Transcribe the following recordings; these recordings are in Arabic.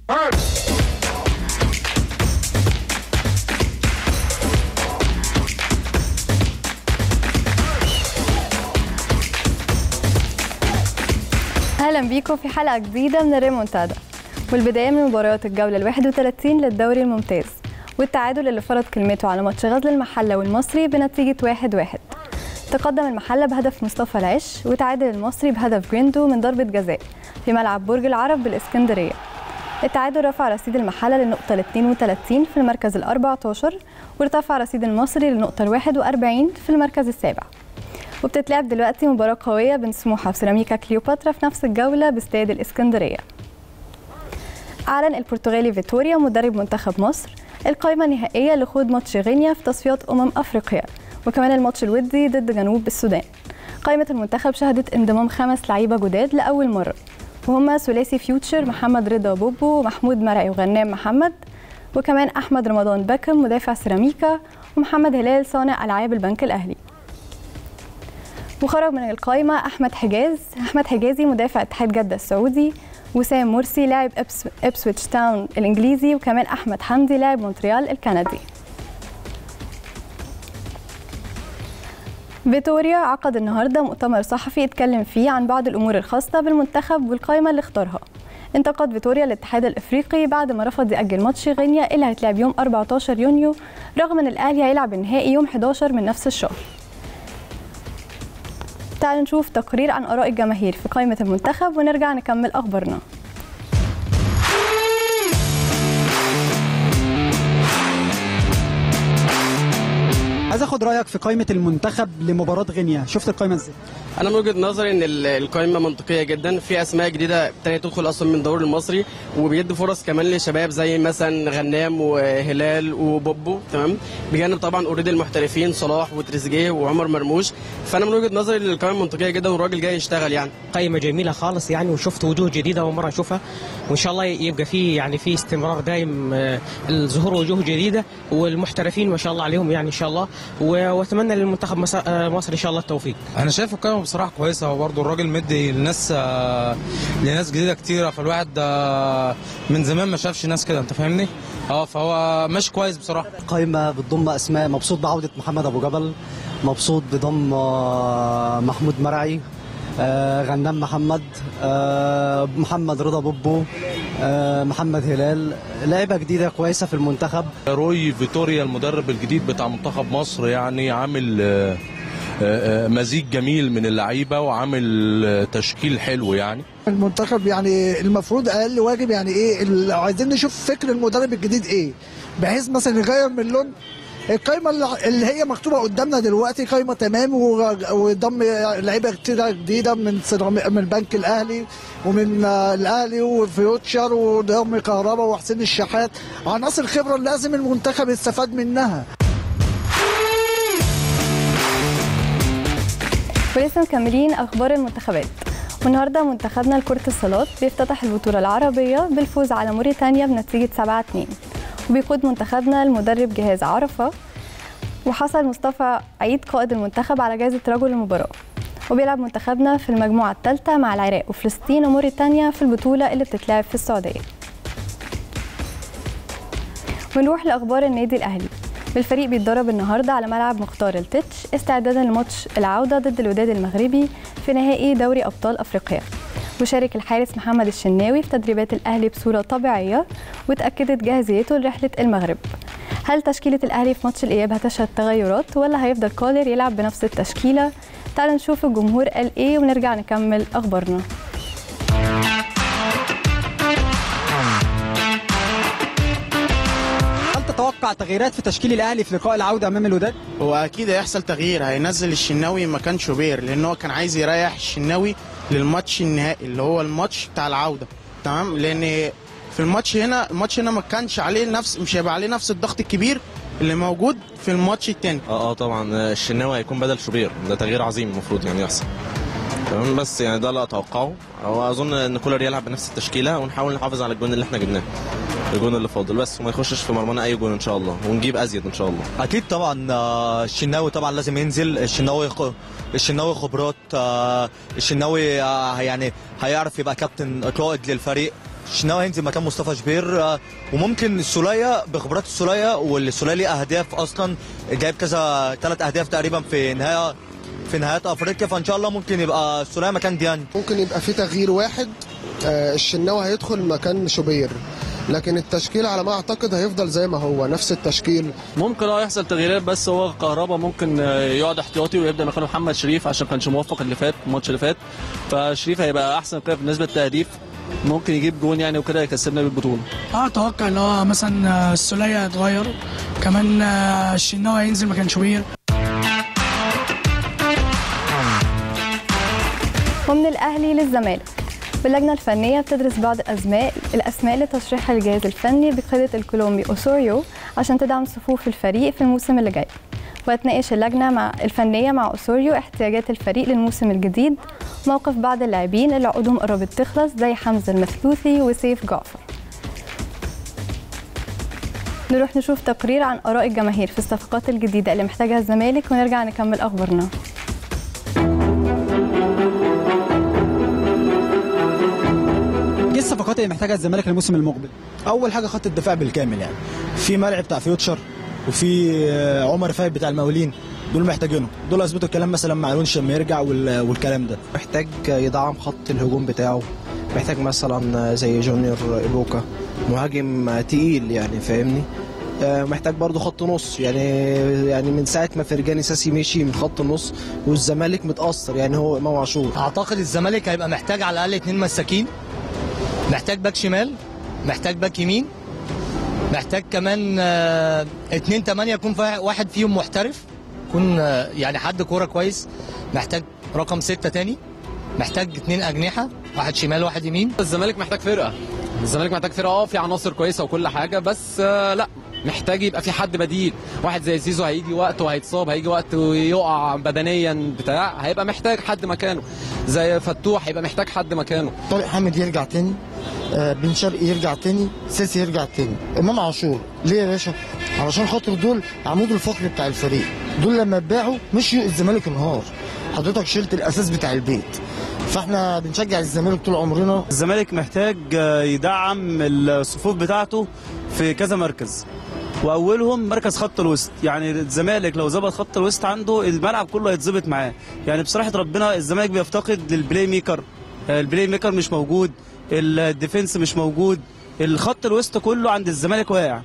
اهلا بيكم في حلقه جديده من الريمونتادا، والبدايه من مباريات الجوله ال31 للدوري الممتاز، والتعادل اللي فرض كلمته على ماتش غزل المحله والمصري بنتيجه 1-1. تقدم المحله بهدف مصطفى العش، وتعادل المصري بهدف جريندو من ضربه جزاء في ملعب برج العرب بالاسكندريه. التعادل رفع رصيد المحله للنقطه 32 في المركز ال14، وارتفع رصيد المصري للنقطه 41 في المركز السابع. وبتتلعب دلوقتي مباراة قوية بين سموحة وسيراميكا كليوباترا في نفس الجولة باستاد الإسكندرية. أعلن البرتغالي فيتوريا مدرب منتخب مصر القائمة النهائية لخوض ماتش غينيا في تصفيات أفريقيا، وكمان الماتش الودي ضد جنوب السودان. قائمة المنتخب شهدت انضمام 5 لعيبة جداد لأول مرة، وهم ثلاثي فيوتشر محمد رضا بوبو ومحمود مرعي وغنام محمد، وكمان أحمد رمضان باكم مدافع سيراميكا، ومحمد هلال صانع ألعاب البنك الأهلي. وخرج من القائمة أحمد حجازي مدافع اتحاد جدة السعودي، وسام مرسي لاعب إبسويتش تاون الإنجليزي، وكمان أحمد حمدي لاعب مونتريال الكندي. فيتوريا عقد النهارده مؤتمر صحفي يتكلم فيه عن بعض الأمور الخاصة بالمنتخب والقائمة اللي اختارها. انتقد فيتوريا الاتحاد الإفريقي بعد ما رفض يأجل ماتش غينيا اللي هيتلعب يوم 14 يونيو، رغم أن الأهلي هيلعب النهائي يوم 11 من نفس الشهر. تعالوا نشوف تقرير عن آراء الجماهير في قائمة المنتخب ونرجع نكمل أخبارنا. عايز اخد رايك في قائمه المنتخب لمباراه غينيا، شفت القائمه ازاي؟ انا من وجهه نظري ان القائمه منطقيه جدا، في اسماء جديده ابتدت تدخل اصلا من الدوري المصري، وبيدي فرص كمان لشباب زي مثلا غنام وهلال وبوبو، تمام، بجانب طبعا اوريدي المحترفين صلاح وتريزيجيه وعمر مرموش. فانا من وجهه نظري ان القائمه منطقيه جدا والراجل جاي يشتغل يعني. قائمه جميله خالص يعني، وشفت وجوه جديده اول مره اشوفها، وان شاء الله يبقى في استمرار دائم الظهور وجوه جديده، والمحترفين ما شاء الله عليهم يعني ان شاء الله، واتمنى للمنتخب مصر ان شاء الله التوفيق. انا شايف القائمه بصراحه كويسه، وبرده الراجل مدي لناس جديده كتيره، فالواحد من زمان ما شافش ناس كده، انت فاهمني؟ فهو ماشي كويس بصراحه. قائمه بتضم اسماء، مبسوط بعوده محمد ابو جبل، مبسوط بضم محمود مرعي، غنام محمد، محمد رضا بوبو، محمد هلال، لعيبه جديده كويسه في المنتخب. روي فيتوريا المدرب الجديد بتاع منتخب مصر يعني عامل مزيج جميل من اللعيبه، وعامل تشكيل حلو يعني. المنتخب يعني المفروض اقل واجب يعني ايه، عايزين نشوف فكر المدرب الجديد ايه، بحيث مثلا يغير من لون القايمه اللي هي مكتوبه قدامنا دلوقتي. قايمه تمام، وضم لعيبه كتيره جديده من البنك الاهلي ومن الاهلي وفيوتشر وضم كهربا وحسين الشحات، عناصر خبره لازم المنتخب يستفاد منها. ولسه مكملين اخبار المنتخبات، والنهارده منتخبنا لكرة الصالات بيفتتح البطولة العربية بالفوز على موريتانيا بنتيجة 7-2، وبيقود منتخبنا المدرب جهاز عرفة، وحصل مصطفى عيد قائد المنتخب على جائزة رجل المباراة. وبيلعب منتخبنا في المجموعة الثالثة مع العراق وفلسطين وموريتانيا في البطولة اللي بتتلعب في السعودية. ونروح لأخبار النادي الأهلي. الفريق بيتدرب النهارده على ملعب مختار التتش استعدادا لماتش العودة ضد الوداد المغربي في نهائي دوري أبطال أفريقيا. وشارك الحارس محمد الشناوي في تدريبات الأهلي بصورة طبيعية، وتأكدت جاهزيته لرحلة المغرب. هل تشكيلة الأهلي في ماتش الإياب هتشهد تغيرات، ولا هيفضل كولر يلعب بنفس التشكيلة؟ تعالوا نشوف الجمهور قال إيه ونرجع نكمل أخبارنا. تتوقع تغييرات في تشكيل الاهلي في لقاء العوده امام الوداد؟ هو اكيد هيحصل تغيير، هينزل الشناوي مكان شوبير، لان هو كان عايز يريح الشناوي للماتش النهائي اللي هو الماتش بتاع العوده، تمام، لان في الماتش هنا ما كانش عليه مش هيبقى عليه نفس الضغط الكبير اللي موجود في الماتش الثاني. طبعا الشناوي هيكون بدل شوبير، ده تغيير عظيم المفروض يعني يحصل، تمام، بس يعني ده اللي اتوقعه، واظن ان كولر يلعب بنفس التشكيله، ونحاول نحافظ على الجون اللي احنا جبناه، الجون اللي فاضل بس، وما يخشش في مرمانا اي جون ان شاء الله، ونجيب ازيد ان شاء الله. اكيد طبعا الشناوي طبعا لازم ينزل، الشناوي خبرات، الشناوي يعني هيعرف يبقى كابتن قائد للفريق، الشناوي هينزل مكان مصطفى شبير، وممكن السولية بخبرات السولية، والسولية ليه اهداف اصلا، جايب كذا 3 اهداف تقريبا في نهايات افريقيا، فان شاء الله ممكن يبقى السولية مكان ديانج. ممكن يبقى في تغيير واحد، الشناوي هيدخل مكان شوبير، لكن التشكيل على ما اعتقد هيفضل زي ما هو نفس التشكيل. ممكن يحصل تغييرات، بس هو كهربا ممكن يقعد احتياطي ويبدا مكانه محمد شريف عشان كانش موفق الماتش اللي فات، فشريف هيبقى احسن كده بالنسبه للتهديف، ممكن يجيب جون يعني وكده يكسبنا بالبطوله. اتوقع ان هو مثلا السولية هيتغير، كمان الشناوي هينزل مكان شوبير. ومن الاهلي للزمالك، واللجنة الفنية بتدرس بعض الأسماء لتشريحها للجهاز الفني بقيادة الكولومبي أوسوريو عشان تدعم صفوف الفريق في الموسم اللي جاي. وهتناقش اللجنة الفنية مع أوسوريو احتياجات الفريق للموسم الجديد، موقف بعض اللاعبين اللي عقودهم قربت تخلص زي حمزة المثلوثي وسيف جعفر. نروح نشوف تقرير عن آراء الجماهير في الصفقات الجديدة اللي محتاجها الزمالك ونرجع نكمل أخبارنا. ايه الصفقات اللي محتاجها الزمالك الموسم المقبل؟ اول حاجه خط الدفاع بالكامل، يعني في مرعي بتاع فيوتشر وفي عمر فايد بتاع المقاولين، دول محتاجينهم، دول اثبتوا الكلام مثلا مع الونش لما يرجع والكلام ده. محتاج يدعم خط الهجوم بتاعه، محتاج مثلا زي جونيور إيبوكا مهاجم تقيل يعني فاهمني. محتاج برضو خط نص، يعني من ساعه ما فرجاني ساسي مشي من خط النص والزمالك متاثر، يعني هو امام عاشور. اعتقد الزمالك هيبقى محتاج على الاقل 2 مساكين، محتاج باك شمال، محتاج باك يمين، محتاج كمان 2-8 يكون واحد فيهم محترف، يكون يعني حد كوره كويس، محتاج رقم 6 تاني، محتاج 2 أجنحة، واحد شمال واحد يمين. الزمالك محتاج فرقه، في عناصر كويسه وكل حاجه، بس لا محتاج يبقى في حد بديل. واحد زي زيزو هيجي وقت وهيتصاب، هيجي وقت ويقع بدنيا هيبقى محتاج حد مكانه. زي فتوح هيبقى محتاج حد مكانه. طارق حامد يرجع تاني، بن شرقي يرجع تاني، سيسي يرجع تاني، امام عاشور. ليه يا باشا؟ علشان خاطر دول عمود الفقري بتاع الفريق، دول لما اتباعوا مشيوا الزمالك انهار، حضرتك شلت الاساس بتاع البيت، فاحنا بنشجع الزمالك طول عمرنا. الزمالك محتاج يدعم الصفوف بتاعته في كذا مركز، واولهم مركز خط الوسط. يعني الزمالك لو ظبط خط الوسط عنده الملعب كله هيتظبط معاه. يعني بصراحه ربنا الزمالك بيفتقد للبلاي ميكر، البلاي ميكر مش موجود، الديفنس مش موجود، الخط الوسط كله عند الزمالك واقع.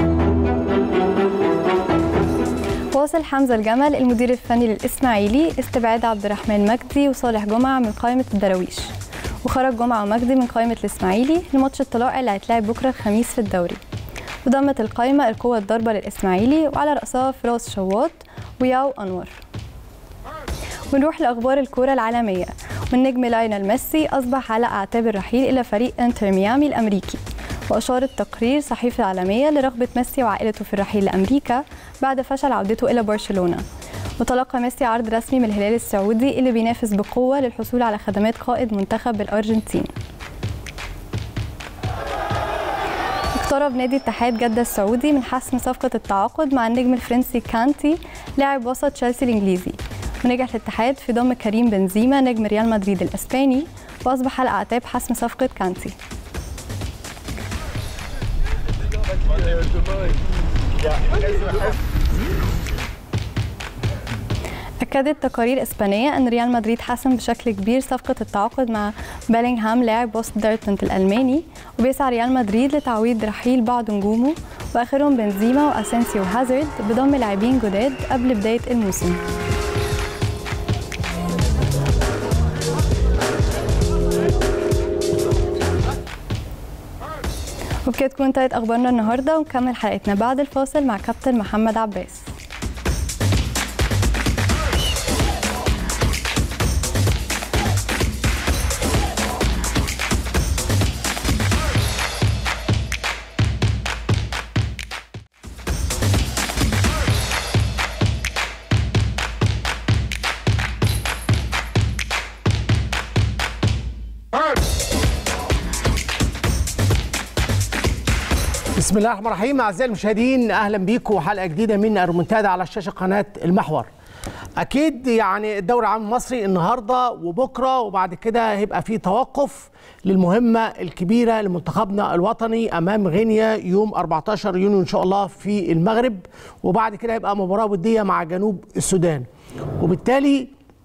واصل حمزة الجمل المدير الفني للإسماعيلي استبعاد عبد الرحمن مجدي وصالح جمعة من قائمة الدراويش، وخرج جمعة ومجدي من قائمة الإسماعيلي لماتش الطلائع اللي هيتلعب بكرة الخميس في الدوري. وضمت القائمة القوة الضاربة للإسماعيلي وعلى رأسها فراس شواط وياو أنور. ونروح لأخبار الكرة العالمية، والنجم لايونيل ميسي أصبح على أعتاب الرحيل إلى فريق انتر ميامي الأمريكي. وأشارت تقرير صحيفة عالمية لرغبة ميسي وعائلته في الرحيل لأمريكا بعد فشل عودته إلى برشلونة. وتلقى ميسي عرض رسمي من الهلال السعودي اللي بينافس بقوة للحصول على خدمات قائد منتخب الأرجنتين. اقترب نادي اتحاد جدة السعودي من حسم صفقة التعاقد مع النجم الفرنسي كانتي لاعب وسط تشيلسي الإنجليزي، ونجح الاتحاد في ضم كريم بنزيما نجم ريال مدريد الإسباني، وأصبح على أعتاب حسم صفقة كانتي. أكدت تقارير إسبانية أن ريال مدريد حسم بشكل كبير صفقة التعاقد مع بيلينغهام لاعب وسط دورتموند الألماني، وبيسعى ريال مدريد لتعويض رحيل بعض نجومه وآخرهم بنزيما وأسينسيو وهازارد بضم لاعبين جداد قبل بداية الموسم. وبكده تكون انتهت أخبارنا النهاردة، ونكمل حلقتنا بعد الفاصل مع كابتن محمد عباس. بسم الله الرحمن الرحيم. اعزائي المشاهدين، اهلا بيكم وحلقه جديده من الريمونتادا على شاشه قناه المحور. اكيد يعني الدوري العام المصري النهارده وبكره وبعد كده هيبقى في توقف للمهمه الكبيره لمنتخبنا الوطني امام غينيا يوم 14 يونيو ان شاء الله في المغرب، وبعد كده هيبقى مباراه وديه مع جنوب السودان. وبالتالي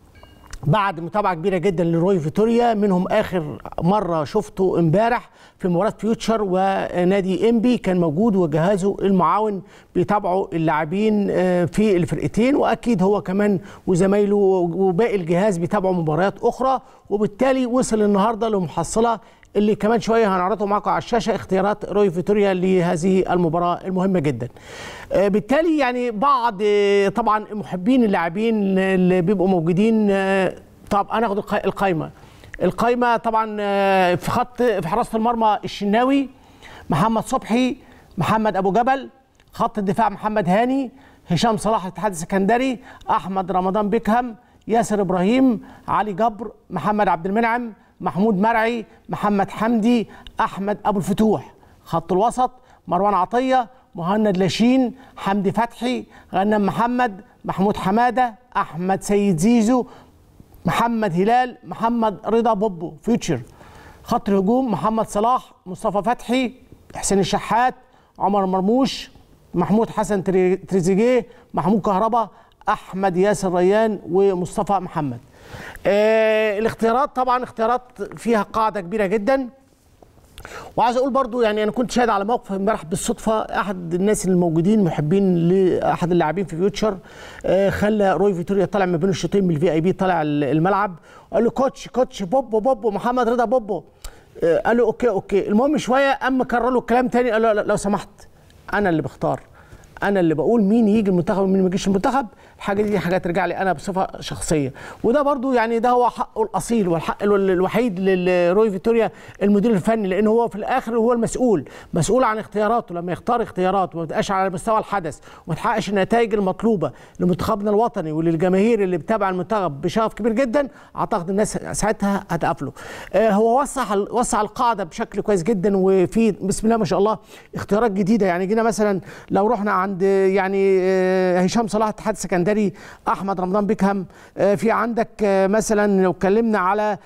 بعد متابعه كبيره جدا لروي فيتوريا، منهم اخر مره شفته امبارح في مباراه فيوتشر ونادي انبي، كان موجود وجهازه المعاون بيتابعوا اللاعبين في الفرقتين، واكيد هو كمان وزمايله وباقي الجهاز بيتابعوا مباريات اخرى. وبالتالي وصل النهارده لمحصله اللي كمان شويه هنعرضه معاكم على الشاشه، اختيارات روي فيتوريا لهذه المباراه المهمه جدا. بالتالي يعني بعض طبعا محبين اللاعبين اللي بيبقوا موجودين، طب انا اخد القايمه طبعا في حراسه المرمى الشناوي، محمد صبحي، محمد ابو جبل، خط الدفاع محمد هاني، هشام صلاح الاتحاد السكندري، احمد رمضان بيكهام، ياسر ابراهيم، علي جبر، محمد عبد المنعم، محمود مرعي، محمد حمدي، احمد ابو الفتوح. خط الوسط مروان عطيه، مهند لاشين، حمدي فتحي، غنام محمد، محمود حماده، احمد سيد زيزو، محمد هلال، محمد رضا بوبو فيوتشر. خط الهجوم محمد صلاح، مصطفى فتحي، حسين الشحات، عمر مرموش، محمود حسن تريزيجيه، محمود كهربا، احمد ياسر ريان، ومصطفى محمد. الاختيارات طبعا اختيارات فيها قاعده كبيره جدا. وعايز اقول برضو يعني انا كنت شاهد على موقف امبارح بالصدفه، احد الناس الموجودين محبين لاحد اللاعبين في فيوتشر خلى روي فيتوريا طالع ما بين الشوطين من الVIP، طالع الملعب وقال له كوتش بوبو محمد رضا بوبو. قال له اوكي. المهم شويه اما كرر له الكلام تاني، قال له لو سمحت انا اللي بختار، انا اللي بقول مين يجي المنتخب ومين ما يجيش المنتخب، الحاجه دي حاجه ترجع لي انا بصفه شخصيه. وده برضو يعني ده هو حقه الاصيل والحق الوحيد لروي فيتوريا المدير الفني، لان هو في الاخر هو مسؤول عن اختياراته. لما يختار اختيارات وما تبقاش على مستوى الحدث وما تحققش النتائج المطلوبه لمنتخبنا الوطني وللجماهير اللي بتابع المنتخب بشغف كبير جدا، اعتقد الناس ساعتها هتقفله. هو وسع القاعده بشكل كويس جدا، وفي بسم الله ما شاء الله اختيارات جديده. يعني جينا مثلا لو رحنا عند يعني هشام صلاح الاتحاد السكندري، احمد رمضان بيكهام، في عندك مثلا لو اتكلمنا على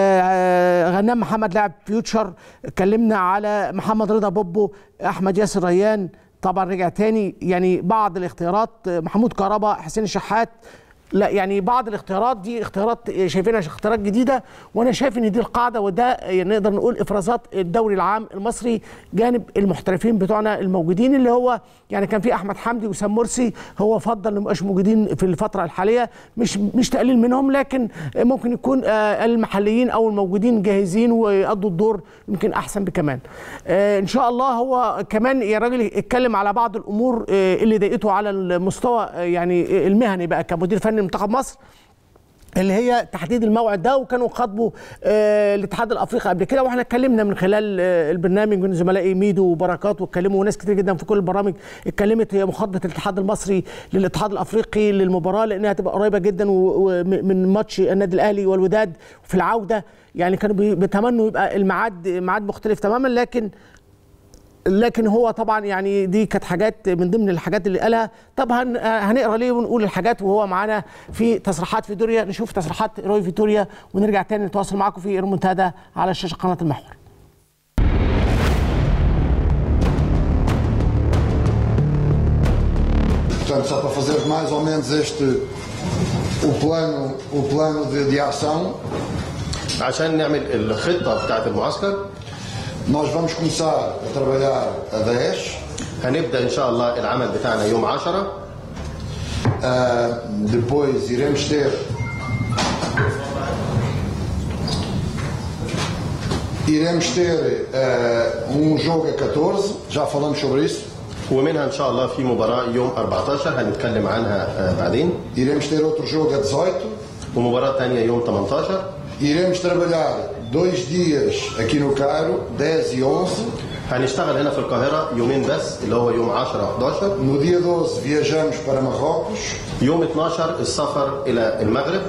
غنام محمد لاعب فيوتشر، اتكلمنا على محمد رضا بوبو، احمد ياسر ريان طبعا رجع تاني. يعني بعض الاختيارات محمود كهربا، حسين الشحات، لا يعني بعض الاختيارات دي اختيارات شايفينها اختيارات جديده، وانا شايف ان دي القاعده، وده نقدر نقول افرازات الدوري العام المصري جانب المحترفين بتوعنا الموجودين، اللي هو يعني كان في احمد حمدي وسام مرسي، هو فضل ما يبقاش موجودين في الفتره الحاليه، مش تقليل منهم، لكن ممكن يكون المحليين او الموجودين جاهزين ويقضوا الدور يمكن احسن بكمان. ان شاء الله. هو كمان يا راجل اتكلم على بعض الامور اللي ضايقته على المستوى يعني المهني بقى كمدير فني منتخب مصر، اللي هي تحديد الموعد ده، وكانوا خاطبوا الاتحاد الافريقي قبل كده، واحنا اتكلمنا من خلال البرنامج من زملائي ميدو وبركات، واتكلموا وناس كتير جدا في كل البرامج اتكلمت هي مخاطبه الاتحاد المصري للاتحاد الافريقي للمباراه، لانها هتبقى قريبه جدا من ماتش النادي الاهلي والوداد في العوده. يعني كانوا بيتمنوا يبقى الميعاد مختلف تماما، لكن هو طبعا يعني دي كانت حاجات من ضمن الحاجات اللي قالها. طب هنقرا ليه ونقول الحاجات وهو معانا في تصريحات فيتوريا. نشوف تصريحات روي فيتوريا ونرجع تاني نتواصل معاكم في ريمونتادا على شاشه قناه المحور. Portanto, só para fazer mais ou menos o plano de ação. عشان نعمل الخطة بتاعت المعسكر. Nós vamos começar a trabalhar a 10. هنبدأ إن شاء الله العمل بتاعنا يوم 10. Depois iremos ter jogo a 14. Já falamos sobre isso. ومنها إن شاء الله في مباراة يوم 14 هنتكلم عنها بعدين. Iremos ter outro jogo a 18. ومباراة ثانية يوم 18. Iremos trabalhar 2 dias aqui no Cairo, 10 e 11. هنشتغل هنا في القاهرة يومين بس، اللي هو يوم 10 و 11. No dia 12 viajamos para Marrocos. يوم 12 السفر إلى المغرب.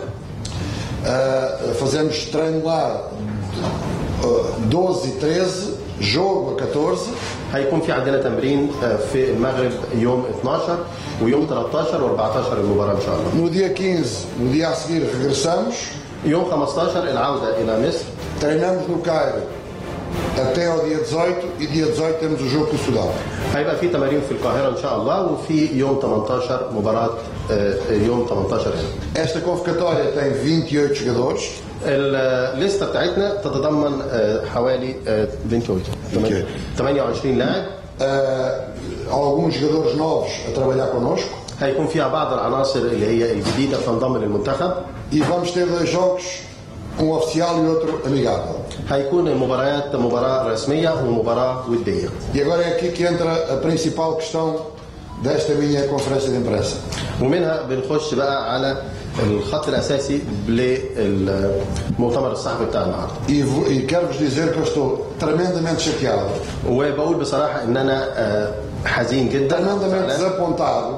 Fazemos treino lá 12 e 13, jogo a 14. هيكون في عندنا تمرين في المغرب يوم 12 ويوم 13 و14 المباراه ان شاء الله. No dia 15, no dia a seguir regressamos. يوم 15 العوده الى مصر. Treinamos no Cairo até ao dia 18 e dia 18 temos o jogo com o Sudão. هيبقى في تمارين في القاهره ان شاء الله وفي يوم 18 مباراه يوم 18 هنا. Esta convocatória tem 28 jogadores. الليسته بتاعتنا تتضمن حوالي 28 لاعب. Alguns jogadores novos a trabalhar connosco. هيكون فيها بعض العناصر اللي هي الجديده بتنضم للمنتخب. E vamos ter 2 jogos, um oficial e outro amigável. هيكون المباريات مباراه رسميه ومباراه وديه. E agora é aqui que entra a principal questão desta minha conferência de imprensa. ومنها بنخش بقى على الخط الاساسي للمؤتمر الصحفي بتاع النهارده. E quero vos dizer que eu estou tremendamente chateado. وبقول بصراحه ان انا حزين جدا. Tremendamente desapontado.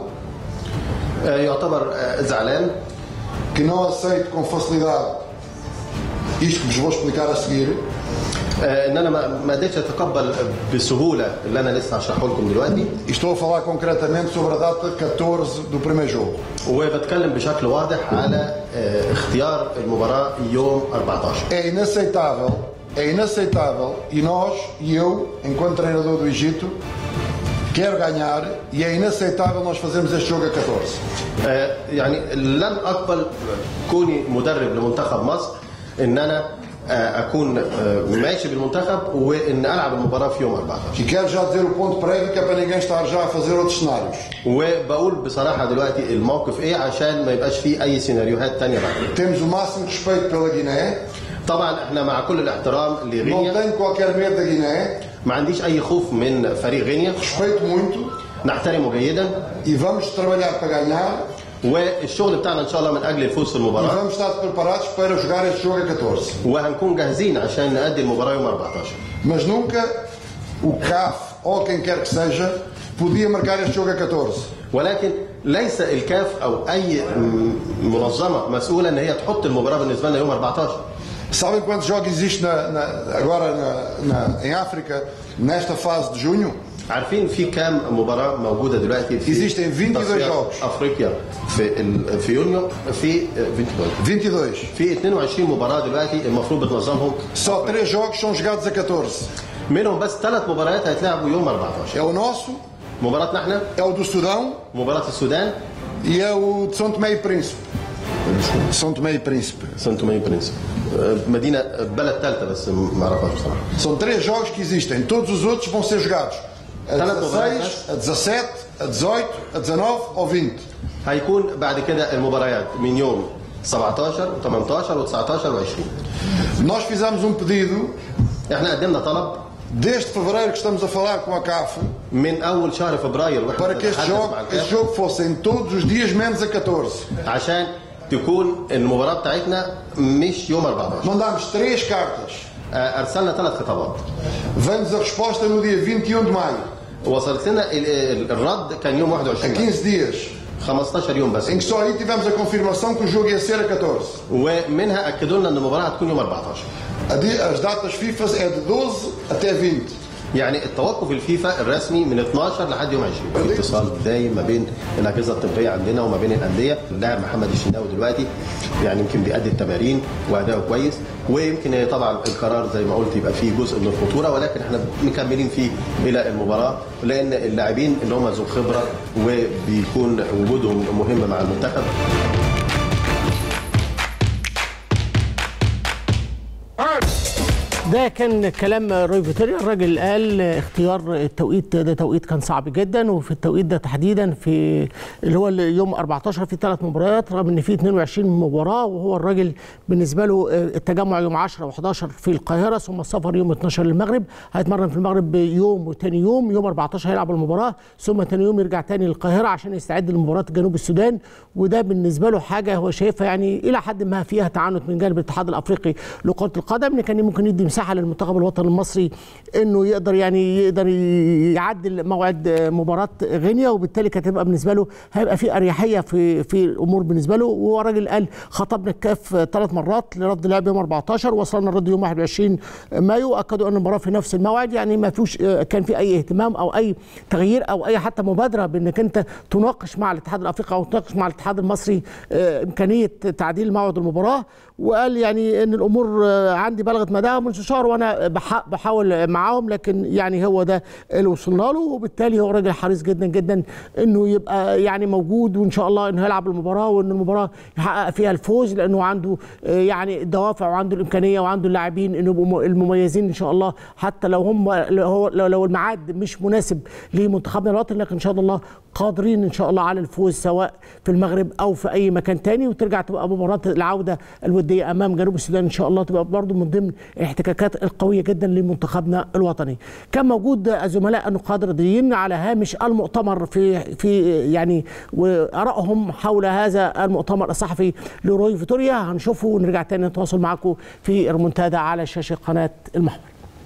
يعتبر زعلان. Que não aceito com facilidade isto que vos vou explicar a seguir. ان انا ما قدرتش اتقبل بسهوله اللي انا لسه هشرحه لكم دلوقتي. Estou a falar concretamente sobre a data 14 do primeiro jogo. وبتكلم بشكل واضح على اختيار المباراه يوم 14. É inaceitável e nós e eu, enquanto treinador do Egito, quero ganhar e é inaceitável nós fazermos este jogo a 14. يعني لن اقبل كوني مدرب لمنتخب مصر ان انا اكون ماشي بالمنتخب وان العب المباراه في يوم 14. E quero já dizer o ponto prévio que é para ninguém estar já a fazer outros cenários. وبقول بصراحه دلوقتي الموقف ايه عشان ما يبقاش فيه اي سيناريوهات ثانيه بعد. Temos o máximo respeito pela Guiné. طبعا احنا مع كل الاحترام لغينيا. Não tenho qualquer medo da Guiné. ما عنديش اي خوف من فريق غينيا. Respeito muito. نحترمه جيدا. E vamos trabalhar para ganhar. والشغل بتاعنا ان شاء الله من اجل الفوز في المباراه. E vamos estar preparados para jogar este jogo a 14. وهنكون جاهزين عشان نأدي المباراه يوم 14. Mas nunca o CAF ou quem quer que seja podia marcar este jogo a 14. ولكن ليس الكاف او اي منظمه مسؤوله ان هي تحط المباراه بالنسبه لنا يوم 14. Sabem quantos jogos existe agora em África nesta fase de junho? عارفين في كام مباراه موجوده دلوقتي في Existem 22 jogos. افريقيا في يونيو في 22 في 22 مباراه دلوقتي المفروض بتنظمهم. Só 3 jogos são jogados a 14. منهم بس 3 مباريات هيتلعبوا يوم 14. É o nosso. مباراتنا احنا. É o do Sudão. مباراه السودان. E é o de São Tomé e Príncipe. São Tomé e Príncipe. São Tomé e Príncipe. مدينه بلد ثالثه بس ما اعرفهاش بصراحه. São 3 jogos que existem. Todos os outros vão ser jogados. A 16, a 17, a 18, a 19 ou 20. هيكون بعد كده المباريات من يوم 17 و18 و19 و20. Nós fizemos pedido. احنا قدمنا طلب. Desde fevereiro que estamos a falar com a CAF. من اول شهر فبراير para que este jogo fosse em todos os dias menos a 14. عشان تكون المباراه بتاعتنا مش يوم 14. Mandámos 3 cartas. ارسلنا 3 خطابات. Veio-nos a resposta no dia 21 de maio. وصلت لنا الرد كان يوم 21 há 15 dias. 15 يوم بس. Em que só aí tivemos a confirmação que o jogo ia ser a 14. ومنها اكدوا لنا ان المباراه هتكون يوم 14. As datas FIFA é de 12 até 20. يعني التوقف الفيفا الرسمي من 12 لحد يوم 20. في اتصال دايم ما بين الاجهزه الطبيه عندنا وما بين الانديه. اللاعب محمد الشناوي دلوقتي يعني يمكن بيأدي التمارين واداؤه كويس ويمكن طبعا القرار زي ما قلت يبقى فيه جزء من الخطوره ولكن احنا مكملين فيه الى المباراه لان اللاعبين اللي هم ذو خبره وبيكون وجودهم مهم مع المنتخب. ده كان كلام روي فيتوريا. الراجل قال اختيار التوقيت ده توقيت كان صعب جدا وفي التوقيت ده تحديدا في اللي هو يوم 14 في 3 مباريات رغم ان في 22 مباراه وهو الراجل بالنسبه له التجمع يوم 10 و11 في القاهره ثم السفر يوم 12 للمغرب. هيتمرن في المغرب يوم وثاني يوم 14 هيلعب المباراه ثم ثاني يوم يرجع ثاني للقاهره عشان يستعد لمباراه جنوب السودان وده بالنسبه له حاجه هو شايفها يعني الى حد ما فيها تعنت من جانب الاتحاد الافريقي لكره القدم ان كان ممكن يدي مساحه للمنتخب الوطني المصري انه يقدر يعدل موعد مباراه غينيا، وبالتالي كانت هتبقى بالنسبه له هيبقى في اريحيه في الامور بالنسبه له. وهو راجل قال خطبنا الكاف 3 مرات لرد اللعب يوم 14، وصلنا الرد يوم 21 مايو، اكدوا ان المباراه في نفس الموعد. يعني ما فيش كان في اي اهتمام او اي تغيير او اي حتى مبادره بانك انت تناقش مع الاتحاد الافريقي او تناقش مع الاتحاد المصري امكانيه تعديل موعد المباراه. وقال يعني ان الامور عندي بلغت مداها منذ شهر وانا بحاول معاهم، لكن يعني هو ده اللي وصلنا له. وبالتالي هو راجل حريص جدا جدا انه يبقى يعني موجود، وان شاء الله انه يلعب المباراه وان المباراه يحقق فيها الفوز، لانه عنده يعني الدوافع وعنده الامكانيه وعنده اللاعبين انه يبقوا المميزين ان شاء الله، حتى لو الميعاد مش مناسب لمنتخبنا الوطني، لكن ان شاء الله قادرين ان شاء الله على الفوز سواء في المغرب او في اي مكان تاني، وترجع تبقى مباراه العوده الوديه امام جنوب السودان ان شاء الله تبقى برضه من ضمن الاحتكاكات القويه جدا لمنتخبنا الوطني. كان موجود الزملاء النقاد الرياضيين على هامش المؤتمر في يعني وارائهم حول هذا المؤتمر الصحفي لروي فيتوريا. هنشوفه ونرجع تاني نتواصل معكم في ريمونتادا على شاشه قناه المحور.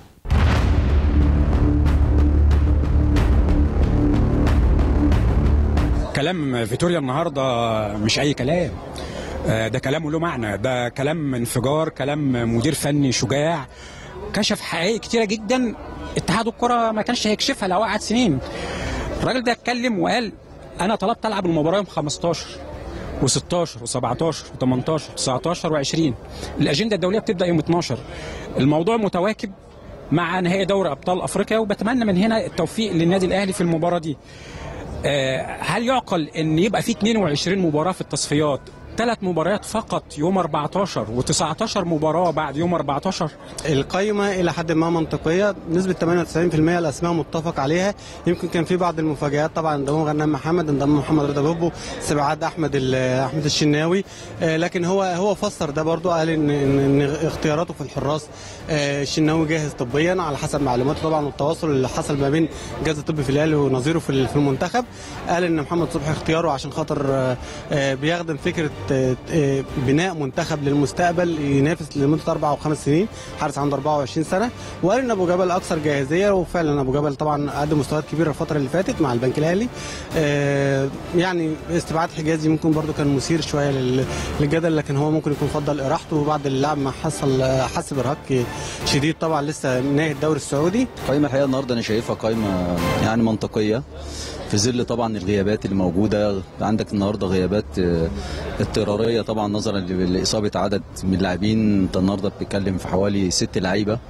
كلام فيتوريا النهارده مش اي كلام، ده كلامه له معنى، ده كلام انفجار، كلام مدير فني شجاع كشف حقائق كتيره جدا اتحاد الكره ما كانش هيكشفها لو قعد سنين. الراجل ده اتكلم وقال انا طلبت العب المباراه يوم 15 و16 و17 و18 و19 و20. الاجنده الدوليه بتبدا يوم 12. الموضوع متواكب مع نهائي دوري ابطال افريقيا، وبتمنى من هنا التوفيق للنادي الاهلي في المباراه دي. هل يعقل ان يبقى في 22 مباراه في التصفيات، 3 مباريات فقط يوم 14 و19 مباراه بعد يوم 14؟ القائمه الى حد ما منطقيه، نسبه 98% الاسماء متفق عليها. يمكن كان في بعض المفاجآت، طبعا انضمام غنام محمد، انضمام محمد رضا بوبو، استبعاد احمد الشناوي، لكن هو فسر ده برضو، قال ان اختياراته في الحراس الشناوي جاهز طبيا على حسب معلوماته طبعا، والتواصل اللي حصل ما بين الجهاز الطبي في الاهلي ونظيره في المنتخب. قال ان محمد صبحي اختياره عشان خاطر بيخدم فكره بناء منتخب للمستقبل ينافس لمده 4 أو 5 سنين، حارس عنده 24 سنه. وقال ان ابو جبل اكثر جاهزيه، وفعلا ابو جبل طبعا قدم مستويات كبيره الفتره اللي فاتت مع البنك الاهلي. يعني استبعاد حجازي ممكن برده كان مثير شويه للجدل، لكن هو ممكن يكون فضل اراحته وبعد اللعب ما حس بارهاق شديد، طبعا لسه ناهي الدوري السعودي. قائمه الحقيقه النهارده انا شايفها قائمه يعني منطقيه في ظل طبعا الغيابات اللي موجوده. عندك النهارده غيابات اضطراريه طبعا نظرا لاصابه عدد من اللاعبين. انت النهارده بتتكلم في حوالي 6 لعيبه،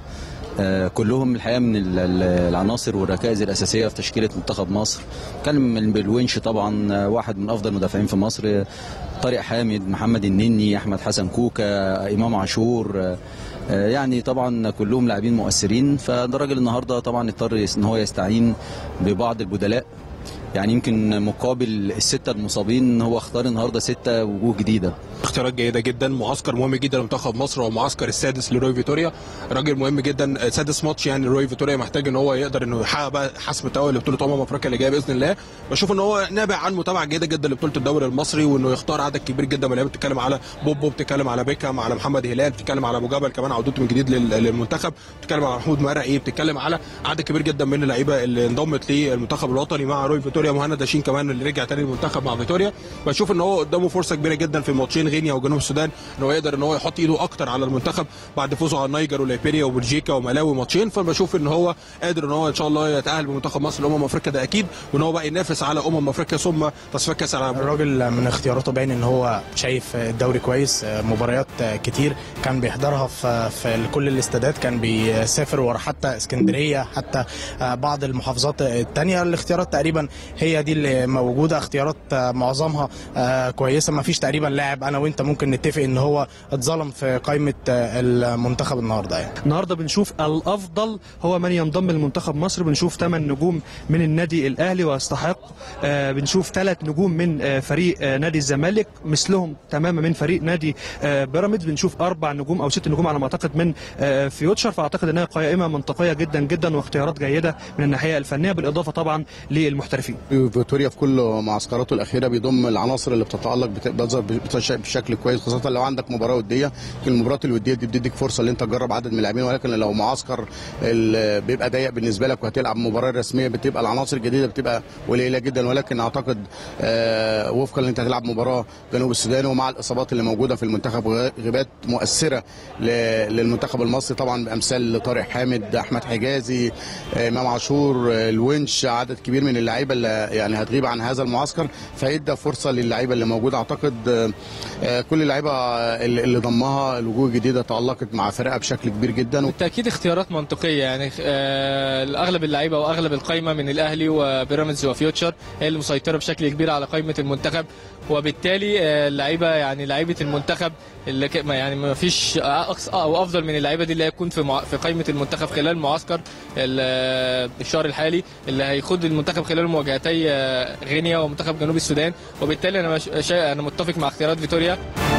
كلهم الحقيقه من العناصر والركائز الاساسيه في تشكيله منتخب مصر. كان بالونش طبعا واحد من افضل المدافعين في مصر، طارق حامد، محمد النني، احمد حسن كوكا، امام عاشور، يعني طبعا كلهم لاعبين مؤثرين. فده الراجل النهارده طبعا اضطر ان هو يستعين ببعض البدلاء، يعني يمكن مقابل ال6 المصابين هو اختار النهارده 6 وجوه جديده. اختيارات جيده جدا، معسكر مهم جدا لمنتخب مصر، هو معسكر السادس لروي فيتوريا، راجل مهم جدا، سادس ماتش يعني روي فيتوريا محتاج ان هو يقدر انه يحقق بقى حسم التأهل لبطوله افريقيا اللي جايه باذن الله. بشوف ان هو نابع عن متابعه جيده جدا لبطوله الدوري المصري، وانه يختار عدد كبير جدا من اللعيبه. بتتكلم على بوبو، بتتكلم على بيكام، على محمد هلال، بتتكلم على ابو جبل كمان عودته من جديد للمنتخب، بتتكلم على محمود مرعي، بتتكلم على عدد كبير جدا من اللعيبه اللي انضمت للمنتخب الوطني مع روي فيتوريا. مهند داشين كمان اللي رجع تاني للمنتخب مع فيتوريا. بشوف ان هو قدامه فرصه كبيره جدا في ماتشين غينيا وجنوب السودان، ان هو يقدر ان هو يحط ايده اكتر على المنتخب بعد فوزه على النيجر وليبيريا وبلجيكا وملاوي ماتشين. فبشوف ان هو قادر ان هو ان شاء الله يتاهل بمنتخب مصر لامم افريقيا، ده اكيد، وان هو بقى ينافس على افريقيا ثم تصفيات كاس العالم. الراجل من اختياراته باين ان هو شايف الدوري كويس، مباريات كتير كان بيحضرها في كل الاستادات، كان بيسافر ورا حتى اسكندريه، حتى بعض المحافظات الثانيه. الاختيارات تقريبا هي دي اللي موجوده، اختيارات معظمها كويسه، ما فيش تقريبا لاعب انا وانت ممكن نتفق ان هو اتظلم في قائمه المنتخب النهارده. يعني النهارده بنشوف الافضل هو من ينضم لمنتخب مصر، بنشوف 8 نجوم من النادي الاهلي ويستحق، بنشوف 3 نجوم من فريق نادي الزمالك مثلهم تماما من فريق نادي بيراميدز، بنشوف 4 نجوم او 6 نجوم على ما اعتقد من فيوتشر. فاعتقد انها قائمه منطقيه جدا جدا واختيارات جيده من الناحيه الفنيه، بالاضافه طبعا للمحترفين. فيتوريا في كل معسكراته الاخيره بيضم العناصر اللي بتتالق بتظهر بشكل بشكل كويس، خاصه لو عندك مباراه وديه. المباريات الوديه دي بتديك فرصه ان انت تجرب عدد من اللاعبين، ولكن لو معسكر بيبقى ضيق بالنسبه لك وهتلعب مباراه رسميه بتبقى العناصر الجديده بتبقى قليله جدا. ولكن اعتقد وفقا ان انت هتلعب مباراه جنوب السودان ومع الاصابات اللي موجوده في المنتخب غيابات مؤثره للمنتخب المصري طبعا بامثال طارق حامد، احمد حجازي، امام عاشور، الونش، عدد كبير من اللعيبه اللي يعني هتغيب عن هذا المعسكر، فيدى فرصه للعيبه اللي موجوده. اعتقد كل اللعيبه اللي ضمها الوجوه الجديده تالقت مع فرقها بشكل كبير جدا. بالتاكيد اختيارات منطقيه، يعني اغلب اللعيبه واغلب القائمه من الاهلي وبيراميدز وفيوتشر هي اللي مسيطره بشكل كبير على قائمه المنتخب، وبالتالي اللعيبه يعني لعيبه المنتخب اللي يعني ما فيش اقصى او افضل من اللعيبه دي اللي هيكون في قائمه المنتخب خلال معسكر الشهر الحالي اللي هيخوض المنتخب خلال مواجهتي غينيا ومنتخب جنوب السودان. وبالتالي انا متفق مع اختيارات فيتوريا.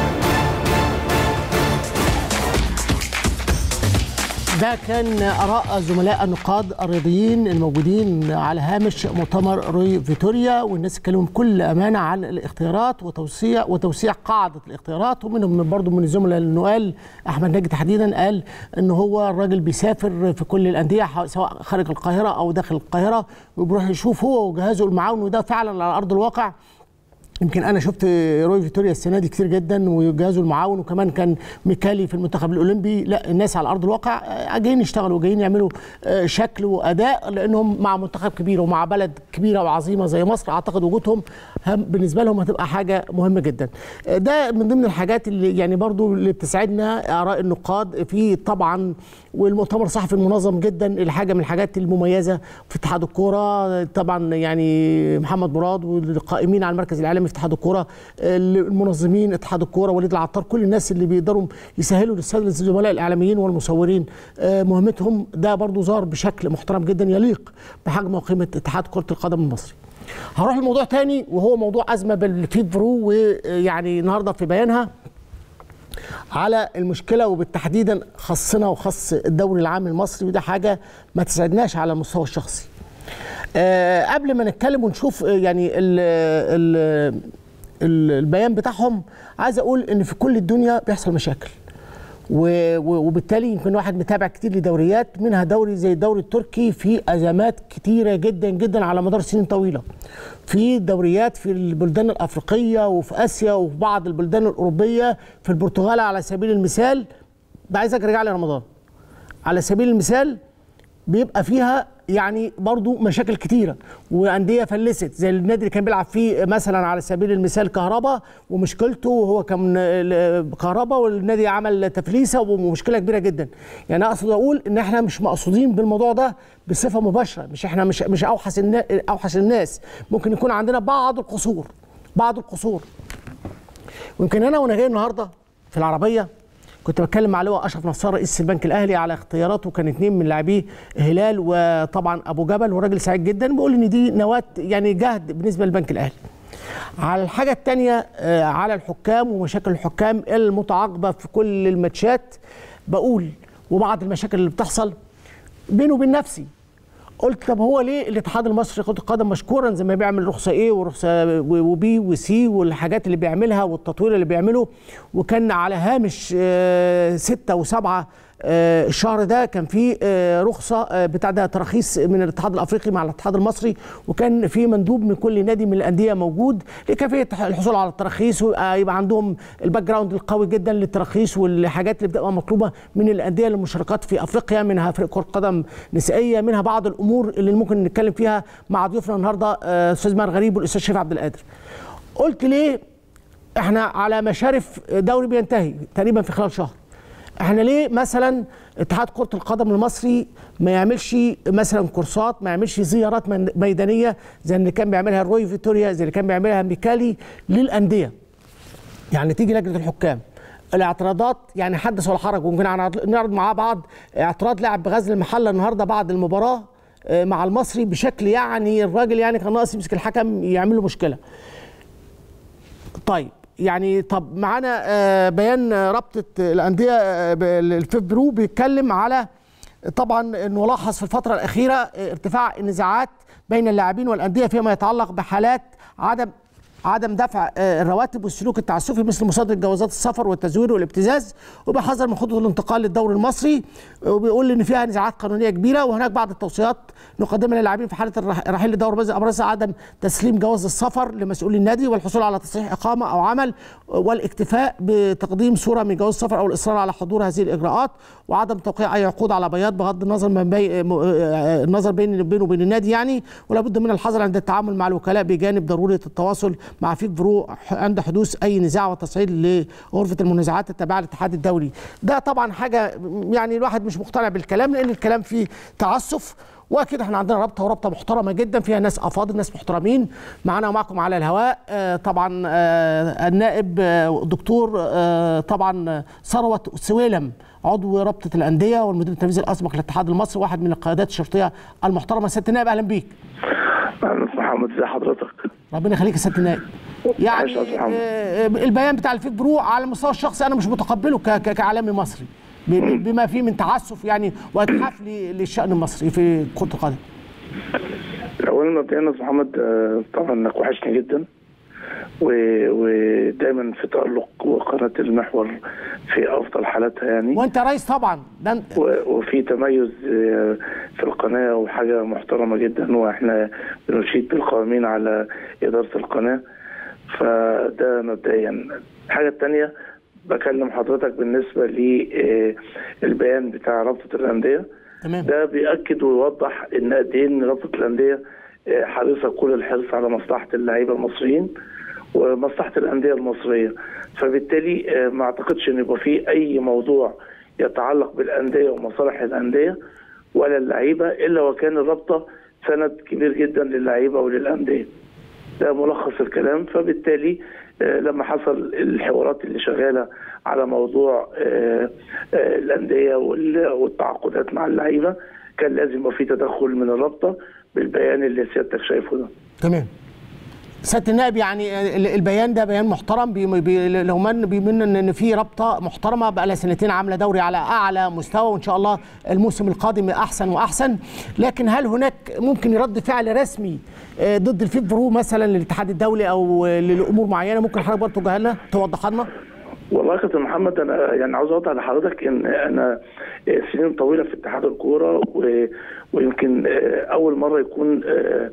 ده كان آراء زملاء النقاد الرياضيين الموجودين على هامش مؤتمر روي فيتوريا، والناس اتكلموا بكل أمانة عن الاختيارات وتوسيع قاعدة الاختيارات. ومنهم برضه من الزملاء اللي قال أحمد ناجي تحديدا قال إن هو الراجل بيسافر في كل الأندية سواء خارج القاهرة أو داخل القاهرة، وبيروح يشوف هو وجهازه المعاون، وده فعلا على أرض الواقع. يمكن انا شفت روي فيتوريا السنه دي كتير جدا وجهازه المعاون، وكمان كان ميكالي في المنتخب الاولمبي. لا، الناس على ارض الواقع جايين يشتغلوا وجايين يعملوا شكل واداء، لانهم مع منتخب كبير ومع بلد كبيره وعظيمه زي مصر. اعتقد وجودهم بالنسبه لهم هتبقى حاجه مهمه جدا. ده من ضمن الحاجات اللي يعني برضو اللي بتسعدنا اراء النقاد في طبعا. والمؤتمر الصحفي المنظم جدا، الحاجه من الحاجات المميزه في اتحاد الكوره طبعا، يعني محمد مراد والقائمين على المركز العالمي في اتحاد الكوره، المنظمين اتحاد الكوره، وليد العطار، كل الناس اللي بيقدروا يسهلوا للساده الزملاء الاعلاميين والمصورين مهمتهم. ده برضو ظهر بشكل محترم جدا يليق بحجم وقيمه اتحاد كره القدم المصري. هروح لموضوع تاني وهو موضوع ازمه بالفيفرو، ويعني النهارده في بيانها على المشكله وبالتحديدا خصنا وخص الدوري العام المصري، وده حاجه ما تسعدناش على المستوى الشخصي. قبل ما نتكلم ونشوف يعني البيان بتاعهم، عايز اقول ان في كل الدنيا بيحصل مشاكل، وبالتالي يمكن واحد متابع كتير لدوريات، منها دوري زي الدوري التركي في ازمات كتيره جدا جدا على مدار سنين طويله. في دوريات في البلدان الافريقيه وفي اسيا وفي بعض البلدان الاوروبيه، في البرتغال على سبيل المثال، عايزك ارجع لي رمضان، على سبيل المثال بيبقى فيها يعني برضو مشاكل كتيرة وأندية فلست، زي النادي اللي كان بيلعب فيه مثلا على سبيل المثال كهربا، ومشكلته هو كان كهربا والنادي عمل تفليسة ومشكلة كبيرة جدا. يعني أقصد أقول إن إحنا مش مقصودين بالموضوع ده بصفة مباشرة، مش إحنا مش أوحش الناس، ممكن يكون عندنا بعض القصور. ويمكن أنا وأنا جاي النهاردة في العربية كنت بتكلم مع لواء اشرف نصار رئيس البنك الاهلي على اختياراته، كان 2 من لاعبيه هلال وطبعا ابو جبل، وراجل سعيد جدا بيقول ان دي نواه يعني جهد بالنسبه للبنك الاهلي. على الحاجه الثانيه على الحكام ومشاكل الحكام المتعاقبه في كل الماتشات، بقول وبعض المشاكل اللي بتحصل بيني وبين نفسي، قلت طب هو ليه الاتحاد المصري لكرة القدم مشكورا زي ما بيعمل رخصه ايه ورخصه وبي وسي والحاجات اللي بيعملها والتطوير اللي بيعمله، وكان على هامش 6 و7 الشهر ده كان في رخصه بتاع ده تراخيص من الاتحاد الافريقي مع الاتحاد المصري، وكان في مندوب من كل نادي من الانديه موجود لكيفيه الحصول على التراخيص، ويبقى عندهم الباك جراوند القوي جدا للتراخيص والحاجات اللي بتبقى مطلوبه من الانديه للمشاركات في افريقيا، منها فريق كره قدم نسائيه، منها بعض الامور اللي ممكن نتكلم فيها مع ضيوفنا النهارده استاذ ماهر غريب والاستاذ شريف عبد القادر. قلت ليه احنا على مشارف دوري بينتهي تقريبا في خلال شهر، احنا ليه مثلا اتحاد كرة القدم المصري ما يعملش مثلا كورسات، ما يعملش زيارات ميدانية زي اللي كان بيعملها روي فيتوريا، زي اللي كان بيعملها ميكالي للأندية. يعني تيجي لجنة الحكام الاعتراضات يعني حدث ولا حرج، وممكن نعرض مع بعض اعتراض لاعب بغزل المحلة النهارده بعد المباراة مع المصري بشكل يعني الراجل يعني كان ناقص يمسك الحكم يعمل له مشكلة. طيب يعني طب معانا بيان رابطه الانديه الفيفرو بيتكلم على طبعا انه لاحظ في الفتره الاخيره ارتفاع النزاعات بين اللاعبين والانديه فيما يتعلق بحالات عدم عدم دفع الرواتب والسلوك التعسفي مثل مصادره جوازات السفر والتزوير والابتزاز، وبيحذر من خطوه الانتقال للدوري المصري، وبيقول ان فيها نزاعات قانونيه كبيره، وهناك بعض التوصيات نقدمها للاعبين في حاله الرحيل لدوري المصري، ابرزها عدم تسليم جواز السفر لمسؤولي النادي، والحصول على تصحيح اقامه او عمل، والاكتفاء بتقديم صوره من جواز السفر او الاصرار على حضور هذه الاجراءات، وعدم توقيع اي عقود على بياض بغض النظر النظر بينه وبين النادي يعني، ولا بد من الحذر عند التعامل مع الوكلاء بجانب ضروره التواصل مع فيك برو عند حدوث اي نزاع وتصعيد لغرفه المنازعات التابعه للاتحاد الدولي. ده طبعا حاجه يعني الواحد مش مقتنع بالكلام، لان الكلام فيه تعسف، واكيد احنا عندنا رابطه ورابطه محترمه جدا فيها ناس افاضل، ناس محترمين. معانا ومعكم على الهواء طبعا النائب الدكتور طبعا ثروت سويلم، عضو رابطه الانديه والمدير التنفيذي الاسبق للاتحاد المصري، واحد من القيادات الشرطيه المحترمه. سياده النائب اهلا بيك. اهلا محمد، ازي حضرتك؟ ربنا يخليك يا سياده النائب. يعني البيان بتاع الفيك برو على المستوى الشخصي انا مش متقبله كاعلامي مصري، بما فيه من تعسف يعني واتحاف للشأن المصري في كرة القدم. اولا مبدئيا يا محمد طبعا انك وحشني جدا، ودايما في تألق وقناة المحور في افضل حالاتها يعني، وانت رئيس طبعا وفي تميز في القناة وحاجة محترمة جدا، واحنا بنشيد بالقائمين على إدارة القناة، فده مبدئيا. الحاجة الثانية بكلم حضرتك بالنسبة للبيان بتاع رابطة الأندية. تمام. ده بيأكد ويوضح إن قد إيه إن رابطة الأندية حريصة كل الحرص على مصلحة اللعيبة المصريين ومصلحة الأندية المصرية، فبالتالي ما أعتقدش إن يبقى فيه أي موضوع يتعلق بالأندية ومصالح الأندية ولا اللعيبة إلا وكان الرابطة سند كبير جدا للعيبة وللأندية. ده ملخص الكلام. فبالتالي لما حصل الحوارات اللي شغالة على موضوع الأندية والتعاقدات مع اللعيبة كان لازم يبقى في تدخل من الرابطة بالبيان اللي سيادتك شايفه ده. تمام. سيادة النائب يعني البيان ده بيان محترم، بيمن ان في رابطه محترمه بقى لها سنتين عامله دوري على اعلى مستوى، وان شاء الله الموسم القادم احسن واحسن، لكن هل هناك ممكن رد فعل رسمي ضد الفيك برو مثلا للاتحاد الدولي او لامور معينه؟ ممكن حضرتك برضه توجهها لنا توضحها لنا؟ والله يا كابتن محمد انا يعني عاوز اوضح لحضرتك ان انا سنين طويله في اتحاد الكوره، ويمكن اول مره يكون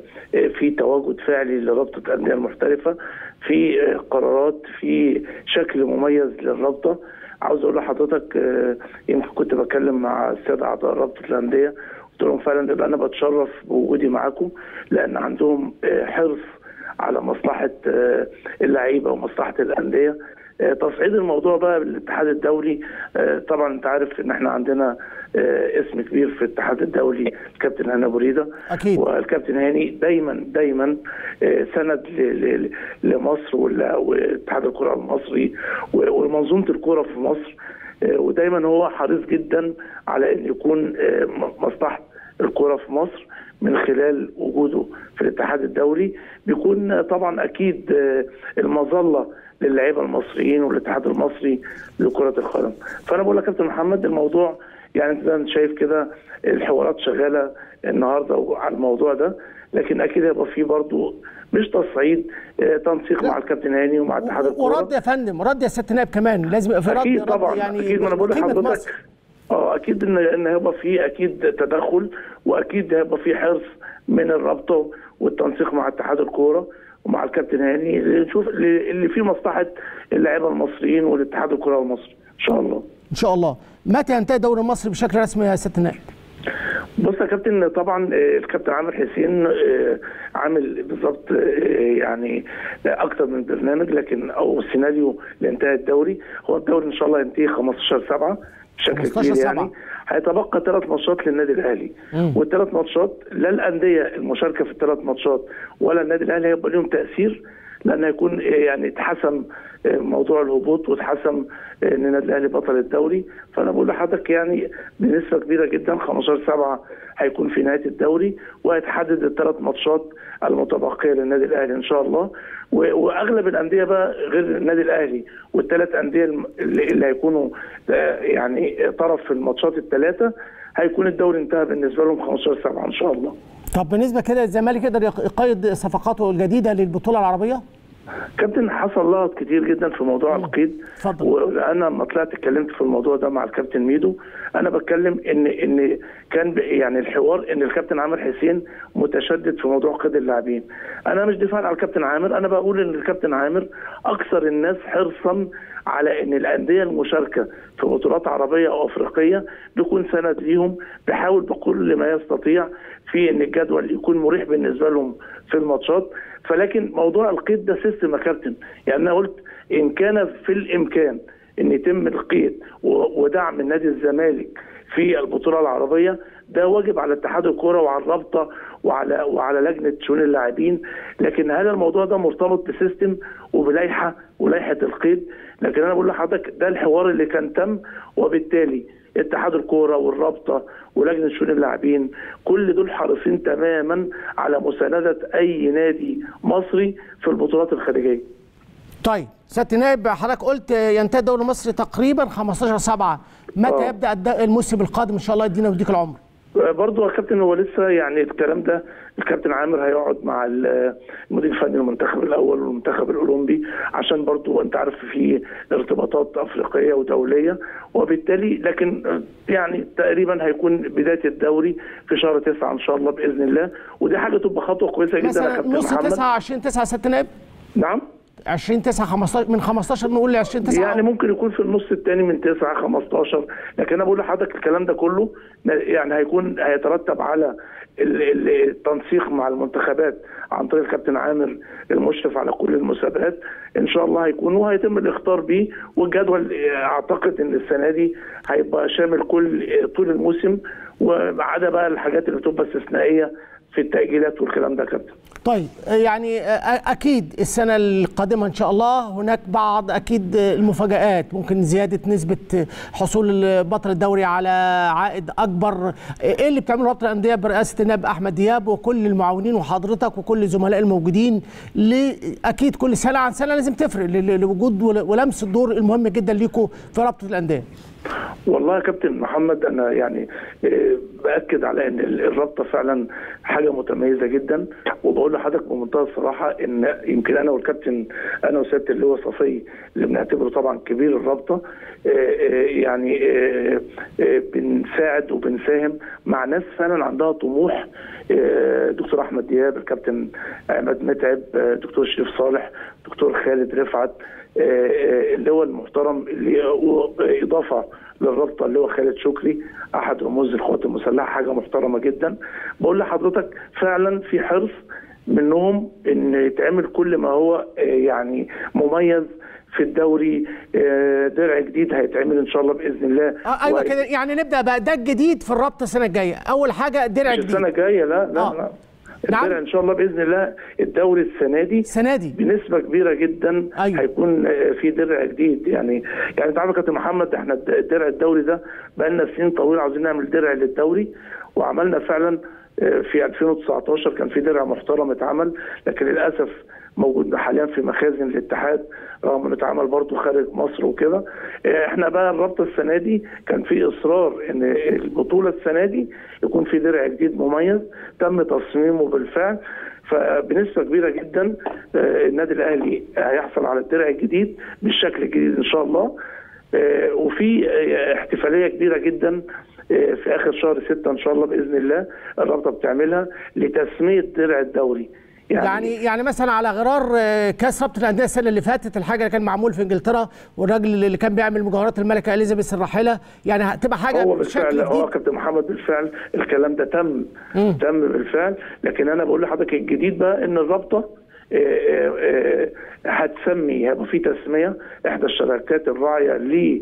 في تواجد فعلي لرابطه الانديه المحترفه في قرارات في شكل مميز للرابطه. عاوز اقول لحضرتك يمكن كنت بتكلم مع الساده اعضاء رابطه الانديه، قلت لهم فعلا يبقى انا بتشرف بوجودي معاكم، لان عندهم حرص على مصلحه اللعيبه ومصلحه الانديه. تصعيد الموضوع بقى بالاتحاد الدولي، طبعا انت عارف ان احنا عندنا اسم كبير في الاتحاد الدولي الكابتن هاني ابو ريده. اكيد. والكابتن هاني دايما سند لمصر واتحاد الكره المصري ومنظومه الكره في مصر، ودايما هو حريص جدا على ان يكون مصلحه الكره في مصر من خلال وجوده في الاتحاد الدولي. بيكون طبعا اكيد المظله للاعيبه المصريين والاتحاد المصري لكره القدم. فانا بقول لك يا كابتن محمد الموضوع يعني انت شايف كده الحوارات شغاله النهارده على الموضوع ده، لكن اكيد هيبقى فيه برضه مش تصعيد، تنسيق مع الكابتن هاني ومع اتحاد الكوره. ورد يا فندم، رد يا سياده النائب كمان لازم يبقى في رد. اكيد طبعا يعني اكيد، ما انا بقول لحضرتك اكيد ان هيبقى في اكيد تدخل، واكيد هيبقى في حرص من الرابطه والتنسيق مع اتحاد الكوره ومع الكابتن هاني نشوف اللي فيه مصلحه اللاعيبه المصريين والاتحاد الكره المصري ان شاء الله. ان شاء الله. متى ينتهي الدوري المصري بشكل رسمي يا سياده النائب؟ بص يا كابتن، طبعا الكابتن عامر حسين عامل بالظبط يعني اكتر من برنامج لكن او سيناريو لانتهاء الدوري. هو الدوري ان شاء الله ينتهي 15/7 بشكل كبير يعني. هيتبقى 3 ماتشات للنادي الاهلي، والثلاث ماتشات لا الانديه المشاركه في ال3 ماتشات ولا النادي الاهلي هيبقى لهم تاثير، لان هيكون يعني اتحسم موضوع الهبوط واتحسم ان النادي الاهلي بطل الدوري. فانا بقول لحضرتك يعني بنسبه كبيره جدا 15/7 هيكون في نهايه الدوري، وهيتحدد ال3 ماتشات المتبقيه للنادي الاهلي ان شاء الله. واغلب الانديه بقى غير النادي الاهلي والثلاث انديه اللي هيكونوا يعني طرف في الماتشات ال3 هيكون الدوري انتهى بالنسبه لهم 15/7 ان شاء الله. طب بالنسبه كده الزمالك يقدر يقيد صفقاته الجديده للبطوله العربيه؟ كابتن حصل لغط كتير جدا في موضوع القيد. وانا لما طلعت اتكلمت في الموضوع ده مع الكابتن ميدو، انا بتكلم ان كان يعني الحوار ان الكابتن عامر حسين متشدد في موضوع قيد اللاعبين. انا مش دفاع على الكابتن عامر، انا بقول ان الكابتن عامر اكثر الناس حرصا على ان الانديه المشاركه في بطولات عربيه او افريقيه بيكون سند ليهم، بيحاول بكل ما يستطيع في ان الجدول يكون مريح بالنسبه لهم في الماتشات. فلكن موضوع القيد ده سيستم يا كابتن، يعني انا قلت ان كان في الامكان ان يتم القيد ودعم نادي الزمالك في البطوله العربيه، ده واجب على اتحاد الكره وعلى الرابطه وعلى لجنه شؤون اللاعبين. لكن هل الموضوع ده مرتبط بسيستم ولائحه القيد؟ لكن انا بقول لحضرتك ده الحوار اللي كان تم، وبالتالي اتحاد الكوره والرابطه ولجنه شؤون اللاعبين كل دول حريصين تماما على مسانده اي نادي مصري في البطولات الخارجيه. طيب سياده النائب، حضرتك قلت ينتهي الدوري المصري تقريبا 15/7، متى يبدا الموسم القادم ان شاء الله يدينا ويديك العمر؟ برضه يا كابتن هو لسه يعني الكلام ده الكابتن عامر هيقعد مع المدير الفني المنتخب الاول والمنتخب الاولمبي، عشان برضه انت عارف في ارتباطات افريقيه ودوليه، وبالتالي لكن يعني تقريبا هيكون بدايه الدوري في شهر 9 ان شاء الله باذن الله، ودي حاجه تبقى خطوه كويسه جدا يا كابتن محمد. نص 9 20/9 يا سياده النائب؟ نعم 20/9 15 من 15 نقول ل 20/9 يعني ممكن يكون في النص الثاني من 9 15. لكن انا بقول لحضرتك الكلام ده كله يعني هيترتب على التنسيق مع المنتخبات عن طريق الكابتن عامر المشرف على كل المسابقات، ان شاء الله هيكون وهيتم الاختار بيه. والجدول اعتقد ان السنه دي هيبقى شامل طول الموسم، وعدا بقى الحاجات اللي بتبقى استثنائيه في التأجيلات والكلام ده كابتن. طيب يعني اكيد السنه القادمه ان شاء الله هناك بعض اكيد المفاجآت، ممكن زياده نسبه حصول بطل الدوري على عائد اكبر. ايه اللي بتعمله رابطه الانديه برئاسه النائب احمد دياب وكل المعاونين وحضرتك وكل الزملاء الموجودين، اكيد كل سنه عن سنه لازم تفرق لوجود ولمس الدور المهم جدا ليكم في رابطه الانديه؟ والله يا كابتن محمد انا يعني باكد على ان الرابطه فعلا حاجه متميزه جدا، وبقول لحضرتك بمنتهى الصراحه ان يمكن انا والكابتن انا وسياده اللواء صفي اللي بنعتبره طبعا كبير الرابطه يعني بنساعد وبنساهم مع ناس فعلا عندها طموح. دكتور احمد دياب، الكابتن عماد متعب، دكتور شريف صالح، دكتور خالد رفعت، اللي هو المحترم اللي اضافه للرابطه اللي هو خالد شكري احد رموز القوات المسلحه، حاجه محترمه جدا. بقول لحضرتك فعلا في حرص منهم ان يتعمل كل ما هو يعني مميز في الدوري. درع جديد هيتعمل ان شاء الله باذن الله. ايوه كده، يعني نبدا بقى ده الجديد في الرابطه السنه الجايه. اول حاجه درع جديد السنه الجايه. لا الدرع ان شاء الله باذن الله الدوري السنه دي بنسبه كبيره جدا. أيوة. هيكون في درع جديد. يعني انت عارف يا كابتن محمد احنا الدرع الدوري ده بقى لنا سنين طويله عاوزين نعمل درع للدوري، وعملنا فعلا في 2019 كان في درع محترم اتعمل، لكن للاسف موجود حاليا في مخازن الاتحاد رغم انه اتعمل برضه خارج مصر وكده. احنا بقى الرابطه السنه دي كان في اصرار ان البطوله السنه دي يكون في درع جديد مميز تم تصميمه بالفعل، فبنسبه كبيره جدا النادي الاهلي هيحصل على الدرع الجديد بالشكل الجديد ان شاء الله. وفي احتفاليه كبيره جدا في اخر شهر 6 ان شاء الله باذن الله الرابطه بتعملها لتسميه درع الدوري. يعني مثلا على غرار كاس رابطه الانديه السنه اللي فاتت، الحاجه اللي كان معمول في انجلترا والراجل اللي كان بيعمل مجوهرات الملكه اليزابيث الراحله، يعني هتبقى حاجه هو بالفعل كابتن محمد بالفعل الكلام ده تم بالفعل. لكن انا بقول لحضرتك الجديد بقى ان الرابطه هتسمي، هيبقى في تسميه احدى الشركات الراعيه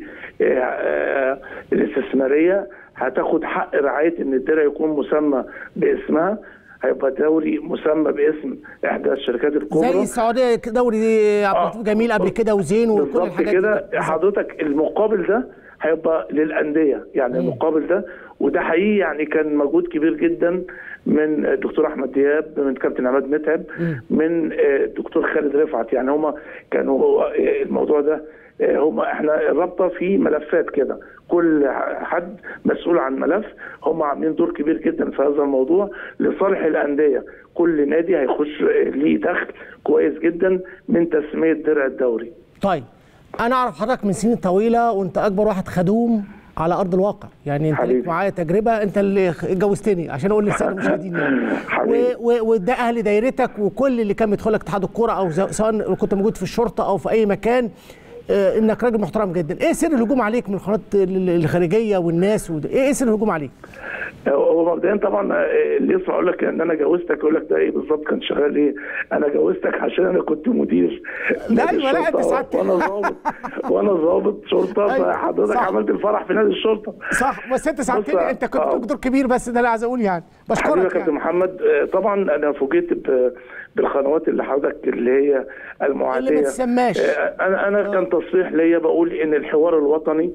الاستثماريه هتاخد حق رعايه ان الدرع يكون مسمى باسمها، هيبقى دوري مسمى باسم احدى الشركات الكبرى زي السعوديه دوري جميل قبل كده وزين وكل الحاجات كده. حضرتك المقابل ده هيبقى للانديه، يعني المقابل ده، وده حقيقي يعني كان مجهود كبير جدا من الدكتور احمد دياب، من كابتن عماد متعب، من الدكتور خالد رفعت. يعني هما كانوا الموضوع ده احنا الرابطه في ملفات كده، كل حد مسؤول عن ملف، هم عاملين دور كبير جدا في هذا الموضوع لصالح الانديه. كل نادي هيخش ليه دخل كويس جدا من تسميه درع الدوري. طيب انا اعرف حضرتك من سنين طويله وانت اكبر واحد خدوم على ارض الواقع، يعني انت ليك معايا تجربه، انت اللي اتجوزتني عشان اقول للساده المشاهدين يعني. وده اهل دايرتك وكل اللي كان بيدخلك اتحاد الكوره او سواء كنت موجود في الشرطه او في اي مكان، انك راجل محترم جدا. ايه سر الهجوم عليك من القنوات الخارجيه والناس ايه سر الهجوم عليك؟ هو مبدئيا طبعا اللي يسمع يقول لك ان انا جوزتك، يقول لك ده ايه بالظبط كان شغال ايه؟ انا جوزتك عشان انا كنت مدير لا انت ساعات وانا ضابط شرطه، فحضرتك عملت الفرح في نادي الشرطه. صح، بس انت ساعدتني، انت كنت دور كبير، بس ده اللي عايز اقول يعني. بشكرك يا كابتن محمد. طبعا انا فوجئت بالقنوات اللي حضرتك اللي هي المعاديه اللي ما تسماش. انا كان تصريح ليا بقول ان الحوار الوطني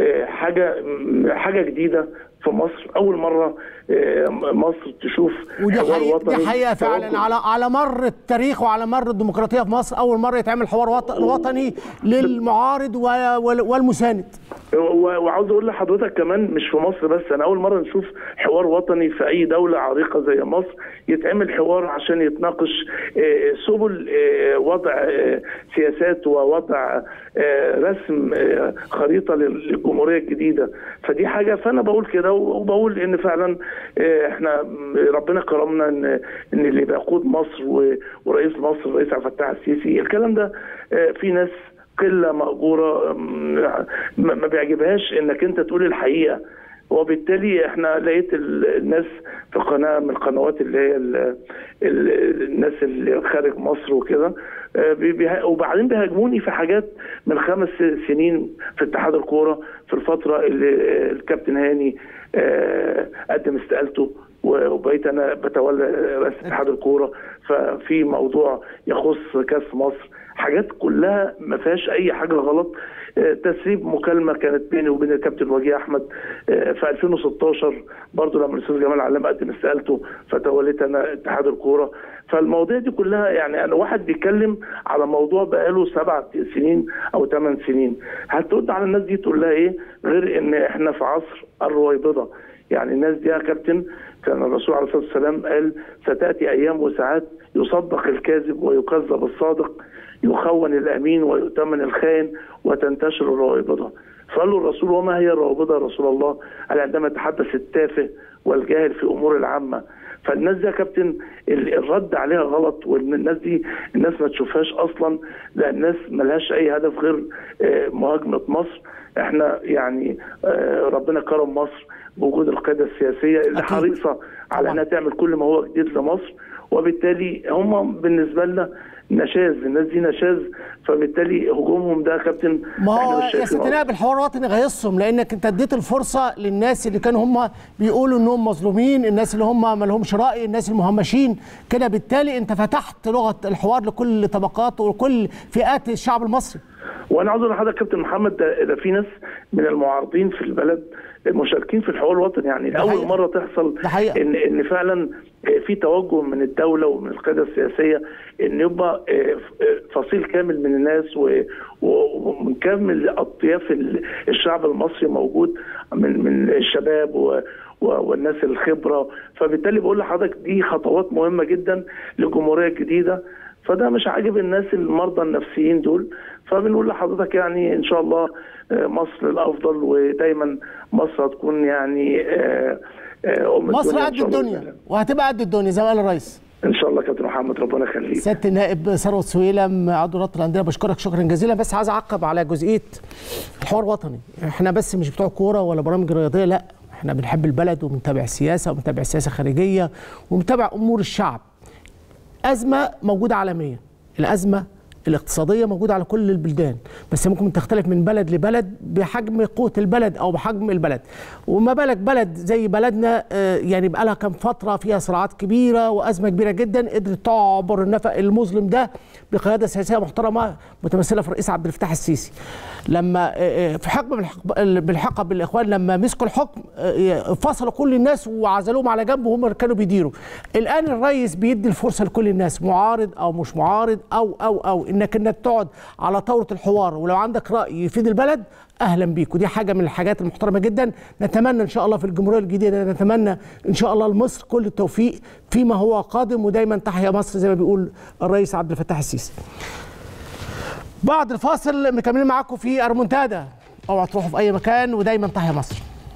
حاجه جديده في مصر، اول مره مصر تشوف حوار وطني. دي حقيقه فعلا على مر التاريخ وعلى مر الديمقراطيه في مصر، اول مره يتعمل حوار وطني للمعارض والمساند. وعاوز اقول لحضرتك كمان مش في مصر بس، انا اول مره نشوف حوار وطني في اي دوله عريقه زي مصر، يتعمل حوار عشان يتناقش سبل وضع سياسات ووضع رسم خريطه للجمهوريه الجديده. فدي حاجه، فانا بقول كده وبقول ان فعلا احنا ربنا كرمنا ان اللي بيقود مصر ورئيس مصر الرئيس عبد الفتاح السيسي، الكلام ده في ناس قله مأجوره ما بيعجبهاش انك انت تقول الحقيقه، وبالتالي احنا لقيت الناس في قناه من القنوات اللي هي الناس اللي خارج مصر وكده، وبعدين بيهاجموني في حاجات من 5 سنين في اتحاد الكوره، في الفتره اللي الكابتن هاني قدم استقالته وبقيت انا بتولى رئاسه اتحاد الكوره، ففي موضوع يخص كاس مصر، حاجات كلها ما فيهاش اي حاجه غلط. تسريب مكالمه كانت بيني وبين الكابتن وجيه احمد في 2016 برضه لما الاستاذ جمال علام قدم استقالته فتوليت انا اتحاد الكوره. فالمواضيع دي كلها يعني انا واحد بيتكلم على موضوع بقاله 7 سنين او 8 سنين، هترد على الناس دي تقول لها ايه غير ان احنا في عصر الرويبضه؟ يعني الناس دي يا كابتن كان الرسول عليه الصلاه والسلام قال ستاتي ايام وساعات يصدق الكاذب ويكذب الصادق، يخون الامين ويؤتمن الخائن وتنتشر الرويبضه. فقال له الرسول وما هي الرويبضه يا رسول الله؟ قال عندما يتحدث التافه والجاهل في امور العامه. فالناس دي يا كابتن الرد عليها غلط، وان الناس دي الناس ما تشوفهاش اصلا، لان الناس ملهاش اي هدف غير مهاجمه مصر. احنا يعني ربنا كرم مصر بوجود القياده السياسيه اللي حريصه على انها تعمل كل ما هو جديد لمصر، وبالتالي هم بالنسبه لنا نشاز، الناس دي نشاز، فبالتالي هجومهم ده يا كابتن ما هو يا ست نائب الحوار الوطني غيصهم، لانك انت اديت الفرصه للناس اللي كانوا هم بيقولوا انهم مظلومين، الناس اللي هم ما لهمش راي، الناس المهمشين كده، بالتالي انت فتحت لغه الحوار لكل طبقات وكل فئات الشعب المصري. وانا عاوز اقول لحضرتك كابتن محمد ده في ناس من المعارضين في البلد مشاركين في الحوار الوطني، يعني اول مره تحصل ان فعلا في توجه من الدوله ومن القياده السياسيه ان يبقى فصيل كامل من الناس ومن كامل اطياف الشعب المصري موجود من الشباب والناس الخبره. فبالتالي بقول لحضرتك دي خطوات مهمه جدا للجمهوريه الجديده، فده مش عاجب الناس المرضى النفسيين دول. فبنقول لحضرتك يعني ان شاء الله مصر الافضل، ودايما مصر هتكون يعني مصر قد الدنيا وهتبقى قد الدنيا زي ما قال الرئيس ان شاء الله. كابتن محمد ربنا يخليك. سياده النائب ثروت سويلم عضو رابطه الانديه، بشكرك شكرا جزيلا. بس عايز اعقب على جزئيه الحوار الوطني، احنا بس مش بتوع كوره ولا برامج رياضيه، لا احنا بنحب البلد وبنتابع السياسه وبنتابع السياسه الخارجيه وبنتابع امور الشعب. ازمه موجوده عالميا، الازمه الاقتصاديه موجوده على كل البلدان، بس ممكن تختلف من بلد لبلد بحجم قوه البلد او بحجم البلد، وما بالك بلد زي بلدنا يعني بقى لها كام فتره فيها صراعات كبيره وازمه كبيره جدا، قدرت تعبر النفق المظلم ده بقياده سياسيه محترمه متمثله في الرئيس عبد الفتاح السيسي. لما في حقبه بالحقب الاخوان لما مسكوا الحكم فصلوا كل الناس وعزلوهم على جنب وهم كانوا بيديروا. الان الرئيس بيدي الفرصه لكل الناس، معارض او مش معارض او انك تقعد على طاوله الحوار، ولو عندك راي يفيد البلد اهلا بيك، ودي حاجه من الحاجات المحترمه جدا. نتمنى ان شاء الله في الجمهوريه الجديده، نتمنى ان شاء الله لمصر كل التوفيق فيما هو قادم، ودايما تحيا مصر زي ما بيقول الرئيس عبد الفتاح السيسي. بعد الفاصل مكملين معاكم في ارمونتادا، اوعوا تروحوا في اي مكان، ودايما تحيا مصر.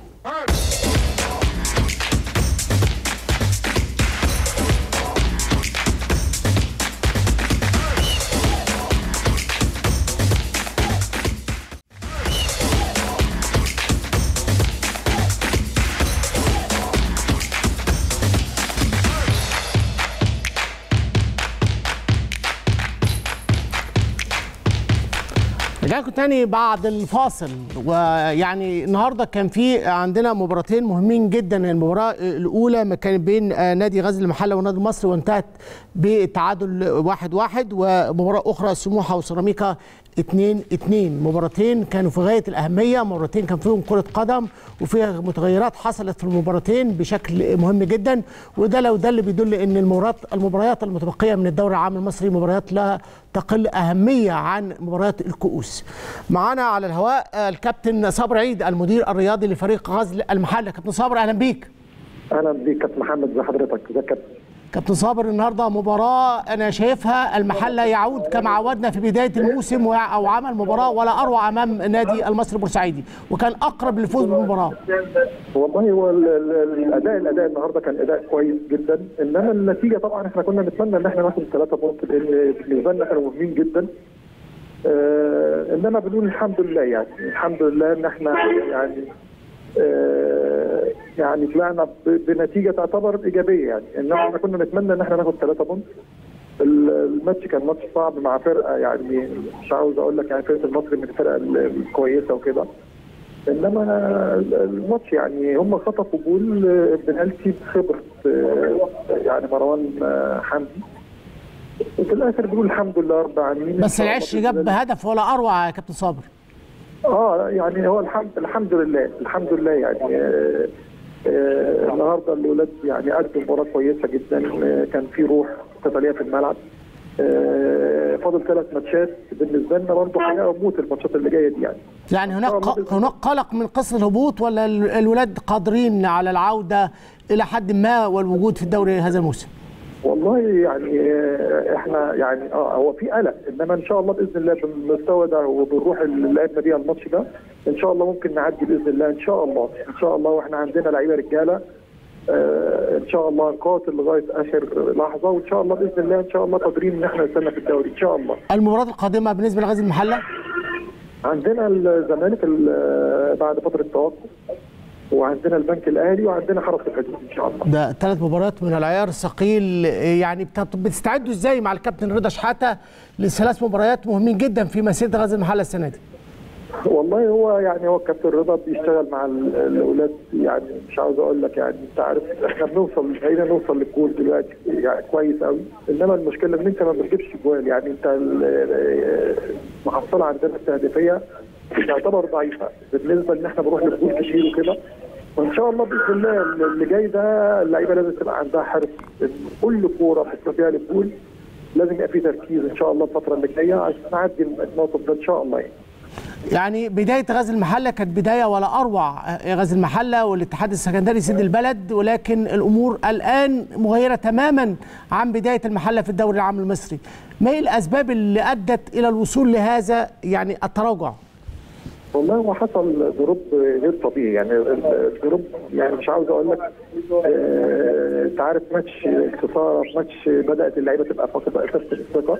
رجعنا تاني بعد الفاصل. ويعني النهارده كان في عندنا مباراتين مهمين جدا. المباراه الاولى كانت بين نادي غزل المحله والنادي المصري وانتهت بالتعادل 1-1، ومباراه اخرى سموحه وسيراميكا 2-2. مباراتين كانوا في غايه الاهميه، مباراتين كان فيهم كره قدم وفيها متغيرات حصلت في المباراتين بشكل مهم جدا، وده اللي بيدل ان المباريات المتبقيه من الدوري العام المصري مباريات لا تقل اهميه عن مباريات الكؤوس. معانا على الهواء الكابتن صابر عيد المدير الرياضي لفريق غزل المحله. كابتن صابر اهلا بيك. اهلا بيك كابتن محمد، ازي حضرتك؟ ازيك كابتن؟ كابتن صابر، النهارده مباراه انا شايفها المحله يعود كما عودنا في بدايه الموسم او عمل مباراه ولا اروع امام نادي المصري البورسعيدي، وكان اقرب للفوز بالمباراه. والله هو الاداء النهارده كان اداء كويس جدا، انما النتيجه طبعا احنا كنا نتمنى ان احنا ناخد 3 بونت، لان بالنسبه لنا كانوا مهمين جدا. انما بنقول الحمد لله، يعني الحمد لله ان احنا يعني طلعنا بنتيجه تعتبر ايجابيه، يعني انما احنا كنا نتمنى ان احنا ناخد 3 بونت. الماتش كان ماتش صعب مع فرقه، يعني مش عاوز اقول لك يعني فرقه المصري من الفرقه الكويسه وكده، انما الماتش يعني هم خطفوا جول بنالتي بخبره يعني مروان حمدي، وفي الاخر بنقول الحمد لله رب العالمين. بس العش جاب هدف ولا اروع يا كابتن صابر. يعني هو الحمد لله يعني النهارده الاولاد يعني قدموا مباراه كويسه جدا، كان في روح قتاليه في الملعب. فاضل 3 ماتشات بالنسبه لنا برضه حياه وموت الماتشات اللي جايه دي يعني هناك قلق من قصه الهبوط، ولا الولاد قادرين على العوده الى حد ما والوجود في الدوري هذا الموسم؟ والله يعني احنا يعني هو في قلق، انما ان شاء الله باذن الله بالمستوى ده وبالروح اللي لعبنا بيها الماتش ده ان شاء الله ممكن نعدي باذن الله، ان شاء الله. واحنا عندنا لعيبه رجاله ان شاء الله نقاتل لغايه اخر لحظه، وان شاء الله باذن الله ان شاء الله قادرين ان احنا نستنى في الدوري ان شاء الله. المباراه القادمه بالنسبه لغزل المحله عندنا الزمالك بعد فتره توقف، وعندنا البنك الاهلي، وعندنا حرس الحدود ان شاء الله. ده 3 مباريات من العيار الثقيل. يعني بتستعدوا ازاي مع الكابتن رضا شحاته ل3 مباريات مهمين جدا في مسيره غزل المحله السنه دي؟ والله هو الكابتن رضا بيشتغل مع الاولاد، يعني مش عاوز اقول لك، يعني انت عارف احنا بقينا نوصل للجول دلوقتي يعني كويس قوي، انما المشكله ان انت ما بتجيبش جوال، يعني انت المحصله عندنا التهديفيه تعتبر ضعيفه بالنسبه ان احنا بنروح للجول كتير وكده. وان شاء الله باذن الله اللي جاي ده اللعيبه لازم تبقى عندها حرص، كل كوره بتطلع فيها للجول لازم يبقى في تركيز ان شاء الله الفتره اللي جايه عشان نعدي الموقف ده ان شاء الله. يعني بدايه غزل المحله كانت بدايه ولا اروع. غزل المحله والاتحاد السكندري سد البلد، ولكن الامور الان مغيره تماما عن بدايه المحله في الدوري العام المصري. ما هي الاسباب اللي ادت الى الوصول لهذا يعني التراجع؟ والله هو حصل ضروب غير طبيعي، يعني الضروب يعني مش عاوز اقول لك انت عارف ماتش خساره، ماتش بدات اللعيبه تبقى فاقده اساس الثقه،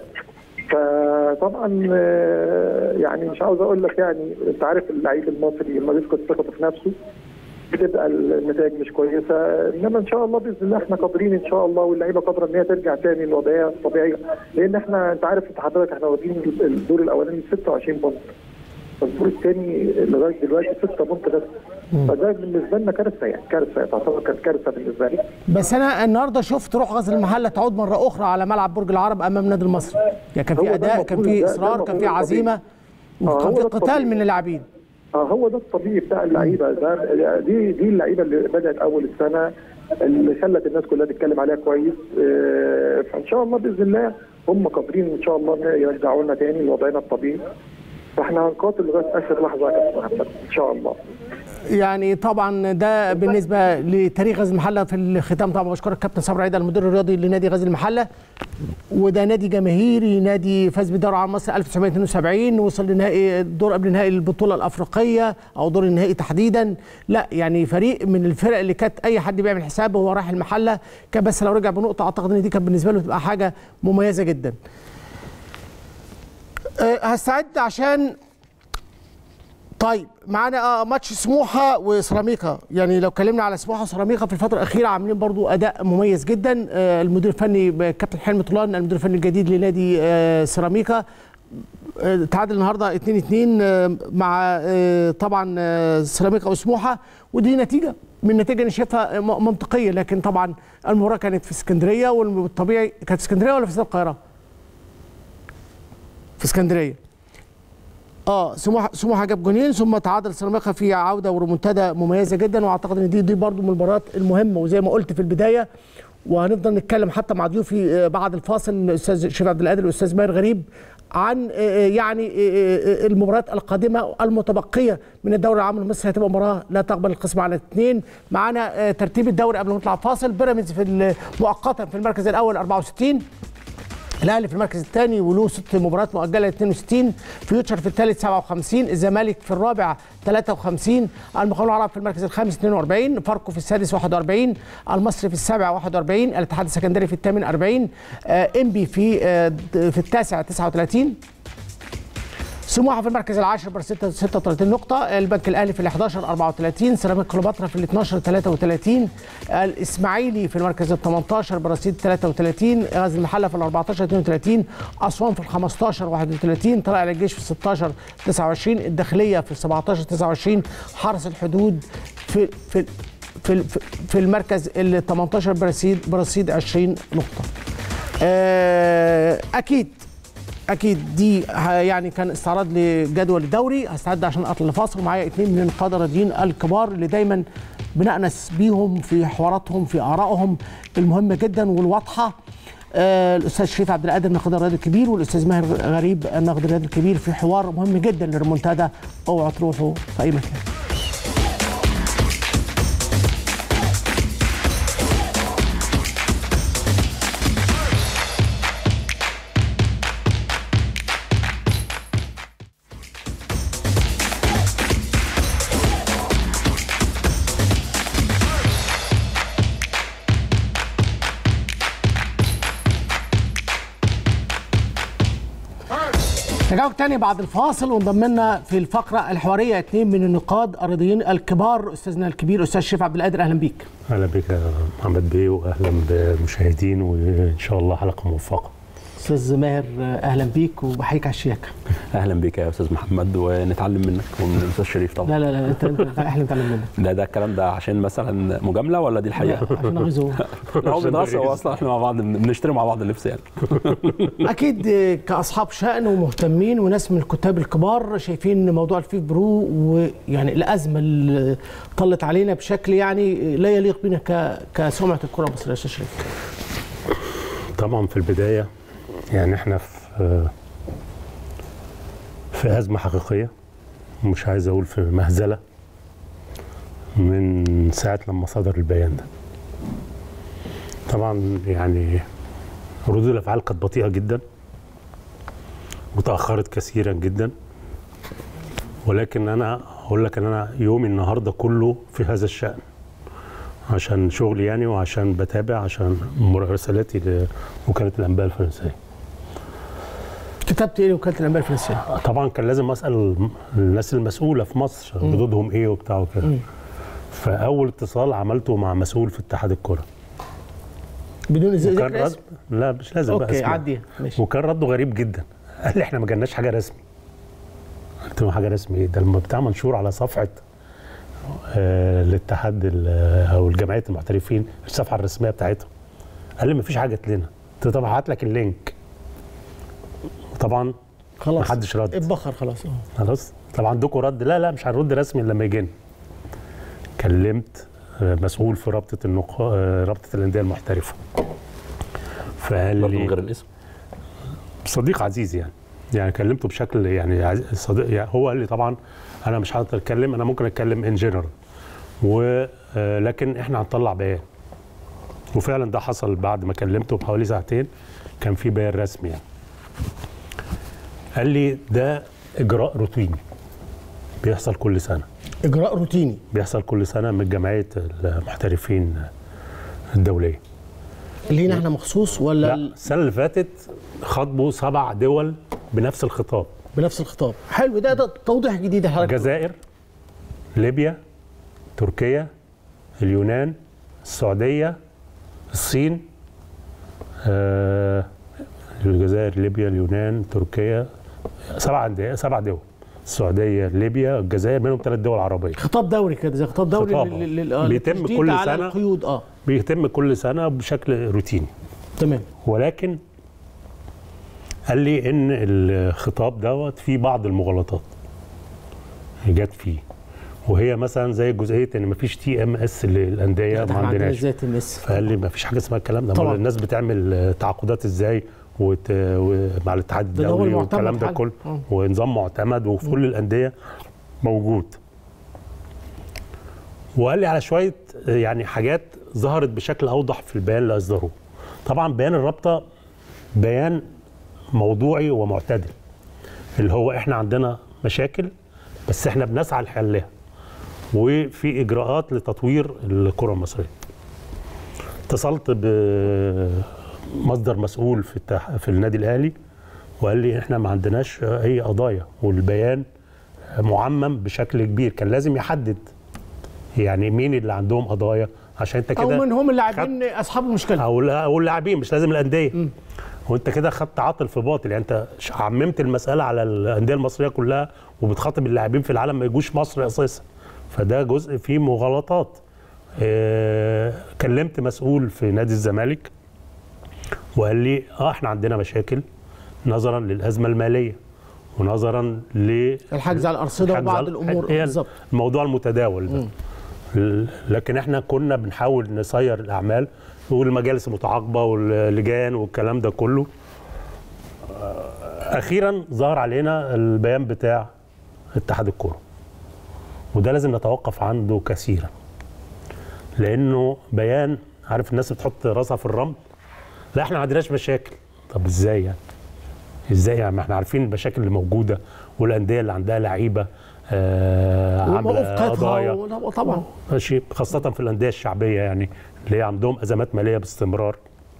فطبعا يعني مش عاوز اقول لك، يعني انت عارف اللعيب المصري لما بيفقد ثقته في نفسه بتبقى النتائج مش كويسه، انما ان شاء الله باذن الله احنا قادرين ان شاء الله، واللعيبه قادره ان هي ترجع تاني للوضعيه الطبيعيه، لان احنا انت عارف حضرتك احنا واخدين الدور الاولاني 26 بونت، الدور الثاني لغايه دلوقتي 6 بونت بس، فده بالنسبه لنا كارثه، يعني كارثه تعتبر كانت كارثه بالنسبه لي. بس انا النهارده شفت روح غزل المحله تعود مره اخرى على ملعب برج العرب امام نادي المصري، يعني كان في اداء، كان في اصرار، كان في عزيمه، وكان في قتال من اللاعبين. هو ده الطبيعي بتاع اللعيبه، ده دي اللعيبه اللي بدات اول السنه اللي خلت الناس كلها تتكلم عليها كويس، فان شاء الله باذن الله هم قادرين ان شاء الله يرجعونا تاني لوضعنا الطبيعي. فاحنا هنقاتل لغايه اخر لحظه يا كابتن محمد ان شاء الله. يعني طبعا ده بالنسبه لتاريخ غزل المحله. في الختام طبعا بشكرك كابتن صبري عيد المدير الرياضي لنادي غزل المحله، وده نادي جماهيري، نادي فاز بدوري عام مصر 1972، وصل لنهائي الدور قبل نهائي البطوله الافريقيه او دور النهائي تحديدا. لا يعني فريق من الفرق اللي كانت اي حد بيعمل حساب هو رايح المحله، كان بس لو رجع بنقطه اعتقد ان دي كانت بالنسبه له تبقى حاجه مميزه جدا. هستعد عشان طيب معانا ماتش سموحه وسيراميكا. يعني لو اتكلمنا على سموحه وسيراميكا في الفتره الاخيره عاملين برضو اداء مميز جدا. المدير الفني كابتن حلمي طولان المدير الفني الجديد لنادي سيراميكا تعادل النهارده 2-2 مع طبعا سيراميكا وسموحه، ودي نتيجه من النتيجه انا شايفها منطقيه. لكن طبعا المباراه كانت في اسكندريه، والطبيعي كانت في اسكندريه ولا في استاد القاهره؟ في اسكندريه. سموحه جاب جونين، ثم تعادل سيراميكا في عوده وريمونتادا مميزه جدا. واعتقد ان دي برضو من المباريات المهمه، وزي ما قلت في البدايه وهنفضل نتكلم حتى مع ضيوفي بعد الفاصل الاستاذ شريف عبد القادر والاستاذ ماهر غريب عن يعني المباريات القادمه المتبقيه من الدوري العام المصري. هتبقى مباراه لا تقبل القسم على اثنين. معانا ترتيب الدوري قبل ما نطلع فاصل. بيراميدز مؤقتا في المركز الاول 64، الاهلي في المركز الثاني وله 6 مباريات مؤجله 62، فيوتشر في الثالث 57، الزمالك في الرابع 53، المقاولون العرب في المركز الخامس 42، فاركو في السادس 41، المصري في السابع 41، الاتحاد السكندري في الثامن 40، انبي في التاسع 39، سموحه في المركز العاشر ب 36 نقطة، البنك الأهلي في ال11 34، سيراميكا كليوباترا في ال12 33، الإسماعيلي في المركز ال18 برصيد 33، غزل المحلة في ال14 32، أسوان في ال15 31، طلائع الجيش في ال16 29، الداخلية في ال17 29، حرس الحدود في المركز ال18 برصيد 20 نقطة. اكيد دي يعني كان استعراض لجدول الدوري. هستعد عشان اطلع لفاصل، ومعايا 2 من القاده الرياضيين الكبار اللي دايما بنأنس بيهم في حواراتهم في ارائهم المهمه جدا والواضحه. الاستاذ شريف عبد القادر الناقد الرياضي الكبير، والاستاذ ماهر غريب الناقد الرياضي الكبير، في حوار مهم جدا للريمونتادا. اوعوا تروحوا في اي مكان. رجعوا تاني بعد الفاصل، وانضم لنا في الفقره الحواريه 2 من النقاد الرياضيين الكبار، استاذنا الكبير استاذ شريف عبد القادر. اهلا بيك. اهلا بك يا محمد بيه، واهلا بالمشاهدين، وان شاء الله حلقه موفقه. استاذ ماهر اهلا بيك وبحييك على الشياكه. اهلا بك يا استاذ محمد، ونتعلم منك ومن الاستاذ شريف طبعا. لا انت احنا نتعلم منك. ده الكلام ده عشان مثلا مجامله ولا دي الحقيقه؟ عشان نغيظه. هو بنغيظ، هو اصلا احنا مع بعض بنشتري مع بعض اللبس يعني. اكيد كاصحاب شأن ومهتمين وناس من الكتاب الكبار شايفين موضوع الفيف برو، ويعني الازمه اللي طلت علينا بشكل يعني لا يليق بنا كسمعه الكره المصريه. يا استاذ شريف، طبعا في البدايه يعني احنا في أزمة حقيقية، مش عايز أقول في مهزلة، من ساعة لما صدر البيان ده. طبعا يعني ردود الأفعال كانت بطيئة جدا وتأخرت كثيرا جدا، ولكن أنا أقول لك إن أنا يومي النهاردة كله في هذا الشأن، عشان شغلي يعني، وعشان بتابع، عشان مراسلاتي لوكالة الأنباء الفرنسية. كتبت ايه لوكاله الانباء الفرنسيه؟ طبعا كان لازم اسال الناس المسؤوله في مصر ردودهم ايه وبتاع وكده. فاول اتصال عملته مع مسؤول في اتحاد الكره بدون ذكر اسم؟ لا مش لازم بقى. اوكي عديها ماشي. وكان رده غريب جدا، قال لي احنا ما جالناش حاجه رسمي. قلت له حاجه رسمي ايه؟ ده لما بتاع منشور على صفحه الاتحاد او الجمعيه المحترفين، الصفحه الرسميه بتاعتهم. قال لي ما فيش حاجه لنا. قلت له طب هبعت لك اللينك. طبعا خلاص ما حدش رد، اتبخر خلاص. طب عندكم رد؟ لا مش هنرد رسمي لما يجينا. كلمت مسؤول في رابطه الانديه المحترفه، فقال لي من غير الاسم. صديق عزيز يعني كلمته بشكل يعني صديق. يعني هو قال لي طبعا انا مش هقدر اتكلم، انا ممكن اتكلم ان جنرال، ولكن احنا هنطلع بيان. وفعلا ده حصل بعد ما كلمته بحوالي ساعتين، كان في بيان رسمي يعني. قال لي ده اجراء روتيني بيحصل كل سنه. اجراء روتيني بيحصل كل سنه من جمعيه المحترفين الدوليه. لينا احنا مخصوص ولا؟ لا، السنه اللي فاتت خاطبوا 7 دول بنفس الخطاب. بنفس الخطاب. حلو، ده توضيح جديد حضرتك. الجزائر، ليبيا، تركيا، اليونان، السعوديه، الصين، الجزائر، ليبيا، اليونان، تركيا، 7 دول. السعوديه، ليبيا، الجزائر، منهم 3 دول عربيه. خطاب دوري كده، زي خطاب دوري بيتم كل سنه. القيود بيتم كل سنه بشكل روتيني. تمام. ولكن قال لي ان الخطاب دوت فيه بعض المغالطات جت فيه، وهي مثلا زي جزئيه ان مفيش TMS للانديه، ما عندناش. ازاي TMS؟ فقال لي مفيش حاجه اسمها الكلام ده. طبعا الناس بتعمل تعاقدات ازاي مع الاتحاد الدولي والكلام ده كله، ونظام معتمد وفي كل الانديه موجود. وقال لي على شويه يعني حاجات ظهرت بشكل اوضح في البيان اللي اصدروه. طبعا بيان الرابطه بيان موضوعي ومعتدل، اللي هو احنا عندنا مشاكل بس احنا بنسعى لحلها، وفي اجراءات لتطوير الكره المصريه. اتصلت بمصدر مسؤول في النادي الاهلي وقال لي احنا ما عندناش اي قضايا، والبيان معمم بشكل كبير. كان لازم يحدد يعني مين اللي عندهم قضايا، عشان انت كده او من هم اللاعبين اصحاب المشكله، او اللاعبين، مش لازم الانديه. وانت كده خدت عاطل في باطل، يعني انت عممت المساله على الانديه المصريه كلها، وبتخاطب اللاعبين في العالم ما يجوش مصر اساسا. فده جزء فيه مغالطات. كلمت مسؤول في نادي الزمالك وقال لي احنا عندنا مشاكل نظرا للازمه الماليه ونظرا الحجز على الارصده وبعض الامور. بالظبط، الموضوع المتداول ده. لكن احنا كنا بنحاول نسير الاعمال والمجالس المتعاقبه واللجان والكلام ده كله. اخيرا ظهر علينا البيان بتاع اتحاد الكوره، وده لازم نتوقف عنده كثيرا، لانه بيان، عارف الناس بتحط راسها في الرمل. لا احنا ما عندناش مشاكل. طب ازاي يعني؟ ازاي يعني؟ ما احنا عارفين المشاكل اللي موجوده، والانديه اللي عندها لعيبه عامله قضايا طبعا، ماشي، خاصه في الانديه الشعبيه يعني اللي هي عندهم ازمات ماليه باستمرار.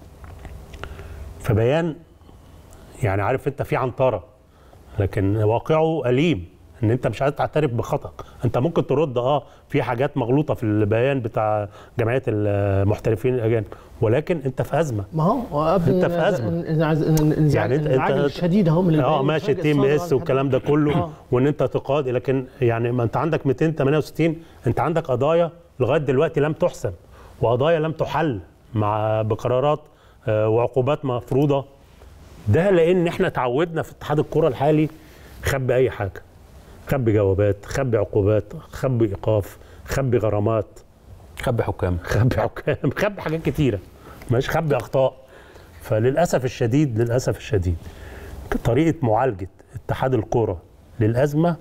فبيان يعني عارف انت في عنطره، لكن واقعه أليم، ان انت مش عايز تعترف بخطأك. انت ممكن ترد في حاجات مغلوطه في البيان بتاع جمعيه المحترفين الاجانب، ولكن انت في ازمه. ما هو انت في ازمه يعني انت شديد اهو من البيان. ماشي TMS والكلام ده كله، وان انت تقاضي، لكن يعني ما انت عندك 268، انت عندك قضايا لغايه دلوقتي لم تحسم، وقضايا لم تحل بقرارات وعقوبات مفروضه. ده لان احنا تعودنا في اتحاد الكره الحالي خبي اي حاجه، خبي جوابات، خبي عقوبات، خبي ايقاف، خبي غرامات، خبي حكام، خبي حاجات كتيره، ماشي، خبي اخطاء. فللاسف الشديد طريقه معالجه اتحاد الكره للازمه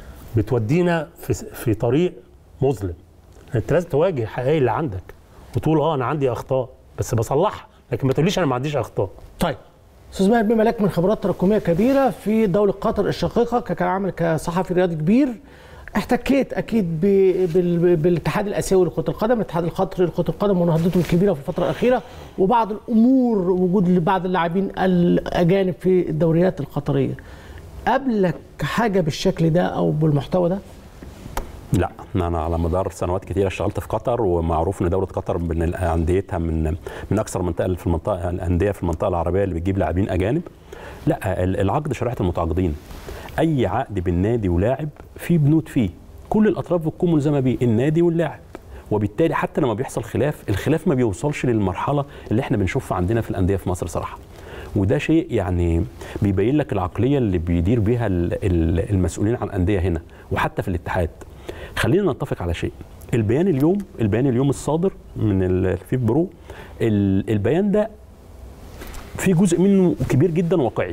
بتودينا في طريق مظلم. انت لازم تواجه حقائق اللي عندك وتقول انا عندي اخطاء بس بصلحها، لكن ما تقوليش انا ما عنديش اخطاء. طيب استاذ ماهر، بما لك من خبرات تراكميه كبيره في دوله قطر الشقيقه، كعامل كصحفي رياضي كبير، احتكيت اكيد بالاتحاد الاسيوي لكره القدم، الاتحاد القطري لكره القدم ونهضته الكبيره في الفتره الاخيره، وبعض الامور، وجود بعض اللاعبين الاجانب في الدوريات القطريه. قابلك حاجه بالشكل ده او بالمحتوى ده؟ لا، انا على مدار سنوات كثيره اشتغلت في قطر، ومعروف ان دوله قطر من انديتها من اكثر الانديه في المنطقه العربيه اللي بتجيب لاعبين اجانب. لا، العقد شريحه المتعاقدين. اي عقد بين نادي ولاعب فيه بنود فيه، كل الاطراف بتكون ملزمه بيه، النادي واللاعب. وبالتالي حتى لما بيحصل الخلاف ما بيوصلش للمرحله اللي احنا بنشوفها عندنا في الانديه في مصر صراحه. وده شيء يعني بيبين لك العقليه اللي بيدير بيها المسؤولين عن الانديه هنا وحتى في الاتحاد. خلينا نتفق على شيء. البيان اليوم الصادر من الفيف برو، البيان ده في جزء منه كبير جدا واقعي.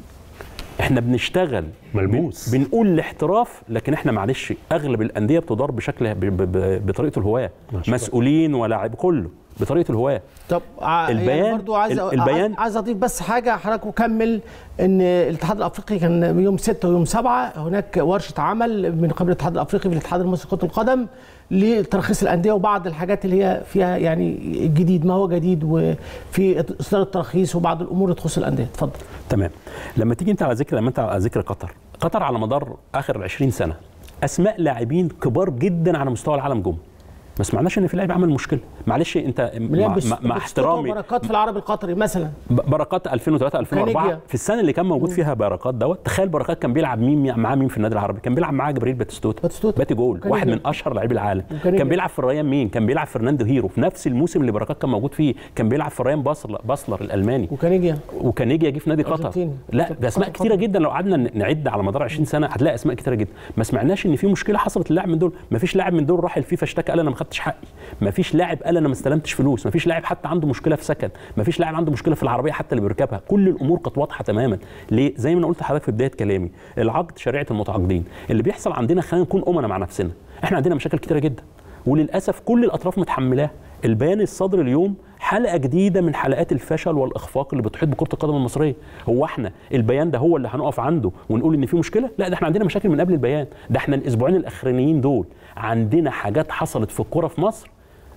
احنا بنشتغل ملموس، بنقول الاحتراف، لكن احنا معلش اغلب الانديه بتدار بشكل بطريقه الهواه، مسؤولين ولاعب كله بطريقه الهواه. طب البيان برضو عايز اضيف بس حاجه حضرتك وكمل، ان الاتحاد الافريقي كان يوم 6 ويوم 7 هناك ورشه عمل من قبل الاتحاد الافريقي بالاتحاد المصري لكره القدم لترخيص الانديه وبعض الحاجات اللي هي فيها يعني جديد، ما هو جديد وفي اصدار التراخيص وبعض الامور اللي تخص الانديه. اتفضل. تمام. لما انت على ذكر قطر على مدار اخر 20 سنه اسماء لاعبين كبار جدا على مستوى العالم جم، ما سمعناش ان في لاعب عمل مشكله. معلش انت مع احترامي، بركات في العرب القطري مثلا، بركات 2003 2004 في السنه اللي كان موجود فيها بركات تخيل بركات كان بيلعب معاه مين في النادي العربي؟ كان بيلعب معاه جبريل باتيستوتا باتي جول، واحد من اشهر لاعبي العالم. كان بيلعب في الريان مين؟ كان بيلعب فرناندو هيرو في نفس الموسم اللي بركات كان موجود فيه، كان بيلعب في الريان باسلر الالماني، وكانيجيا جه في نادي قطر. لا ده اسماء كتيره جدا، لو قعدنا نعد على مدار 20 سنه هتلاقي اسماء كتيره جدا. ما سمعناش ان في مشكله حصلت للاعب من دول، ما فيش لاعب من دول راح الفيفا اشتكى قال انا ما خدتش حقي، ما فيش لاعب قال انا ما استلمتش فلوس، ما فيش لاعب حتى عنده مشكله في سكن، ما فيش لاعب عنده مشكله في العربيه حتى اللي بيركبها. كل الامور كانت واضحه تماما. ليه؟ زي ما انا قلت لحضرتك في بدايه كلامي، العقد شريعه المتعاقدين. اللي بيحصل عندنا خلينا نكون امنا مع نفسنا، احنا عندنا مشاكل كتيره جدا وللاسف كل الاطراف متحملاها. البيان الصادر اليوم حلقه جديده من حلقات الفشل والاخفاق اللي بتحيط بكره القدم المصريه. هو احنا البيان ده هو اللي هنقف عنده ونقول ان في مشكله؟ لا، ده احنا عندنا مشاكل من قبل البيان. ده احنا الاسبوعين الاخرانيين دول عندنا حاجات حصلت في الكوره في مصر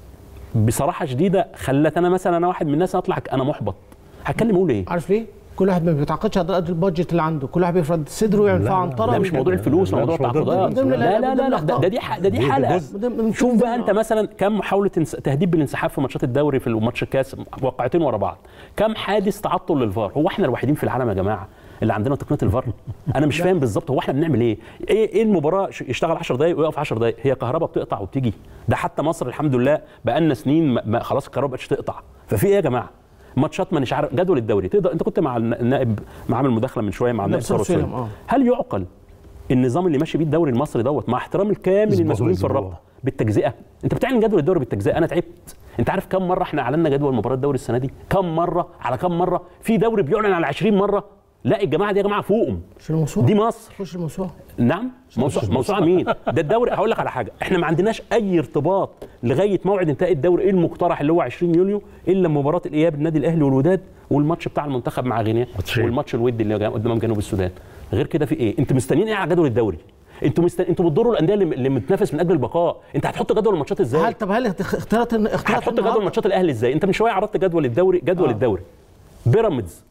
بصراحه شديده خلت انا واحد من الناس اطلع انا محبط. هتكلم اقول ايه؟ عارف ليه؟ كل واحد ما بيتعاقدش على قد البادجت اللي عنده، كل واحد بيفرض صدره ويعمل فيها عنطره. لا مش موضوع الفلوس، موضوع التعاقدات. لا ده دي حلقه. شوف بقى انت مثلا كم محاوله تهديد بالانسحاب في ماتشات الدوري في ماتش الكاس، وقعتين ورا بعض. كم حادث تعطل للفار؟ هو احنا الوحيدين في العالم يا جماعه اللي عندنا تقنيه الفار؟ انا مش فاهم بالظبط هو احنا بنعمل ايه المباراه يشتغل 10 دقائق ويقف 10 دقائق؟ هي كهرباء بتقطع وبتيجي. ده حتى مصر الحمد لله بقى لنا سنين خلاص الكهرباء بقتش تقطع. ففي ايه يا جماعه؟ ماتشات ما مش عارف جدول الدوري تقدر. انت كنت مع النائب عامل مداخله من شويه مع النائب ثروت. هل يعقل النظام اللي ماشي بيه الدوري المصري مع احترام الكامل للمسؤولين في الرابطه بالتجزئه؟ انت بتعلن جدول الدوري بالتجزئه. انا تعبت. انت عارف كم مره احنا اعلنا جدول مباراه الدوري السنه دي؟ كم مره على كم مره؟ في دوري بيعلن على 20 مره. لا الجماعه دي يا جماعه فوقهم. دي مصر. خش الموسوعه. نعم موسوعه مين؟ ده الدوري. هقول لك على حاجه، احنا ما عندناش اي ارتباط لغايه موعد انتهاء الدوري المقترح اللي هو 20 يوليو الا مباراه الاياب النادي الاهلي والوداد والماتش بتاع المنتخب مع غينيا والماتش الودي اللي قدام جنوب السودان. غير كده في ايه؟ انتوا مستنيين ايه على جدول الدوري؟ انتوا بتضروا الانديه اللي بتنافس من اجل البقاء. انت هتحط جدول الماتشات ازاي؟ هل اختيارات هتحط جدول ماتشات الاهلي ازاي؟ انت من شويه عرضت جدول الدوري بيراميدز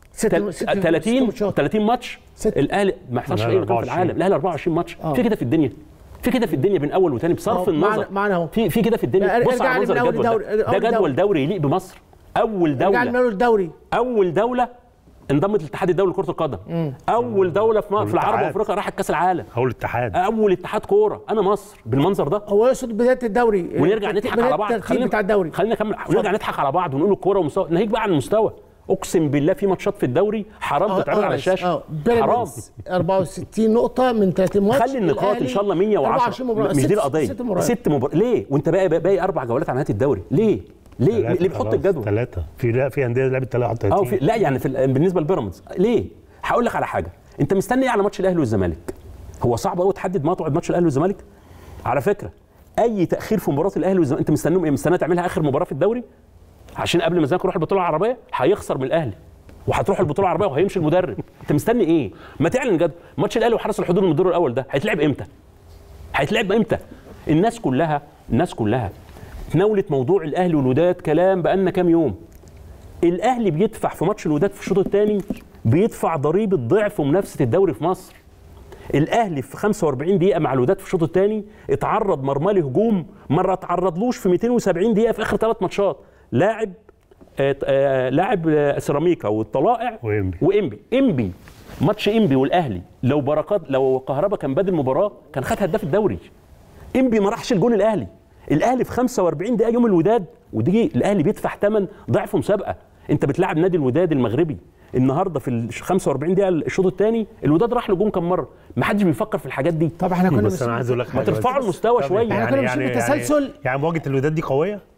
30 ماتش. الاهلي ما حصلش اي مكان في العالم. الاهلي 24 ماتش. في كده في الدنيا بين اول وثاني بصرف النظر. في كده في الدنيا. بص على منظر الجدول ده جدول دوري يليق بمصر. اول دوله انضمت للاتحاد الدولي لكره القدم. اول دوله في العرب وافريقيا راحت كاس العالم. اول اتحاد كوره انا مصر بالمنظر ده. هو يقصد بدايه الدوري ونرجع نضحك على بعض. خلينا نكمل ونرجع نضحك على بعض ونقول الكوره ومستوى. ناهيك بقى عن المستوى. اقسم بالله في ماتشات في الدوري حرام تتعرض على الشاشه. حرام. 64 نقطه من 30 ماتش. خلي النقاط ان شاء الله 110. مش دي القضيه. 6 مباريات. ليه؟ وانت باقي 4 جولات على نهايه الدوري. ليه بيحط الجدول؟ 3 في انديه لعبت 33. لا يعني بالنسبه لبيراميدز ليه؟ هقول لك على حاجه، انت مستني ايه على ماتش الاهلي والزمالك؟ هو صعب قوي تحدد موعد ماتش الاهلي والزمالك؟ على فكره اي تاخير في مباراه الاهلي والزمالك انت مستنيهم ايه؟ مستني تعملها اخر مباراه في الدوري عشان قبل ما الزمالك يروح البطوله العربيه هيخسر من الاهلي وهتروح البطوله العربيه وهيمشي المدرب. انت مستني ايه؟ ما تعلن جد. ماتش الاهلي وحرس الحدود من الدور الاول ده هيتلعب امتى؟ الناس كلها تناولت موضوع الاهلي والوداد كلام بقالنا كام يوم. الاهلي بيدفع في ماتش الوداد في الشوط الثاني بيدفع ضريبه ضعف منافسه الدوري في مصر. الاهلي في 45 دقيقه مع الوداد في الشوط الثاني اتعرض مرمى هجوم ما اتعرضلوش في 270 دقيقه في اخر 3 ماتشات. لاعب سيراميكا والطلائع وانبي ماتش انبي والاهلي لو كهربا كان بادئ المباراه كان خد هداف الدوري. انبي ما راحش الجون الاهلي في 45 دقيقه يوم الوداد، ودي الاهلي بيدفع ثمن ضعف مسابقه. انت بتلاعب نادي الوداد المغربي النهارده في ال 45 دقيقه الشوط الثاني الوداد راح لجون كم مره؟ ما حدش بيفكر في الحاجات دي. طب احنا كنا بس انا عايز اقول لك ما ترفعوا المستوى شويه. احنا كنا ماشيين بتسلسل. يعني مواجهه الوداد دي قويه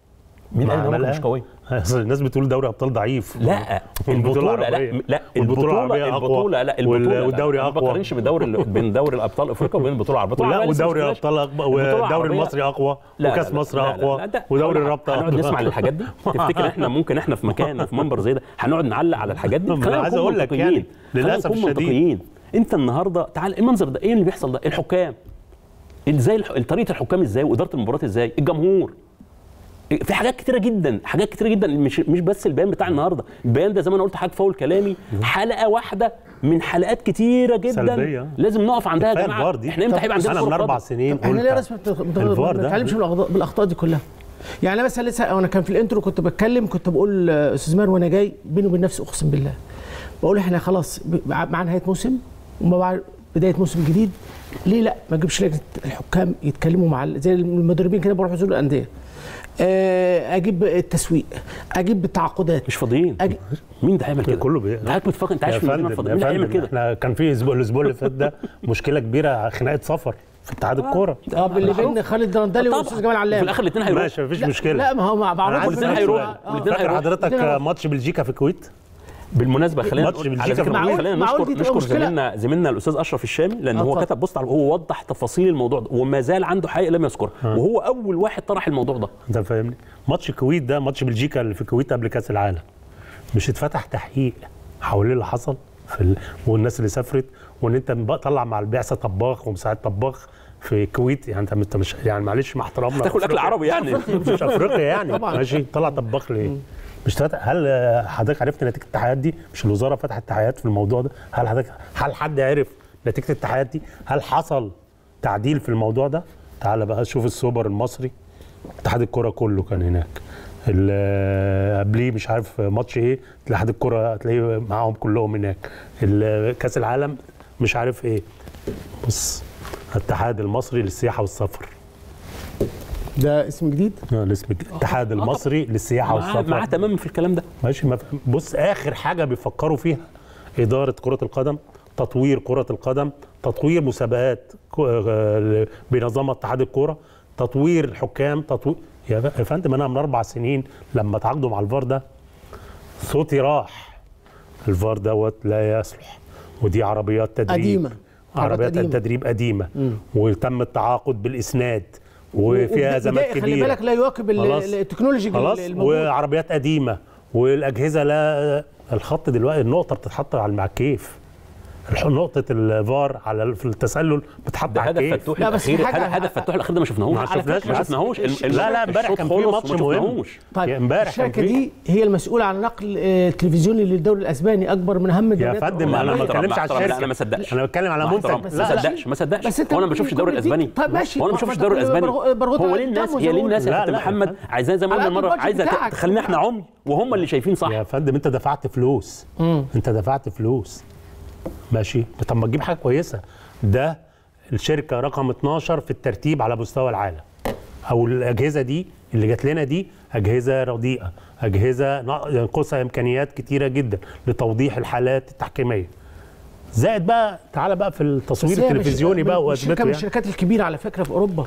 مين قال ان مش قويه؟ الناس بتقول دوري ابطال ضعيف. لا البطوله لا البطوله لا والدوري اقوى. ما بقارنش بين دوري الابطال افريقيا وبين البطوله العربيه. لا ودوري الابطال اقوى والدوري المصري اقوى وكاس مصر اقوى ودوري الرابطه هنقعد نسمع للحاجات دي؟ تفتكر احنا ممكن في مكان في منبر زي ده هنقعد نعلق على الحاجات دي؟ انا عايز اقول لك يعني للاسف الشديد انت النهارده تعال المنظر ده ايه اللي بيحصل ده؟ الحكام ازاي طريقه الحكام ازاي واداره المباراه ازاي؟ الجمهور في حاجات كتيره جدا مش بس البيان بتاع النهارده. البيان ده زي ما انا قلت حاجه فاول كلامي حلقه واحده من حلقات كتيره جدا سلبية. لازم نقف عندها يا جماعه. احنا امتى هيبقى عندنا انا من 4 سنين قلت احنا ليه رسمه ما بنتكلمش بالاخطاء دي كلها؟ يعني انا مثلا لسه وانا كان في الانترو كنت بتكلم كنت بقول استاذ ماهر وانا جاي بيني وبين نفسي اقسم بالله بقول احنا خلاص مع نهايه موسم ومع بدايه موسم جديد ليه لا ما اجيبش لجنه الحكام يتكلموا مع زي المدربين كده بيروحوا يزوروا الانديه اجيب التسويق اجيب التعاقدات مش فاضيين مين ده هيعمل كده؟ كله حضرتك بتفكر انت عايش في المدينه الفاضيه مين هيعمل كده؟ احنا كان في الاسبوع اللي فات ده مشكله كبيره خناقه سفر في اتحاد الكوره اللي بين خالد درندلي والاستاذ جمال علام في الاخر الاثنين هيروحوا ماشي مفيش مشكله لا ما هو مع بعض الاثنين هيروحوا فاكر حضرتك ماتش بلجيكا في الكويت؟ بالمناسبه خلينا نشكر زميلنا الاستاذ اشرف الشامي لان هو كتب بوست هو وضح تفاصيل الموضوع ده وما زال عنده حقيقه لم يذكرها وهو اول واحد طرح الموضوع ده. انت فاهمني؟ ماتش الكويت ده ماتش بلجيكا اللي في الكويت قبل كاس العالم مش اتفتح تحقيق حوالين اللي حصل والناس اللي سافرت وان انت طلع مع البعثه طباخ ومساعد طباخ في الكويت يعني انت مش يعني معلش مع احترامنا تاكل اكل عربي يعني مش افريقيا يعني ماشي طلع طباخ ليه؟ مش هل حضرتك عرفت نتيجه التحقيقات دي؟ مش الوزاره فتحت تحقيقات في الموضوع ده؟ هل حد عرف نتيجه التحقيقات دي؟ هل حصل تعديل في الموضوع ده؟ تعال بقى شوف السوبر المصري اتحاد الكره كله كان هناك. قبليه مش عارف ماتش ايه اتحاد الكره هتلاقيه معاهم كلهم هناك. كاس العالم مش عارف ايه. بص الاتحاد المصري للسياحه والسفر ده اسم جديد؟ الاسم الاتحاد المصري للسياحه والسفر معاه تماما في الكلام ده ماشي. بص اخر حاجه بيفكروا فيها اداره كره القدم، تطوير كره القدم، تطوير مسابقات بنظام اتحاد الكوره، تطوير الحكام، تطوير يا فندم. انا من 4 سنين لما تعاقدوا مع الفار ده صوتي راح. الفار دوت لا يصلح ودي عربيات تدريب قديمه عربيات التدريب قديمه وتم التعاقد بالاسناد وفيها ازمات كبيره. خلي بالك لا يواكب التكنولوجي وعربيات قديمه والاجهزه لا. الخط دلوقتي النقطه بتتحط على الكيف. نقطه الفار على في التسلل بتتحط على الكيف. هدف فتوح الاخير هدف فتوح الاخير ده ما شفناهوش لا امبارح كان في ماتش مهم. طيب امبارح الشركه دي هي المسؤوله عن نقل التلفزيوني للدوري الاسباني اكبر من اهم يا فندم. انا ما بتكلمش على الشركه. انا ما صدقش. انا بتكلم على منتج. ما صدقش وانا ما بشوفش الدوري الاسباني. طيب ماشي وانا ما بشوفش الدوري الاسباني. هو ليه الناس يا كابتن محمد عايزاه زي ما قلنا المره عايزه تخلينا احنا عمي وهم اللي شايفين صح. يا فندم انت دفعت فلوس. ماشي. طب ما تجيب حاجه كويسه. ده الشركه رقم 12 في الترتيب على مستوى العالم. او الاجهزه دي اللي جات لنا دي اجهزه رديئه، اجهزه ينقصها امكانيات كتيره جدا لتوضيح الحالات التحكيميه. زائد بقى تعالى بقى في التصوير التلفزيوني بقى وازمته. شركه من الشركات الكبيره على فكره في اوروبا.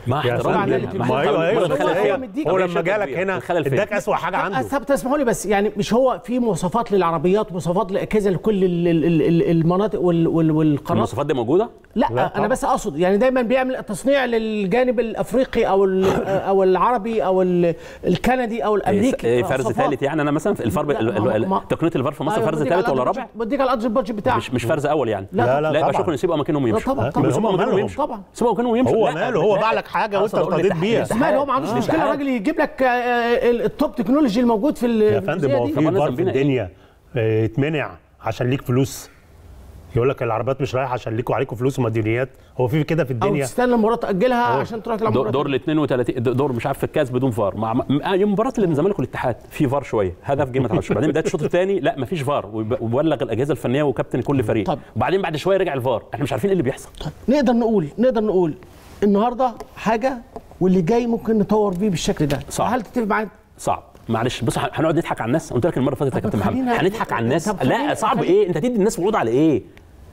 هو لما جالك هنا اداك اسوء حاجه عنده. تسمحوا لي بس يعني مش هو في مواصفات للعربيات ومواصفات لاجهزه لكل المناطق والقارات؟ المواصفات دي موجوده؟ لا انا بس اقصد يعني دايما بيعمل تصنيع للجانب الافريقي او العربي او الكندي او الامريكي. فرز ثالث يعني انا مثلا تقنيه الفار في مصر فرز ثالث ولا رابع؟ بديك على قدر البادجت بتاعك مش فرز اول يعني. لا شكرا يسيبوا اماكنهم ويمشوا. طبعا سيبوا اماكنهم ويمشوا. هو ماله؟ هو باع لك حاجه وانت ارتضيت بيها. ماله؟ هو ما عندوش مشكله الراجل يجيب لك التوب تكنولوجي الموجود في يا فندم. هو في فار في الدنيا يتمنع عشان ليك فلوس؟ يقول لك العربيات مش رايحه عشان ليكوا عليكم فلوس ومديونيات. هو في كده في الدنيا؟ او تستنى المباراه تاجلها عشان تروح تلعب دور ال 32 دور مش عارف في الكاس بدون فار. يوم مباراه اللي من الزمالك والاتحاد في فار شويه هدف جه ما اتعملش. بعدين بدايه الشوط الثاني لا مفيش فار وبلغ الاجهزه الفنيه وكابتن كل فريق. وبعدين بعد شويه رجع الفار. احنا مش عارفين ايه اللي بيحصل. نقدر نقول النهارده حاجه واللي جاي ممكن نطور بيه بالشكل ده. هل تتفق معايا؟ صعب. معلش بص هنقعد نضحك على الناس. قلت لك المره اللي فاتت يا كابتن محمد هنضحك على الناس. لا صعب ايه؟ انت هتدي الناس وعود على ايه؟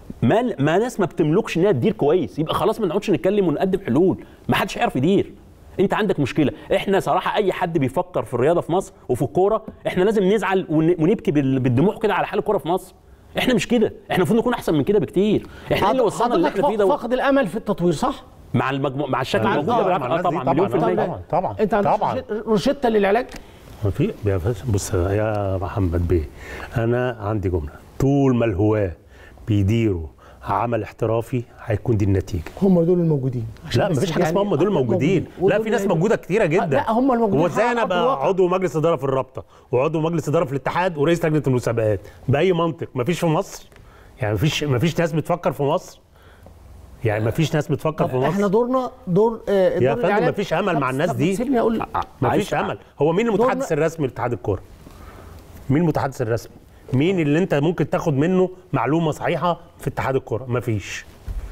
ما ناس ما بتملكش انها تدير كويس. يبقى خلاص ما نقعدش نتكلم ونقدم حلول. ما حدش هيعرف يدير. انت عندك مشكله. احنا صراحه اي حد بيفكر في الرياضه في مصر وفي الكوره احنا لازم نزعل ونبكي بالدموع كده على حال الكوره في مصر. احنا مش كده، احنا المفروض نكون احسن من كده بكتير. احنا ايه اللي وصلنا اللي احنا فيه ده؟ فقد الامل في التطوير صح؟ مع مع الشكل الموجود ده طبعا مليون في المية. طبعا انت عندك روشته للعلاج؟ ما في. بص يا محمد بيه، انا عندي جمله: طول ما الهواه بيديروا عمل احترافي هيكون دي النتيجه. هم دول الموجودين. لا مفيش حاجه اسمها هم دول الموجودين، لا في ناس موجوده كتيره جدا. لا هم الموجودين. هو ازاي انا ابقى عضو مجلس اداره في الرابطه وعضو مجلس اداره في الاتحاد ورئيس لجنه المسابقات؟ باي منطق؟ مفيش في مصر؟ يعني مفيش ناس بتفكر في مصر؟ يعني مفيش ناس بتفكر في مصر؟ احنا دورنا دور يا فندم مفيش امل مع الناس دي. سيبني اقول مفيش امل. هو مين المتحدث الرسمي لاتحاد الكوره؟ مين المتحدث الرسمي؟ مين اللي انت ممكن تاخد منه معلومه صحيحه في اتحاد الكوره؟ مفيش.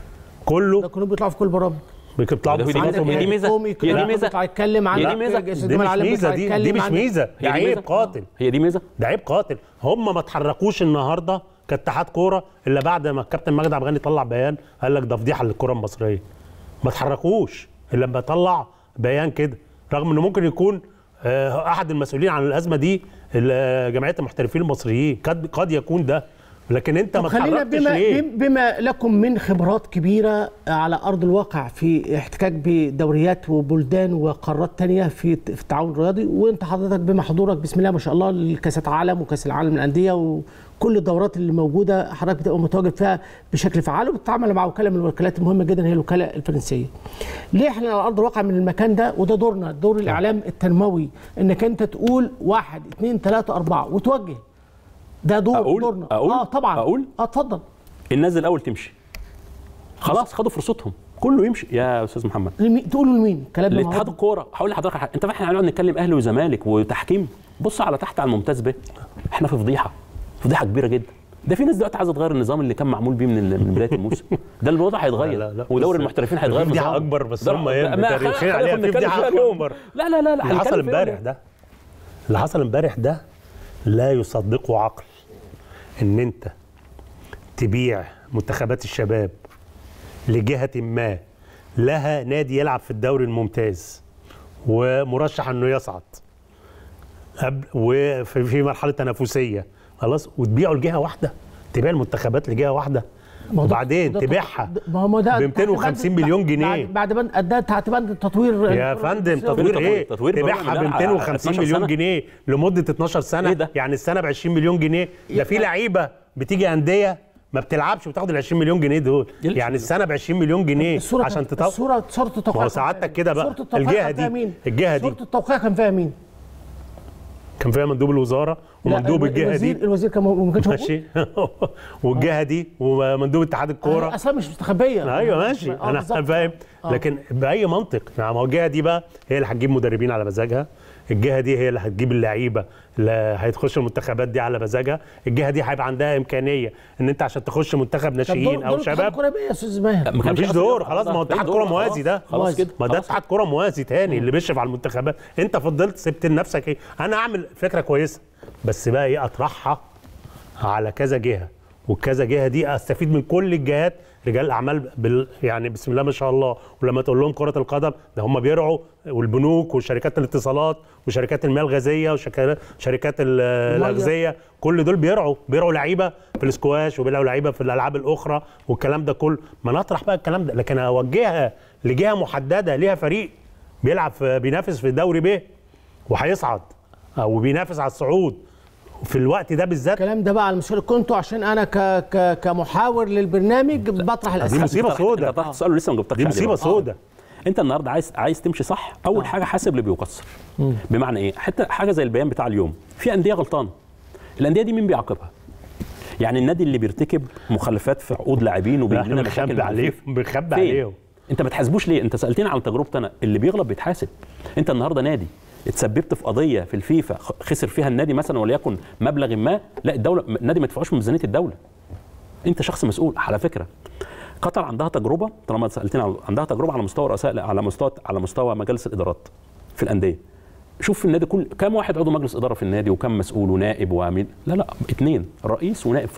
كله ده كلهم بيطلعوا في كل برامج. بيطلعوا في دي ميزه. دي ميزه يتكلم عن دي ميزه. دي مش ميزه. دي مش ميزه. ده عيب قاتل. هي دي ميزه. ده عيب قاتل. هم ما اتحركوش النهارده كاتحاد كوره الا بعد ما الكابتن مجدي عبد الغني طلع بيان قال لك ده فضيحه للكره المصريه. ما اتحركوش الا لما طلع بيان كده، رغم انه ممكن يكون احد المسؤولين عن الازمه دي جمعيه المحترفين المصريين، قد يكون ده، لكن انت ما اتحركتش ليه؟ بما لكم من خبرات كبيره على ارض الواقع في احتكاك بدوريات وبلدان وقارات تانية في التعاون الرياضي، وانت حضرتك بما حضورك بسم الله ما شاء الله لكاس العالم وكاس العالم للانديه وكل الدورات اللي موجوده حضرتك بتبقى متواجد فيها بشكل فعال، وبتتعامل مع وكاله من الوكالات المهمه جدا هي الوكاله الفرنسيه. ليه احنا على ارض الواقع من المكان ده؟ وده دورنا، دور الاعلام التنموي، انك انت تقول 1 2 3 4 وتوجه. ده دورنا. طبعا. اتفضل. الناس الاول تمشي. خلاص خدوا فرصتهم، كله يمشي يا استاذ محمد. تقولوا لمين؟ كلام الاتحاد الكوره. هقول لحضرتك حاجه، انت احنا هنقعد نتكلم اهلي وزمالك وتحكيم، بص على تحت على الممتاز به، احنا في فضيحه كبيره جدا. ده في ناس دلوقتي عايزه تغير النظام اللي كان معمول بيه من بدايه الموسم. ده الوضع هيتغير ودوري المحترفين هيتغير. فضيحه اكبر، بس هم متاريخين عليها في فضيحه اكبر. لا اللي حصل امبارح ده لا يصدقه عقل. ان انت تبيع منتخبات الشباب لجهه ما لها نادي يلعب في الدوري الممتاز ومرشح انه يصعد وفي مرحله تنافسيه خلاص، وتبيعه لجهه واحده، تبيع المنتخبات لجهه واحده وبعدين تبيعها ب 250 مليون جنيه بعد ده تحت بند التطوير يا فندم. تطوير ايه؟ تبيعها ب 250 مليون جنيه لمده 12 سنه. إيه يعني السنه ب 20 مليون جنيه. ده في لعيبه بتيجي انديه ما بتلعبش وتاخد ال 20 مليون جنيه دول، يعني السنه ب 20 مليون جنيه عشان تطور. صوره التوقيع. ما هو سعادتك كده بقى الجهه دي صوره التوقيع كان فيها مين؟ كان فيها مندوب الوزاره ومندوب الجهه دي. الوزير كان ما كانش ماشي. والجهه دي ومندوب اتحاد الكوره. اصلا مش مستخبيه. ايوه ماشي انا فاهم. لكن باي منطق؟ يعني ما هو الجهه دي بقى هي اللي هتجيب مدربين على مزاجها، الجهه دي هي اللي هتجيب اللعيبه اللي هيتخش المنتخبات دي على مزاجها، الجهه دي هيبقى عندها امكانيه ان انت عشان تخش منتخب ناشئين او شباب. دور يا استاذ ماهر مفيش دور خلاص. ما هو اتحاد كوره موازي ده خلاص كده. ما ده اتحاد كوره موازي تاني اللي بيشرف على المنتخبات. انت فضلت سبت لنفسك ايه؟ انا اعمل فكره كويسه بس بقى ايه؟ اطرحها على كذا جهه، والكذا جهه دي استفيد من كل الجهات، رجال الاعمال يعني بسم الله ما شاء الله. ولما تقول لهم كره القدم ده هم بيرعوا، والبنوك وشركات الاتصالات وشركات المياه الغازيه وشركات الاغذيه، كل دول بيرعوا لعيبه في الاسكواش وبيرعوا لعيبه في الالعاب الاخرى والكلام ده كله. ما نطرح بقى الكلام ده، لكن اوجهها لجهه محدده ليها فريق بيلعب بينافس في الدوري ب وهيصعد او بينافس على الصعود في الوقت ده بالذات. الكلام ده بقى على المسؤول كنتوا، عشان انا كمحاور للبرنامج بطرح الاسئله. دي مصيبه سوداء. انت سؤال لسه ما جبتكش. دي مصيبه سوداء. انت النهارده عايز تمشي صح. اول حاجه حاسب اللي بيقصر. بمعنى ايه؟ حتى حاجه زي البيان بتاع اليوم، في انديه غلطانه. الانديه دي مين بيعاقبها؟ يعني النادي اللي بيرتكب مخالفات في عقود لاعبين وبيجي لنا مشاكل عليهم، بنخبي عليهم. انت ما تحاسبوش ليه؟ انت سالتني عن تجربتي انا، اللي بيغلط بيتحاسب. انت النهارده نادي اتسببت في قضيه في الفيفا خسر فيها النادي مثلا وليكن مبلغ ما، لا الدوله النادي ما يدفعوش من ميزانيه الدوله. انت شخص مسؤول. على فكره قطر عندها تجربه، طالما سالتني عندها تجربه على مستوى رؤساء، على مستوى مجالس الادارات في الانديه. شوف في النادي كم واحد عضو مجلس اداره في النادي وكم مسؤول ونائب وامين؟ لا 2 رئيس ونائب فقط.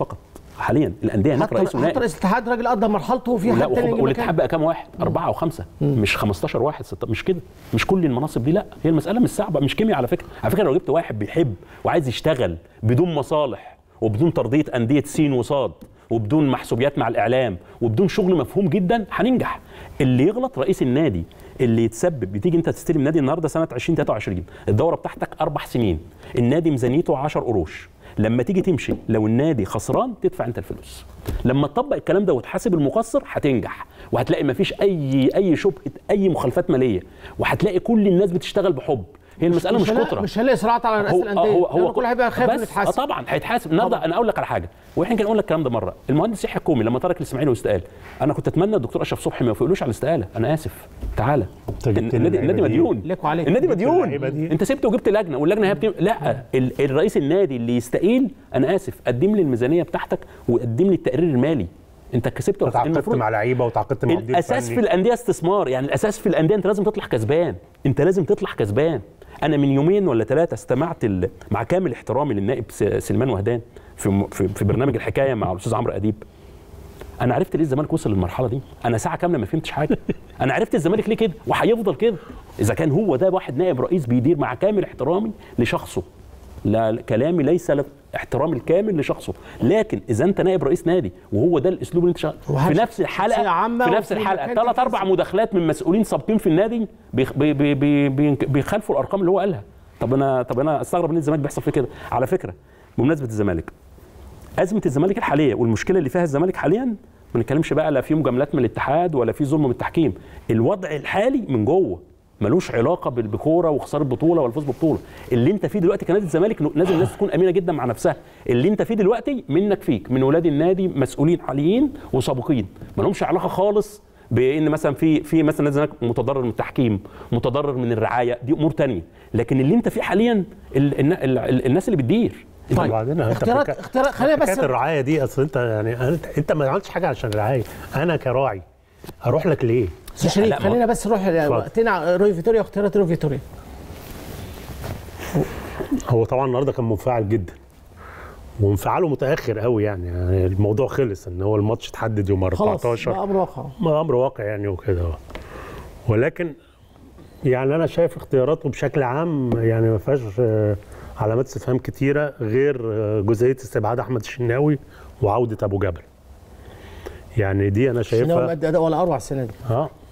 حاليا الانديه هناك رئيس ونائب. حتى رئيس الاتحاد راجل قضى مرحلته وفي حد تاني. والاتحاد بقى كام واحد؟ 4 و5 مش 15 واحد 6 مش كده، مش كل المناصب دي. لا هي المساله مش صعبه، مش كيمياء على فكره. على فكره لو جبت واحد بيحب وعايز يشتغل بدون مصالح وبدون ترضيه انديه سين وصاد وبدون محسوبيات مع الاعلام وبدون شغل مفهوم جدا هننجح. اللي يغلط رئيس النادي اللي يتسبب. بتيجي انت تستلم نادي النهارده سنه 2023 الدوره بتاعتك 4 سنين، النادي ميزانيته 10 قروش، لما تيجي تمشي لو النادي خسران تدفع انت الفلوس. لما تطبق الكلام ده وتحاسب المقصر هتنجح، وهتلاقي مفيش اي شبهه اي مخالفات ماليه، وهتلاقي كل الناس بتشتغل بحب. هي المساله مش كتره، مش هنلاقي صراعات على رئاسه الانديه. هو كل هيبقى خايف انه يتحاسب. طبعا هيتحاسب النهارده. انا اقول لك على حاجه، واحنا كان نقول لك الكلام ده مره. المهندس يحيى الكومي لما ترك الاسماعيلي واستقال، انا كنت اتمنى الدكتور اشرف صبحي ما يوافقلوش على الاستقاله. انا اسف، تعالى النادي مديون، النادي مديون. انت سبته وجبت لجنه واللجنه هي لا الرئيس النادي اللي يستقيل انا اسف قدم لي الميزانيه بتاعتك وقدم لي التقرير المالي. انت كسبت وتعاقدت مع لعيبه وتعاقدت مع مدير الاساس في الانديه استثمار. يعني الاساس في الانديه انت لازم تطلع كسبان، انت لازم تطلع كسبان. انا من يومين ولا 3 استمعت مع كامل احترامي للنائب سليمان وهدان في برنامج الحكايه مع الاستاذ عمرو اديب. انا عرفت ليه الزمالك وصل للمرحله دي. انا ساعه كامله ما فهمتش حاجه. انا عرفت الزمالك ليه كده وهيفضل كده اذا كان هو ده واحد نائب رئيس بيدير. مع كامل احترامي لشخصه، لا كلامي ليس احترام الكامل لشخصه، لكن اذا انت نائب رئيس نادي وهو ده الاسلوب اللي انت في نفس الحلقه 3-4 مداخلات من مسؤولين سابقين في النادي بيخالفوا الارقام اللي هو قالها. طب انا استغرب ان الزمالك بيحصل فيه كده. على فكره بمناسبه الزمالك، ازمه الزمالك الحاليه والمشكله اللي فيها الزمالك حاليا ما بنتكلمش بقى لا في مجاملات من الاتحاد ولا في ظلم من التحكيم. الوضع الحالي من جوه ملوش علاقه بكوره وخساره بطوله ولا فوز ببطوله. اللي انت فيه دلوقتي كنادي الزمالك لازم الناس تكون امينه جدا مع نفسها. اللي انت فيه دلوقتي منك فيك من ولاد النادي مسؤولين حاليين وسابقين ما لهمش علاقه خالص بان مثلا في مثلا نادي الزمالك متضرر من التحكيم، متضرر من الرعايه، دي امور ثانيه. لكن اللي انت فيه حاليا الناس اللي بتدير. طيب وبعدين اختيارات خلينا بس الرعايه دي اصل انت يعني انت ما عملتش حاجه عشان الرعايه. انا كراعي اروح لك ليه؟ شريف خلينا بس نروح وقتنا روي فيتوريا واختيارات روي فيتوريا. هو طبعا النهارده كان منفعل جدا وانفعاله متاخر قوي. يعني الموضوع خلص ان هو الماتش اتحدد يوم 14 خلاص امر واقع امر واقع يعني وكده. ولكن يعني انا شايف اختياراته بشكل عام يعني ما فيهاش علامات استفهام كتيره غير جزئيه استبعاد احمد الشناوي وعوده ابو جبل. يعني دي انا شايفها الشناوي مادي اداء ولا اروع السنه دي.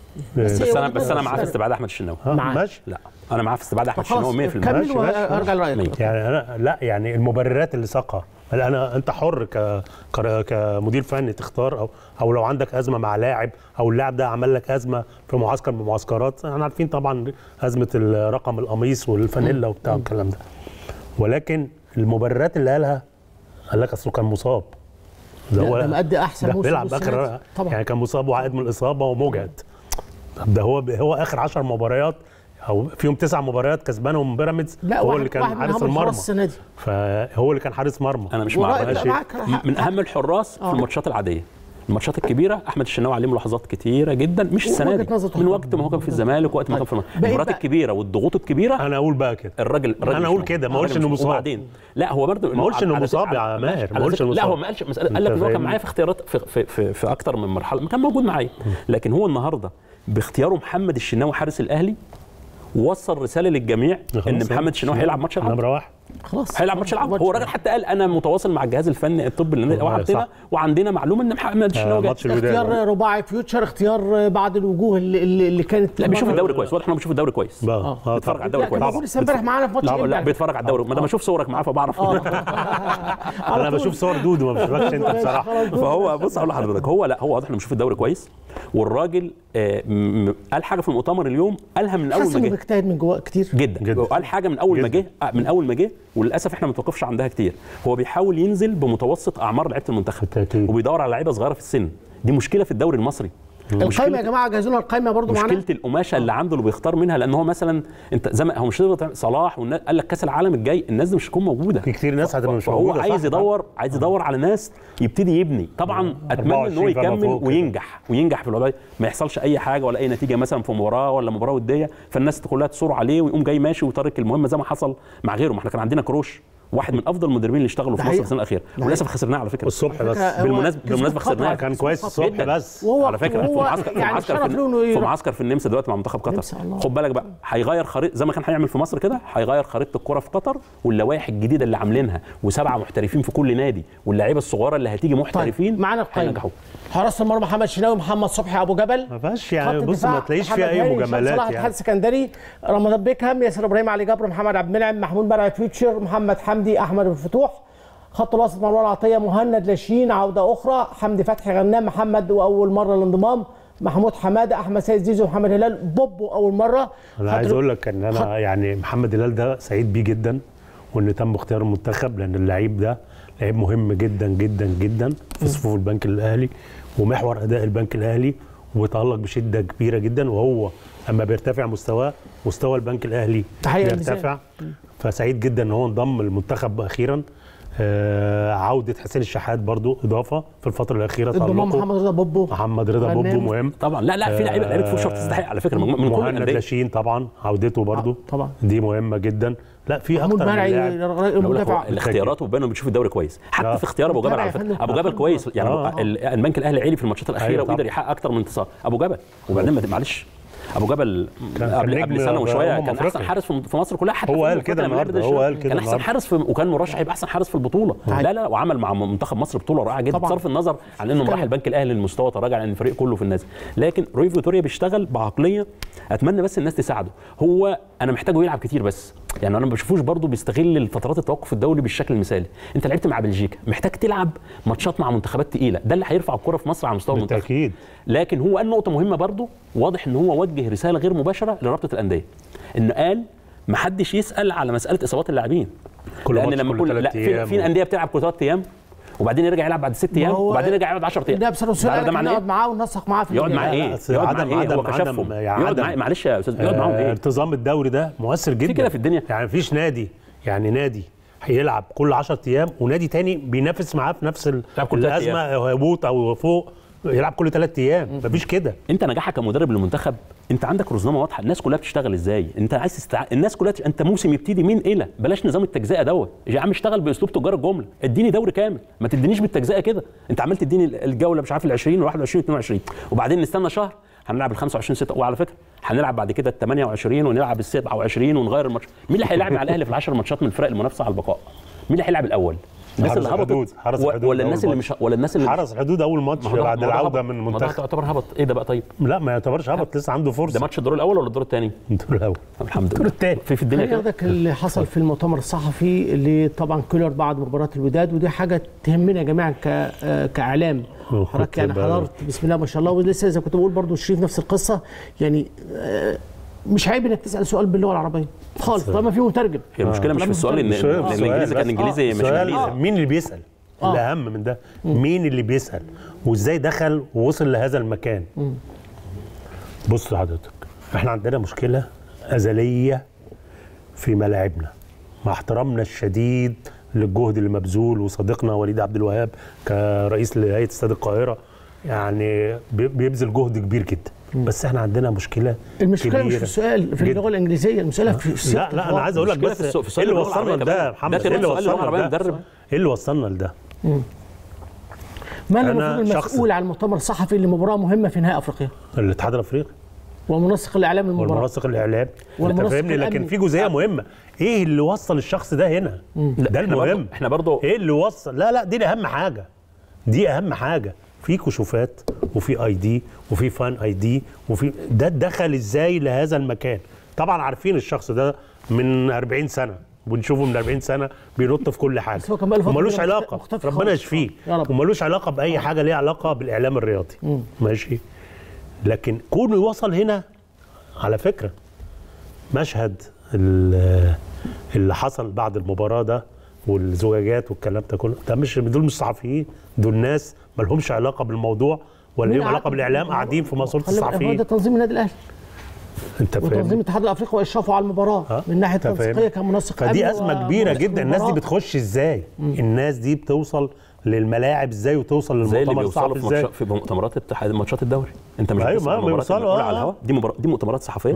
بس انا معاه في استبعاد احمد الشناوي. ماشي. لا انا معاه في استبعاد احمد الشناوي 100%. كمل وارجع لرايك. يعني انا لا يعني المبررات اللي ساقها انت حر كمدير فني تختار او لو عندك ازمه مع لاعب او اللاعب ده عمل لك ازمه في معسكر من المعسكرات. احنا عارفين طبعا ازمه الرقم القميص والفانيلا وبتاع الكلام ده. ولكن المبررات اللي قال لك اصله كان مصاب. ده هو مأدي احسن موسم بيلعب اخر يعني كان مصاب وعائد من الاصابه ومجهد. ده هو اخر 10 مباريات او فيهم 9 مباريات كسبانهم بيراميدز. هو اللي كان حارس المرمى فهو اللي كان حارس مرمى. انا مش من اهم الحراس في الماتشات العاديه. الماتشات الكبيره احمد الشناوي عليه ملاحظات كتيره جدا مش السنه دي من وقت ما هو كان في الزمالك وقت ما كان في المباريات الكبيره والضغوط الكبيره. انا اقول بقى كده الراجل انا اقول كده ما اقولش انه مصاب. وبعدين لا هو برضه ما اقولش انه مصاب يا ماهر ما اقولش انه مصاب. لا هو ما قالش مساله قال لك ان هو كان معايا في اختيارات في اكتر من مرحله كان موجود معايا. لكن هو النهارده باختياره محمد الشناوي حارس الاهلي وصل رساله للجميع ان محمد الشناوي هيلعب ماتش العوده. نمره 1 خلاص هيلعب ماتش العوده. هو الراجل حتى قال انا متواصل مع الجهاز الفني الطبي اللي وعندنا معلومه ان محمد الشناوي جاي. اختيار رباعي فيوتشر اختيار بعض الوجوه اللي كانت لا بيشوف الدوري كويس. واضح انه بيشوف الدوري كويس. بيتفرج على الدوري كويس. طبعا لسه امبارح معانا في ماتش لا بيتفرج على الدوري. ما دام اشوف صورك معاه فبعرف. انا بشوف صور دودو ما بشوفكش انت بصراحه. فهو بص اقول لحضرتك هو واضح انه بيشوف الدوري كويس. والراجل قال حاجه في المؤتمر اليوم قالها من اول ما جه. بيجتهد من جوه كتير جدا. قال حاجه من اول ما جه وللاسف احنا ما بنتوقفش عندها كتير. هو بيحاول ينزل بمتوسط اعمار لعيبه المنتخب وبيدور على لعيبه صغيره في السن. دي مشكله في الدوري المصري. القايمه يا جماعه جهزوا لنا القايمه برضو معانا. مشكله القماشه اللي عنده اللي بيختار منها لان هو مثلا انت زي ما هو مش هتقدر صلاح قال لك كاس العالم الجاي الناس دي مش هتكون موجوده. في كتير ناس هتبقى مش موجوده. هو عايز يدور على ناس يبتدي يبني. طبعا اتمنى ان هو يكمل وينجح في الوضع ما يحصلش اي حاجه ولا اي نتيجه مثلا في مباراه ولا مباراه وديه فالناس كلها تصور عليه ويقوم جاي ماشي وترك المهمه زي ما حصل مع غيره. ما احنا كان عندنا كروش واحد من افضل المدربين اللي اشتغلوا في مصر السنه الاخيره، وللاسف خسرناه على فكره الصبح بس. بالمناسبه خسرناه، كان كويس الصبح بس على فكره في معسكر في النمسا دلوقتي مع منتخب قطر. خد بالك بقى، هيغير خريطه زي ما كان هيعمل في مصر كده، هيغير خريطه الكره في قطر واللوائح الجديده اللي عاملينها، و7 محترفين في كل نادي، واللعيبه الصغيره اللي هتيجي محترفين. طيب. معانا القائمه حراسه المرمى محمد شناوي، محمد صبحي، ابو جبل، ما فيهاش يعني بص ما تلاقيش فيها اي مجاملات يعني. الاتحاد السكندري، رمضان بيكهام، ياسر ابراهيم، علي جبر، محمد عبد المنعم، محمود مرعي فيوتشر، محمد حمدي، احمد الفتوح. خط الوسط مروان عطيه، مهند لاشين، عوده اخرى، حمدي فتحي، غنام، محمد واول مره الانضمام، محمود حماده، احمد سيد زيزو، محمد هلال، بوبو اول مره. انا عايز اقول لك ان انا يعني محمد هلال ده سعيد بيه جدا، وان تم اختيار المنتخب، لان اللعيب ده لعيب مهم جدا جدا جدا في صفوف البنك الاهلي ومحور اداء البنك الاهلي، وتألق بشده كبيره جدا، وهو اما بيرتفع مستوى البنك الاهلي بيرتفع. فسعيد جدا ان هو انضم للمنتخب اخيرا. عوده حسين الشحات برضو اضافه في الفتره الاخيره. انضمام محمد رضا بوبو مهم طبعا. لا في لعيبه فرصه تستحق على فكره من كل الانديه. مهند لاشين طبعا عودته برضو طبعا دي مهمه جدا. لا في اكتر من لاعب. الاختيارات وبانه بتشوف الدوري كويس، حتى في اختيار ابو جبل على فكره. ابو جبل كويس يعني. البنك الاهلي عالي في الماتشات الاخيره وقدر يحقق اكتر من انتصار. ابو جبل وبعدين معلش، ابو جبل قبل سنه وشويه كان احسن حارس في مصر كلها. حتى هو قال كده النهارده، هو قال كده كان احسن حارس وكان مرشح يبقى احسن حارس في البطوله. لا وعمل مع منتخب مصر بطوله رائعه جدا، بصرف النظر عن انه راح البنك الاهلي للمستوى تراجع لان الفريق كله في النازل. لكن روي فيتوريا بيشتغل بعقليه، اتمنى بس الناس تساعده. هو انا محتاجه يلعب كتير، بس يعني انا ما بشوفوش برضه بيستغل الفترات التوقف الدولي بالشكل المثالي. انت لعبت مع بلجيكا، محتاج تلعب ماتشات مع منتخبات تقيله، ده اللي هيرفع الكره في مصر على مستوى المنتخب بالتاكيد. لكن هو قال نقطه مهمه برضه، واضح ان هو وجه رساله غير مباشره لرابطه الانديه، انه قال ما حدش يسال على مساله اصابات اللاعبين، لان لما يكون لا في انديه بتلعب كل 3 ايام وبعدين يرجع يلعب بعد 6 ايام وبعدين يرجع يقعد 10 ايام. ده بصراحه يقعد معاه وننسق معاه في يقعد معاه ايه؟ يقعد معاه ايه؟ هو كشفهم يقعد معاه. معلش يا استاذ، يقعد معاهم ايه؟ انتظام الدوري ده مؤثر جدا في كده في الدنيا. يعني مفيش نادي هيلعب كل 10 ايام ونادي تاني بينافس معاه في نفس الازمه هبوط او فوق يلعب كل 3 ايام. مفيش كده. انت نجاحك كمدرب للمنتخب، انت عندك رزنامه واضحه، الناس كلها بتشتغل ازاي، انت عايز الناس كلها انت موسم يبتدي من الى بلاش نظام التجزئه دوت يا عم، اشتغل باسلوب تجار الجمله، اديني دوري كامل، ما تدينيش بالتجزئه كده. انت عمال تديني الجوله مش عارف ال20 و21 و22 وبعدين نستنى شهر هنلعب ال25 6 وعلى فكره هنلعب بعد كده ال28 ونلعب ال27 ونغير الماتش. مين اللي هيلاعب على الاهلي في ال10 ماتشات من الفرق المنافسه على البقاء؟ مين اللي هيلعب الاول؟ الناس اللي هبطت ولا الناس اللي مش ولا الناس اللي حرس الحدود اول ماتش بعد العوده من المنتخب؟ ما تعتبر هبط ايه ده بقى؟ طيب لا ما يعتبرش هبط، لسه عنده فرصه. ده ماتش الدور الاول ولا الدور الثاني؟ الدور الاول. الحمد لله. الدور الثاني في الدنيا كده. اللي حصل في المؤتمر الصحفي اللي طبعا كولر بعد مباراه الوداد، ودي حاجه تهمنا يا جماعه كاعلام. حضرتك يعني حضرت بسم الله ما شاء الله، ولسه زي كنت بقول برضو شريف نفس القصه يعني. مش عيب انك تسال سؤال باللغه العربيه خالص طالما في مترجم. هي المشكله مش في السؤال، لان الانجليزي كان انجليزي مش انجليزي. مين اللي بيسال؟ الاهم من ده مين اللي بيسال وازاي دخل ووصل لهذا المكان. بص حضرتك، احنا عندنا مشكله ازليه في ملاعبنا، مع احترامنا الشديد للجهد اللي مبذول، وصديقنا وليد عبد الوهاب كرئيس لهيئه استاد القاهره يعني بيبذل جهد كبير جدا، بس احنا عندنا مشكله المشكله مش في السؤال في اللغه الانجليزيه، المشكله في لا انا عايز اقول لك بس ايه اللي وصلنا لده يا محمد؟ ايه اللي وصلنا لده؟ من المفروض المسؤول عن المؤتمر الصحفي لمباراه مهمه في نهائي افريقيا؟ الاتحاد الافريقي ومنسق الاعلام للمباراه. والمنسق الاعلام انت فاهمني، لكن في جزئيه مهمه، ايه اللي وصل الشخص ده هنا؟ ده المهم. احنا برضو ايه اللي وصل؟ لا دي اهم حاجه، دي اهم حاجه. في كشوفات وفي اي دي وفي فان اي دي وفي ده دخل ازاي لهذا المكان. طبعا عارفين الشخص ده من 40 سنه وبنشوفه من 40 سنه بينط في كل حاجه ومالوش علاقه، ربنا يشفيه، ومالوش علاقه باي حاجه ليها علاقه بالاعلام الرياضي. ماشي، لكن كونه يوصل هنا على فكره مشهد اللي حصل بعد المباراه ده والزجاجات والكلام ده كله، ده مش دول مش صحفيين، دول ناس ما لهمش علاقه بالموضوع ولا لهم علاقه بالاعلام، قاعدين في ماسوره الصحفيين. ده تنظيم النادي الاهلي انت فاهم، وتنظيم الاتحاد الافريقي واشرافه على المباراه من ناحيه تنسيقيه كمنسق. فدي ازمه كبيره جدا. الناس دي بتخش ازاي؟ الناس دي بتوصل للملاعب ازاي وتوصل زي اللي للمؤتمر الصحفي بيوصلوا ازاي. في ماتشات الاتحاد، ماتشات الدوري. انت مش أيوة، بتسمع ما بيوصلوا على الهواء، دي مؤتمرات صحفيه.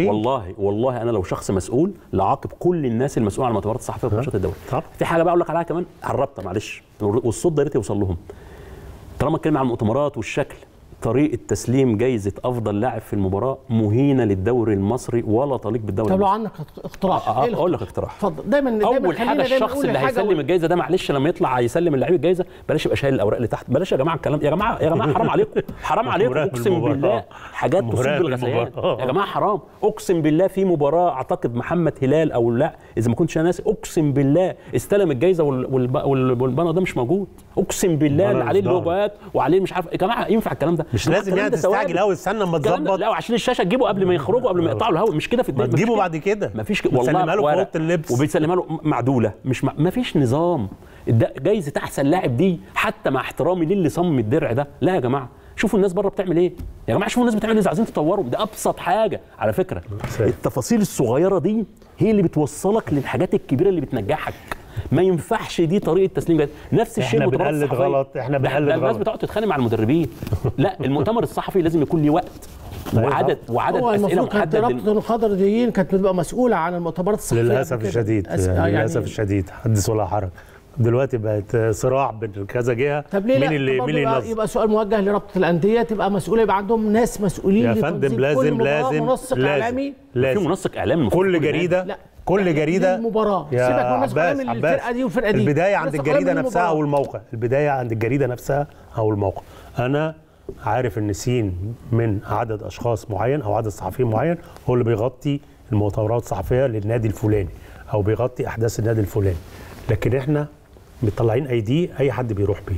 والله انا لو شخص مسؤول لعاقب كل الناس المسؤوله عن المؤتمرات الصحفيه في ماتشات الدوري. في حاجه بقى اقول لك عليها كمان على الرابطه، معلش، والصوت ده يا ريت يوصل لهم. طالما اتكلم عن المؤتمرات والشكل، طريقه تسليم جائزه افضل لاعب في المباراه مهينه للدوري المصري ولا تليق بالدوري طب لو المصري. عندك اقتراح اقول لك اقتراح. اتفضل. دايما اول حاجه الشخص اللي هيسلم الجائزه ده معلش لما يطلع يسلم اللعيب الجائزه بلاش يبقى شايل الاوراق اللي تحت، بلاش يا جماعه الكلام، يا جماعه حرام عليكم، حرام عليكم اقسم بالله، حاجات تصيب بالغثيان يا جماعه، حرام اقسم بالله. في مباراه اعتقد محمد هلال او لا اذا ما كنتش انا ناسي، اقسم بالله استلم الجائزه والبانر ده مش موجود، اقسم بالله اللي عليه اللوجوات وعليه مش عارف. يا جماعه ينفع الكلام ده؟ مش لازم يعني تستعجل قوي، استنى اما تظبط. لا عشان الشاشه تجيبه قبل ما يخرجوا، قبل ما يقطعوا الهواء، مش كده في الدنيا. تجيبه بعد كده مفيش والله، بتسلمها له في اوضه اللبس وبيسلمها له معدوله، مش مفيش نظام. جايزه احسن لاعب دي حتى مع احترامي للي صمم الدرع ده، لا يا جماعه شوفوا الناس بره بتعمل ايه، يا جماعه شوفوا الناس بتعمل ايه، عايزين تطوروا، ده ابسط حاجه على فكره. التفاصيل الصغيره دي هي اللي بتوصلك للحاجات الكبيره اللي بتنجحك. ما ينفعش دي طريقه تسليم جايزه. نفس الشيء المؤتمرات الصحفيه، غلط، احنا بنقلد غلط. الناس بتقعد تتخانق مع المدربين. لا المؤتمر الصحفي لازم يكون ليه وقت وعدد اسئله محدد. رابطه القدريين كانت بتبقى مسؤوله عن المؤتمرات الصحفيه للاسف الشديد، للاسف الشديد، حدث ولا حرج. دلوقتي بقت صراع بين كذا جهه. طب ليه مين اللي يبقى سؤال موجه لرابطه الانديه، تبقى مسؤوله، يبقى عندهم ناس مسؤولين يا فندم. لازم منسق اعلامي، في منسق اعلامي كل جريده، كل جريده المباراه. سيبك من منسق اعلامي للفرقه دي والفرقه دي. البدايه عند الجريده نفسها او الموقع، البدايه عند الجريده نفسها او الموقع. انا عارف ان سين من عدد اشخاص معين او عدد صحفيين معين هو اللي بيغطي المؤتمرات الصحفيه للنادي الفلاني او بيغطي احداث النادي الفلاني، لكن احنا مطلعين اي دي اي حد بيروح بيه.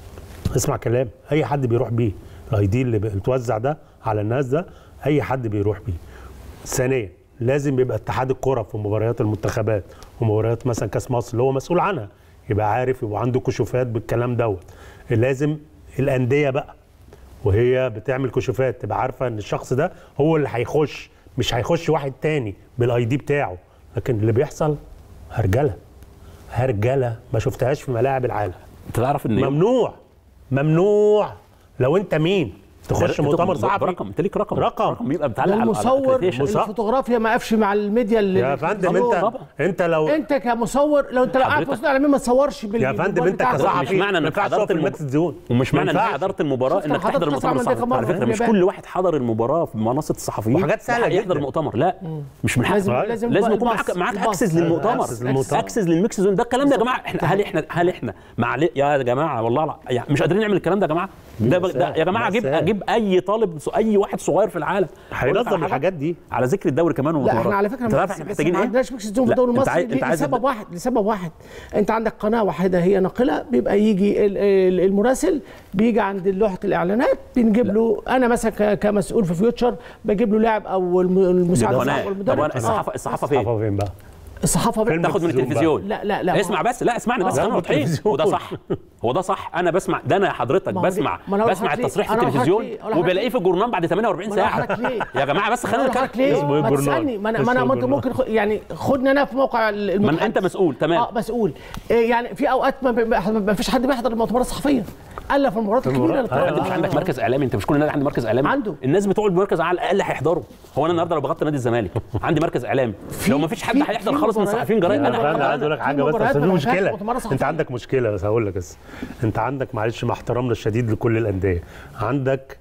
اسمع كلام، اي حد بيروح بيه، الاي دي اللي بتوزع ده على الناس ده اي حد بيروح بيه. ثانيا لازم يبقى اتحاد الكره في مباريات المنتخبات ومباريات مثلا كاس مصر اللي هو مسؤول عنها يبقى عارف، يبقى عنده كشوفات بالكلام دوت. لازم الانديه بقى وهي بتعمل كشوفات تبقى عارفه ان الشخص ده هو اللي هيخش، مش هيخش واحد تاني بالاي دي بتاعه. لكن اللي بيحصل هرجله ما شفتهاش في ملاعب العالم. انت تعرف ان ممنوع لو انت مين تخش مؤتمر صحفي برقم، انت ليك رقم يبقى بتعلق على المصور. الفوتوغرافيا ما قفش مع الميديا اللي يا فندم. انت لو انت كمصور، لو انت قاعد في وسط الاعلاميين ما تصورش يا فندم. انت كصحفي مش معنى انك حضرت المباراه، ومش معنى انك حضرت المباراه انك تحضر المؤتمر الصحفي. على فكره مش كل واحد حضر المباراه في منصه الصحفيين وحاجات سهله جدا يحضر المؤتمر، لا مش من حقه. لازم يكون معاك اكسس للمؤتمر، اكسس للميكس زون. ده الكلام ده يا جماعه، هل احنا يا جماعه والله مش قادرين نعمل الكلام ده يا جماعه. ده يا جماعه اجيب اي طالب، اي واحد صغير في العالم هينظم الحاجات دي. على ذكر الدوري كمان لا احنا على فكره محتاجين ما عندناش ميكس زون في الدوري المصري لسبب واحد. انت عندك قناه واحده هي ناقله، بيبقى يجي المراسل بيجي عند لوحه الاعلانات، بنجيب له انا مثلا كمسؤول في فيوتشر بجيب له لاعب او المساعد او المدرب. الصحافه فين بقى؟ الصحافه بتاخد من التلفزيون. لا اسمع بس، لا اسمعني بس، خلينا واضحين. وده صح، هو ده صح. انا بسمع ده، انا حضرتك بسمع التصريح في التلفزيون وبلاقيه في الجورنال بعد 48 ساعه يا جماعه. بس خلينا نتكلم. ما تسالني، ما انا ممكن يعني خدني انا في موقع المتحدث. انت مسؤول تمام. مسؤول. يعني في اوقات ما فيش حد بيحضر المؤتمرات الصحفيه الا في المباريات الكبيره. انت مش عندك مركز اعلامي، انت مش كل الناس عنده مركز اعلامي. عنده الناس بتوع المركز على الاقل هيحضروا. هو انا النهارده لو بغطي نادي الزمالك عندي مركز اعلامي، لو ما فيش حد هيحضر خالص من الصحفيين جرايد. انا عايز اقول لك حاجه بس في مشكله. انت عندك مشكله، بس هقول لك بس. انت عندك معلش مع احترامنا الشديد لكل الانديه، عندك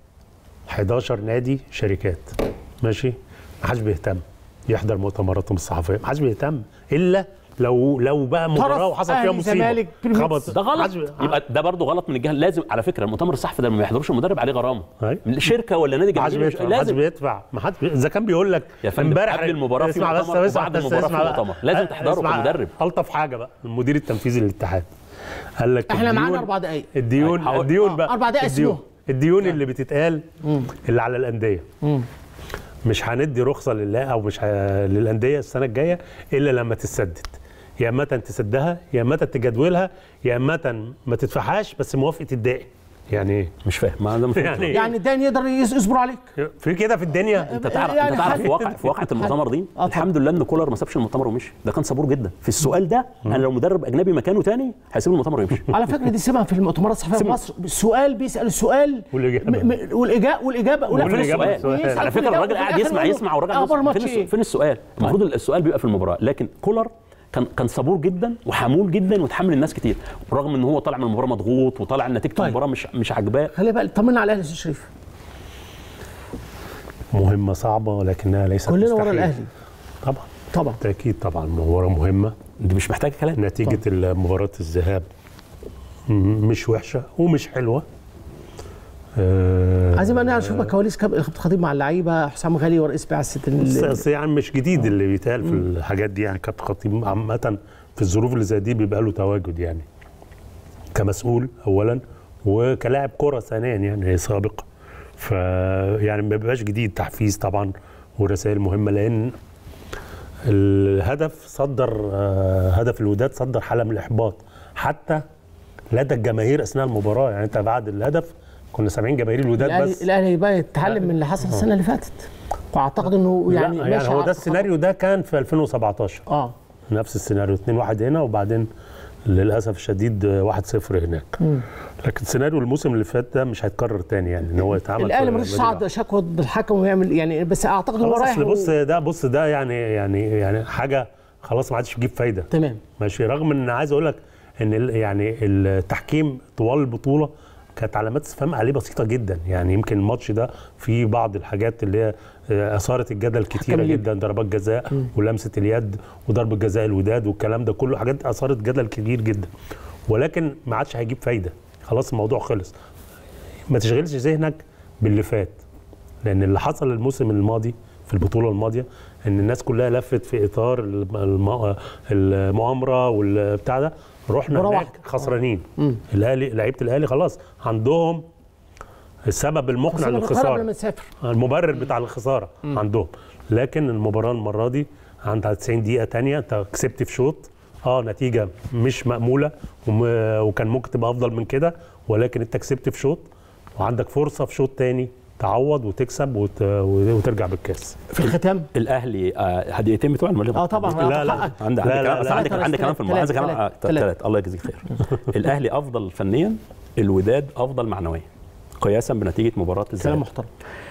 11 نادي شركات ماشي، ما حدش بيهتم يحضر مؤتمراتهم الصحفيه، ما حدش بيهتم الا لو بقى مباراه وحصل فيها مصيبه خبط. ده غلط. يبقى ده برضه غلط من الجهه. لازم على فكره المؤتمر الصحفي ده لما يحضروش المدرب عليه غرامه. شركه ولا نادي جماهيري لازم يدفع. ما حد اذا كان بيقول لك امبارح قبل المباراه في مؤتمر وبعد المباراه في مؤتمر لازم تحضره كمدرب. الطف حاجه بقى المدير التنفيذي للاتحاد قال لك احنا معانا 4 دقائق. الديون بقى 4 دقائق اسمه الديون اللي بتتقال اللي على الانديه. مش هندي رخصه او مش للانديه السنه الجايه الا لما تسدد. يا اما تسدها، يا اما تجدولها، يا اما ما تدفعهاش بس موافقه الدائن. يعني ايه؟ مش فاهم ما ده يعني الداني يقدر يصبر عليك في كده في الدنيا. انت تعرف يعني انت تعرف في واقعه المؤتمر دي الحمد لله ان كولر ما سابش المؤتمر ومشي، ده كان صبور جدا في السؤال ده. انا لو مدرب اجنبي مكانه تاني هيسيب المؤتمر ويمشي. على فكره دي سمعها في المؤتمرات الصحفيه في مصر، السؤال بيسال السؤال والاجابه فين السؤال؟ على فكره الراجل قاعد يسمع والراجل فين السؤال؟ المفروض السؤال بيبقى في المباراه، لكن كولر كان صبور جدا وحمول جدا وتحمل الناس كتير، رغم ان هو طالع من المباراه مضغوط وطالع ان نتيجه المباراه مش عاجباه. خلي بالك طمنا على الاهلي يا استاذ شريف. مهمه صعبه ولكنها ليست كلنا مستحيله. ورا الاهلي طبعا بالتاكيد طبعا مباراه مهمه، دي مش محتاجه كلام. نتيجه مباراه الذهاب مش وحشه ومش حلوه. عايزين بقى نشوف كواليس الخطيب مع اللعيبه، حسام غالي ورئيس بعثه يعني مش جديد اللي بيتقال في الحاجات دي، يعني كابتن خطيب عامه في الظروف اللي زي دي بيبقى له تواجد، يعني كمسؤول اولا وكلاعب كره ثانيا يعني سابق، يعني ما بيبقاش جديد. تحفيز طبعا ورسائل مهمه، لان الهدف صدر هدف الوداد صدر حاله من الاحباط حتى لدى الجماهير اثناء المباراه. يعني انت بعد الهدف كنا سامعين جماهير الوداد بس الاهلي بقى يتعلم من اللي حصل السنه اللي فاتت، واعتقد انه يعني هو ده السيناريو ده كان في 2017 نفس السيناريو 2-1 هنا وبعدين للاسف الشديد 1-0 هناك. لكن سيناريو الموسم اللي فات ده مش هيتكرر تاني، يعني ان هو يتعمل. الاهلي مش صعد شكوى بالحكم ويعمل يعني، بس اعتقد انه رايح. بص ده يعني حاجه خلاص ما عادش بتجيب فايده. تمام ماشي، رغم ان عايز اقول لك ان يعني التحكيم طوال البطوله كانت علامات استفهام عليه بسيطه جدا. يعني يمكن الماتش ده فيه بعض الحاجات اللي هي اثارت الجدل كتيره جدا، ضربات جزاء ولمسه اليد وضربه جزاء الوداد والكلام ده كله، حاجات اثارت جدل كبير جدا، ولكن ما عادش هيجيب فايده. خلاص الموضوع خلص. ما تشغلش ذهنك باللي فات، لان اللي حصل الموسم الماضي في البطوله الماضيه ان الناس كلها لفت في اطار المؤامره والبتاع ده، رحنا هناك خسرانين. الاهلي لعيبه الاهلي خلاص عندهم السبب المقنع للخساره، المبرر بتاع الخساره عندهم. لكن المباراه المره دي عندها 90 دقيقه ثانيه، انت كسبت في شوط نتيجه مش مأموله وكان ممكن تبقى افضل من كده، ولكن انت كسبت في شوط وعندك فرصه في شوط ثاني تعوض وتكسب وترجع بالكاس. في الختام الاهلي دقيقتين بتوع الملعب طبعا. لا عندك كمان في المباراه كمان 3. الله يجزيك خير. الاهلي افضل فنيا، الوداد افضل معنويا قياسا بنتيجه مباراه الذهاب. كلام محترم.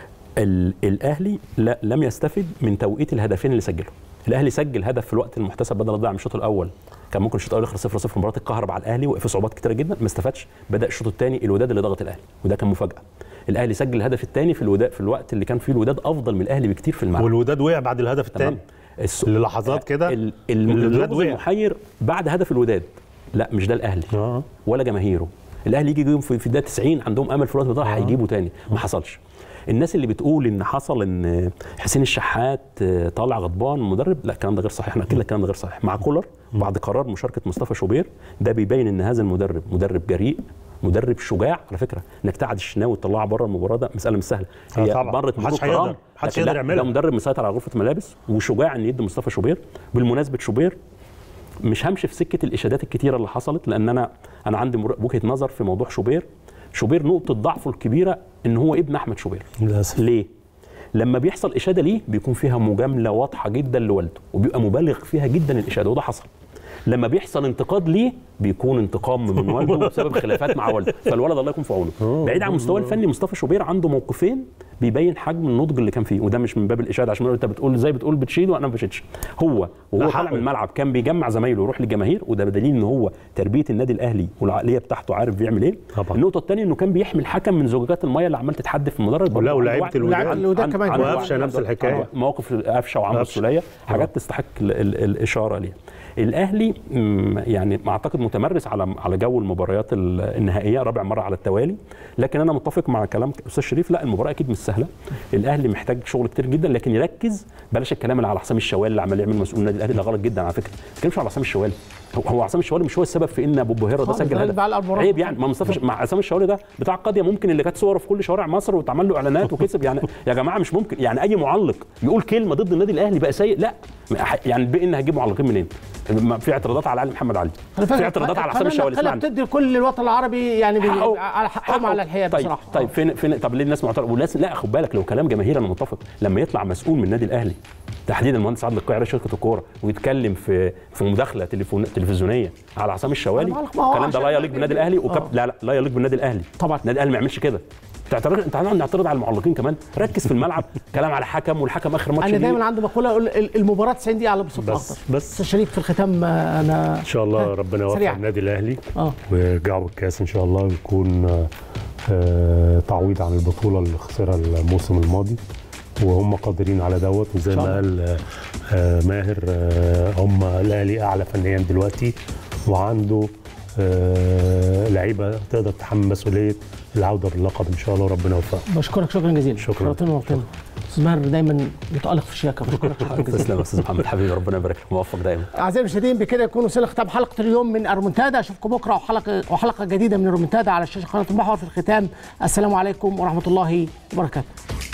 الاهلي لم يستفد من توقيت الهدفين اللي سجلهم. الاهلي سجل هدف في الوقت المحتسب بدل الضياع من الشوط الاول، كان ممكن الشوط الاول يخلص 0-0 مباراه الكهرباء على الاهلي وفي صعوبات كتيره جدا، ما استفادش. بدا الشوط الثاني الوداد اللي ضغط الاهلي وده كان مفاجاه. الاهلي سجل الهدف الثاني في الوقت اللي كان فيه الوداد افضل من الاهلي بكتير في الملعب، والوداد وقع بعد الهدف الثاني للحظات كده. الوداد وقع محير بعد هدف الوداد. لا مش ده الاهلي ولا جماهيره. الاهلي يجي يجيبهم في الدقيقه 90 عندهم امل في الوقت ده هيجيبوا ثاني، ما حصلش. الناس اللي بتقول ان حصل ان حسين الشحات طالع غضبان المدرب، لا الكلام ده غير صحيح. احنا الكلام ده غير صحيح. مع كولر بعد قرار مشاركه مصطفى شوبير ده بيبين ان هذا المدرب مدرب جريء، مدرب شجاع. على فكره انك تقعد الشناوي وتطلعها بره المباراه ده مساله مش سهله، هي مرت مرور كرام، محدش يقدر يعملها. ده مدرب مسيطر على غرفه الملابس وشجاع ان يدي مصطفى شوبير. بالمناسبه شوبير مش همشي في سكه الاشادات الكتيره اللي حصلت، لان انا عندي وجهه نظر في موضوع شوبير. شوبير نقطه ضعفه الكبيره ان هو ابن احمد شوبير. للاسف. ليه؟ لما بيحصل اشاده ليه بيكون فيها مجامله واضحه جدا لوالده وبيبقى مبالغ فيها جدا الاشاده، وده حصل. لما بيحصل انتقاد ليه بيكون انتقام من والده بسبب خلافات مع والده، فالولد الله يكون في عونه. بعيد عن المستوى الفني، مصطفى شوبير عنده موقفين بيبين حجم النضج اللي كان فيه، وده مش من باب الاشاده عشان انت بتقول زي بتقول بتشيل وانا ما بشيلش. هو وهو طالع من الملعب كان بيجمع زمايله ويروح للجماهير، وده بدليل ان هو تربيه النادي الاهلي والعقليه بتاعته عارف بيعمل ايه. النقطه الثانيه انه كان بيحمي الحكم من زجاجات الميه اللي عمال تتحدف في المدرج. لا ولاعيبه الوداد كمان وقفشه نفس الحكايه، مواقف قفشه وعمرو السوليه حاجات تستحق الاشاره ليها. الاهلي يعني اعتقد متمرس على جو المباريات النهائيه رابع مره على التوالي، لكن انا متفق مع كلام استاذ شريف. لا المباراه اكيد مش سهله، الاهلي محتاج شغل كتير جدا، لكن يركز. بلاش الكلام اللي على حسام الشوالي اللي عمال يعمل مسؤول النادي الاهلي، ده غلط جدا على فكره. ما تتكلمش على حسام الشوالي، هو عصام الشوالي مش هو السبب في ان ابو بهيره ده سجل هدف. عيب يعني، ما مصطفى مع عصام الشوالي ده بتاع القضيه ممكن اللي كانت صوره في كل شوارع مصر واتعمل له اعلانات وكسب يعني. يا جماعه مش ممكن يعني اي معلق يقول كلمه ضد النادي الاهلي بقى سيء. لا يعني بقى ان هجيب معلقين منين؟ في اعتراضات على علي محمد علي، في اعتراضات على عصام الشوالي. اسمعني بتدي كل الوطن العربي يعني على حقهم على الحياه بصراحه. طيب فين طب ليه الناس معترضه؟ والناس لا خد بالك لو كلام جماهيري انا متفق، لما يطلع مسؤول من النادي الاهلي تحديدا المهندس عادل القيعي شركه الكوره ويتكلم في مداخله تلفزيونيه على عصام الشوالي، الكلام ده لا يليق بالنادي الاهلي لا يليق بالنادي الاهلي طبعا. النادي الاهلي ما يعملش كده. انت نعترض على المعلقين كمان، ركز في الملعب. كلام على حكم والحكم اخر ماتش. انا دايما عندي مقوله المباراه 90 دقيقه على بساط الاخضر. بس شريك في الختام انا ان شاء الله ربنا يوفق النادي الاهلي ويرجعوا بالكاس ان شاء الله، ويكون تعويض عن البطوله اللي خسرها الموسم الماضي، وهم قادرين على دوت. وزي ما قال ماهر هم الاهلي اعلى فنيا دلوقتي، وعنده لعيبه تقدر تتحمل مسؤوليه العوده باللقب ان شاء الله، وربنا يوفقك. بشكرك شكرا جزيلا. شكرا. استاذ ماهر دايما متالق في الشياكه. بشكرك شكرا جزيلا. تسلم يا استاذ محمد حبيبي، ربنا يبارك فيك، موفق دايما. اعزائي المشاهدين بكده يكون وصلنا ختام حلقه اليوم من الريمونتادا. اشوفكم بكره وحلقه جديده من الريمونتادا على شاشه قناه المحور. في الختام السلام عليكم ورحمه الله وبركاته.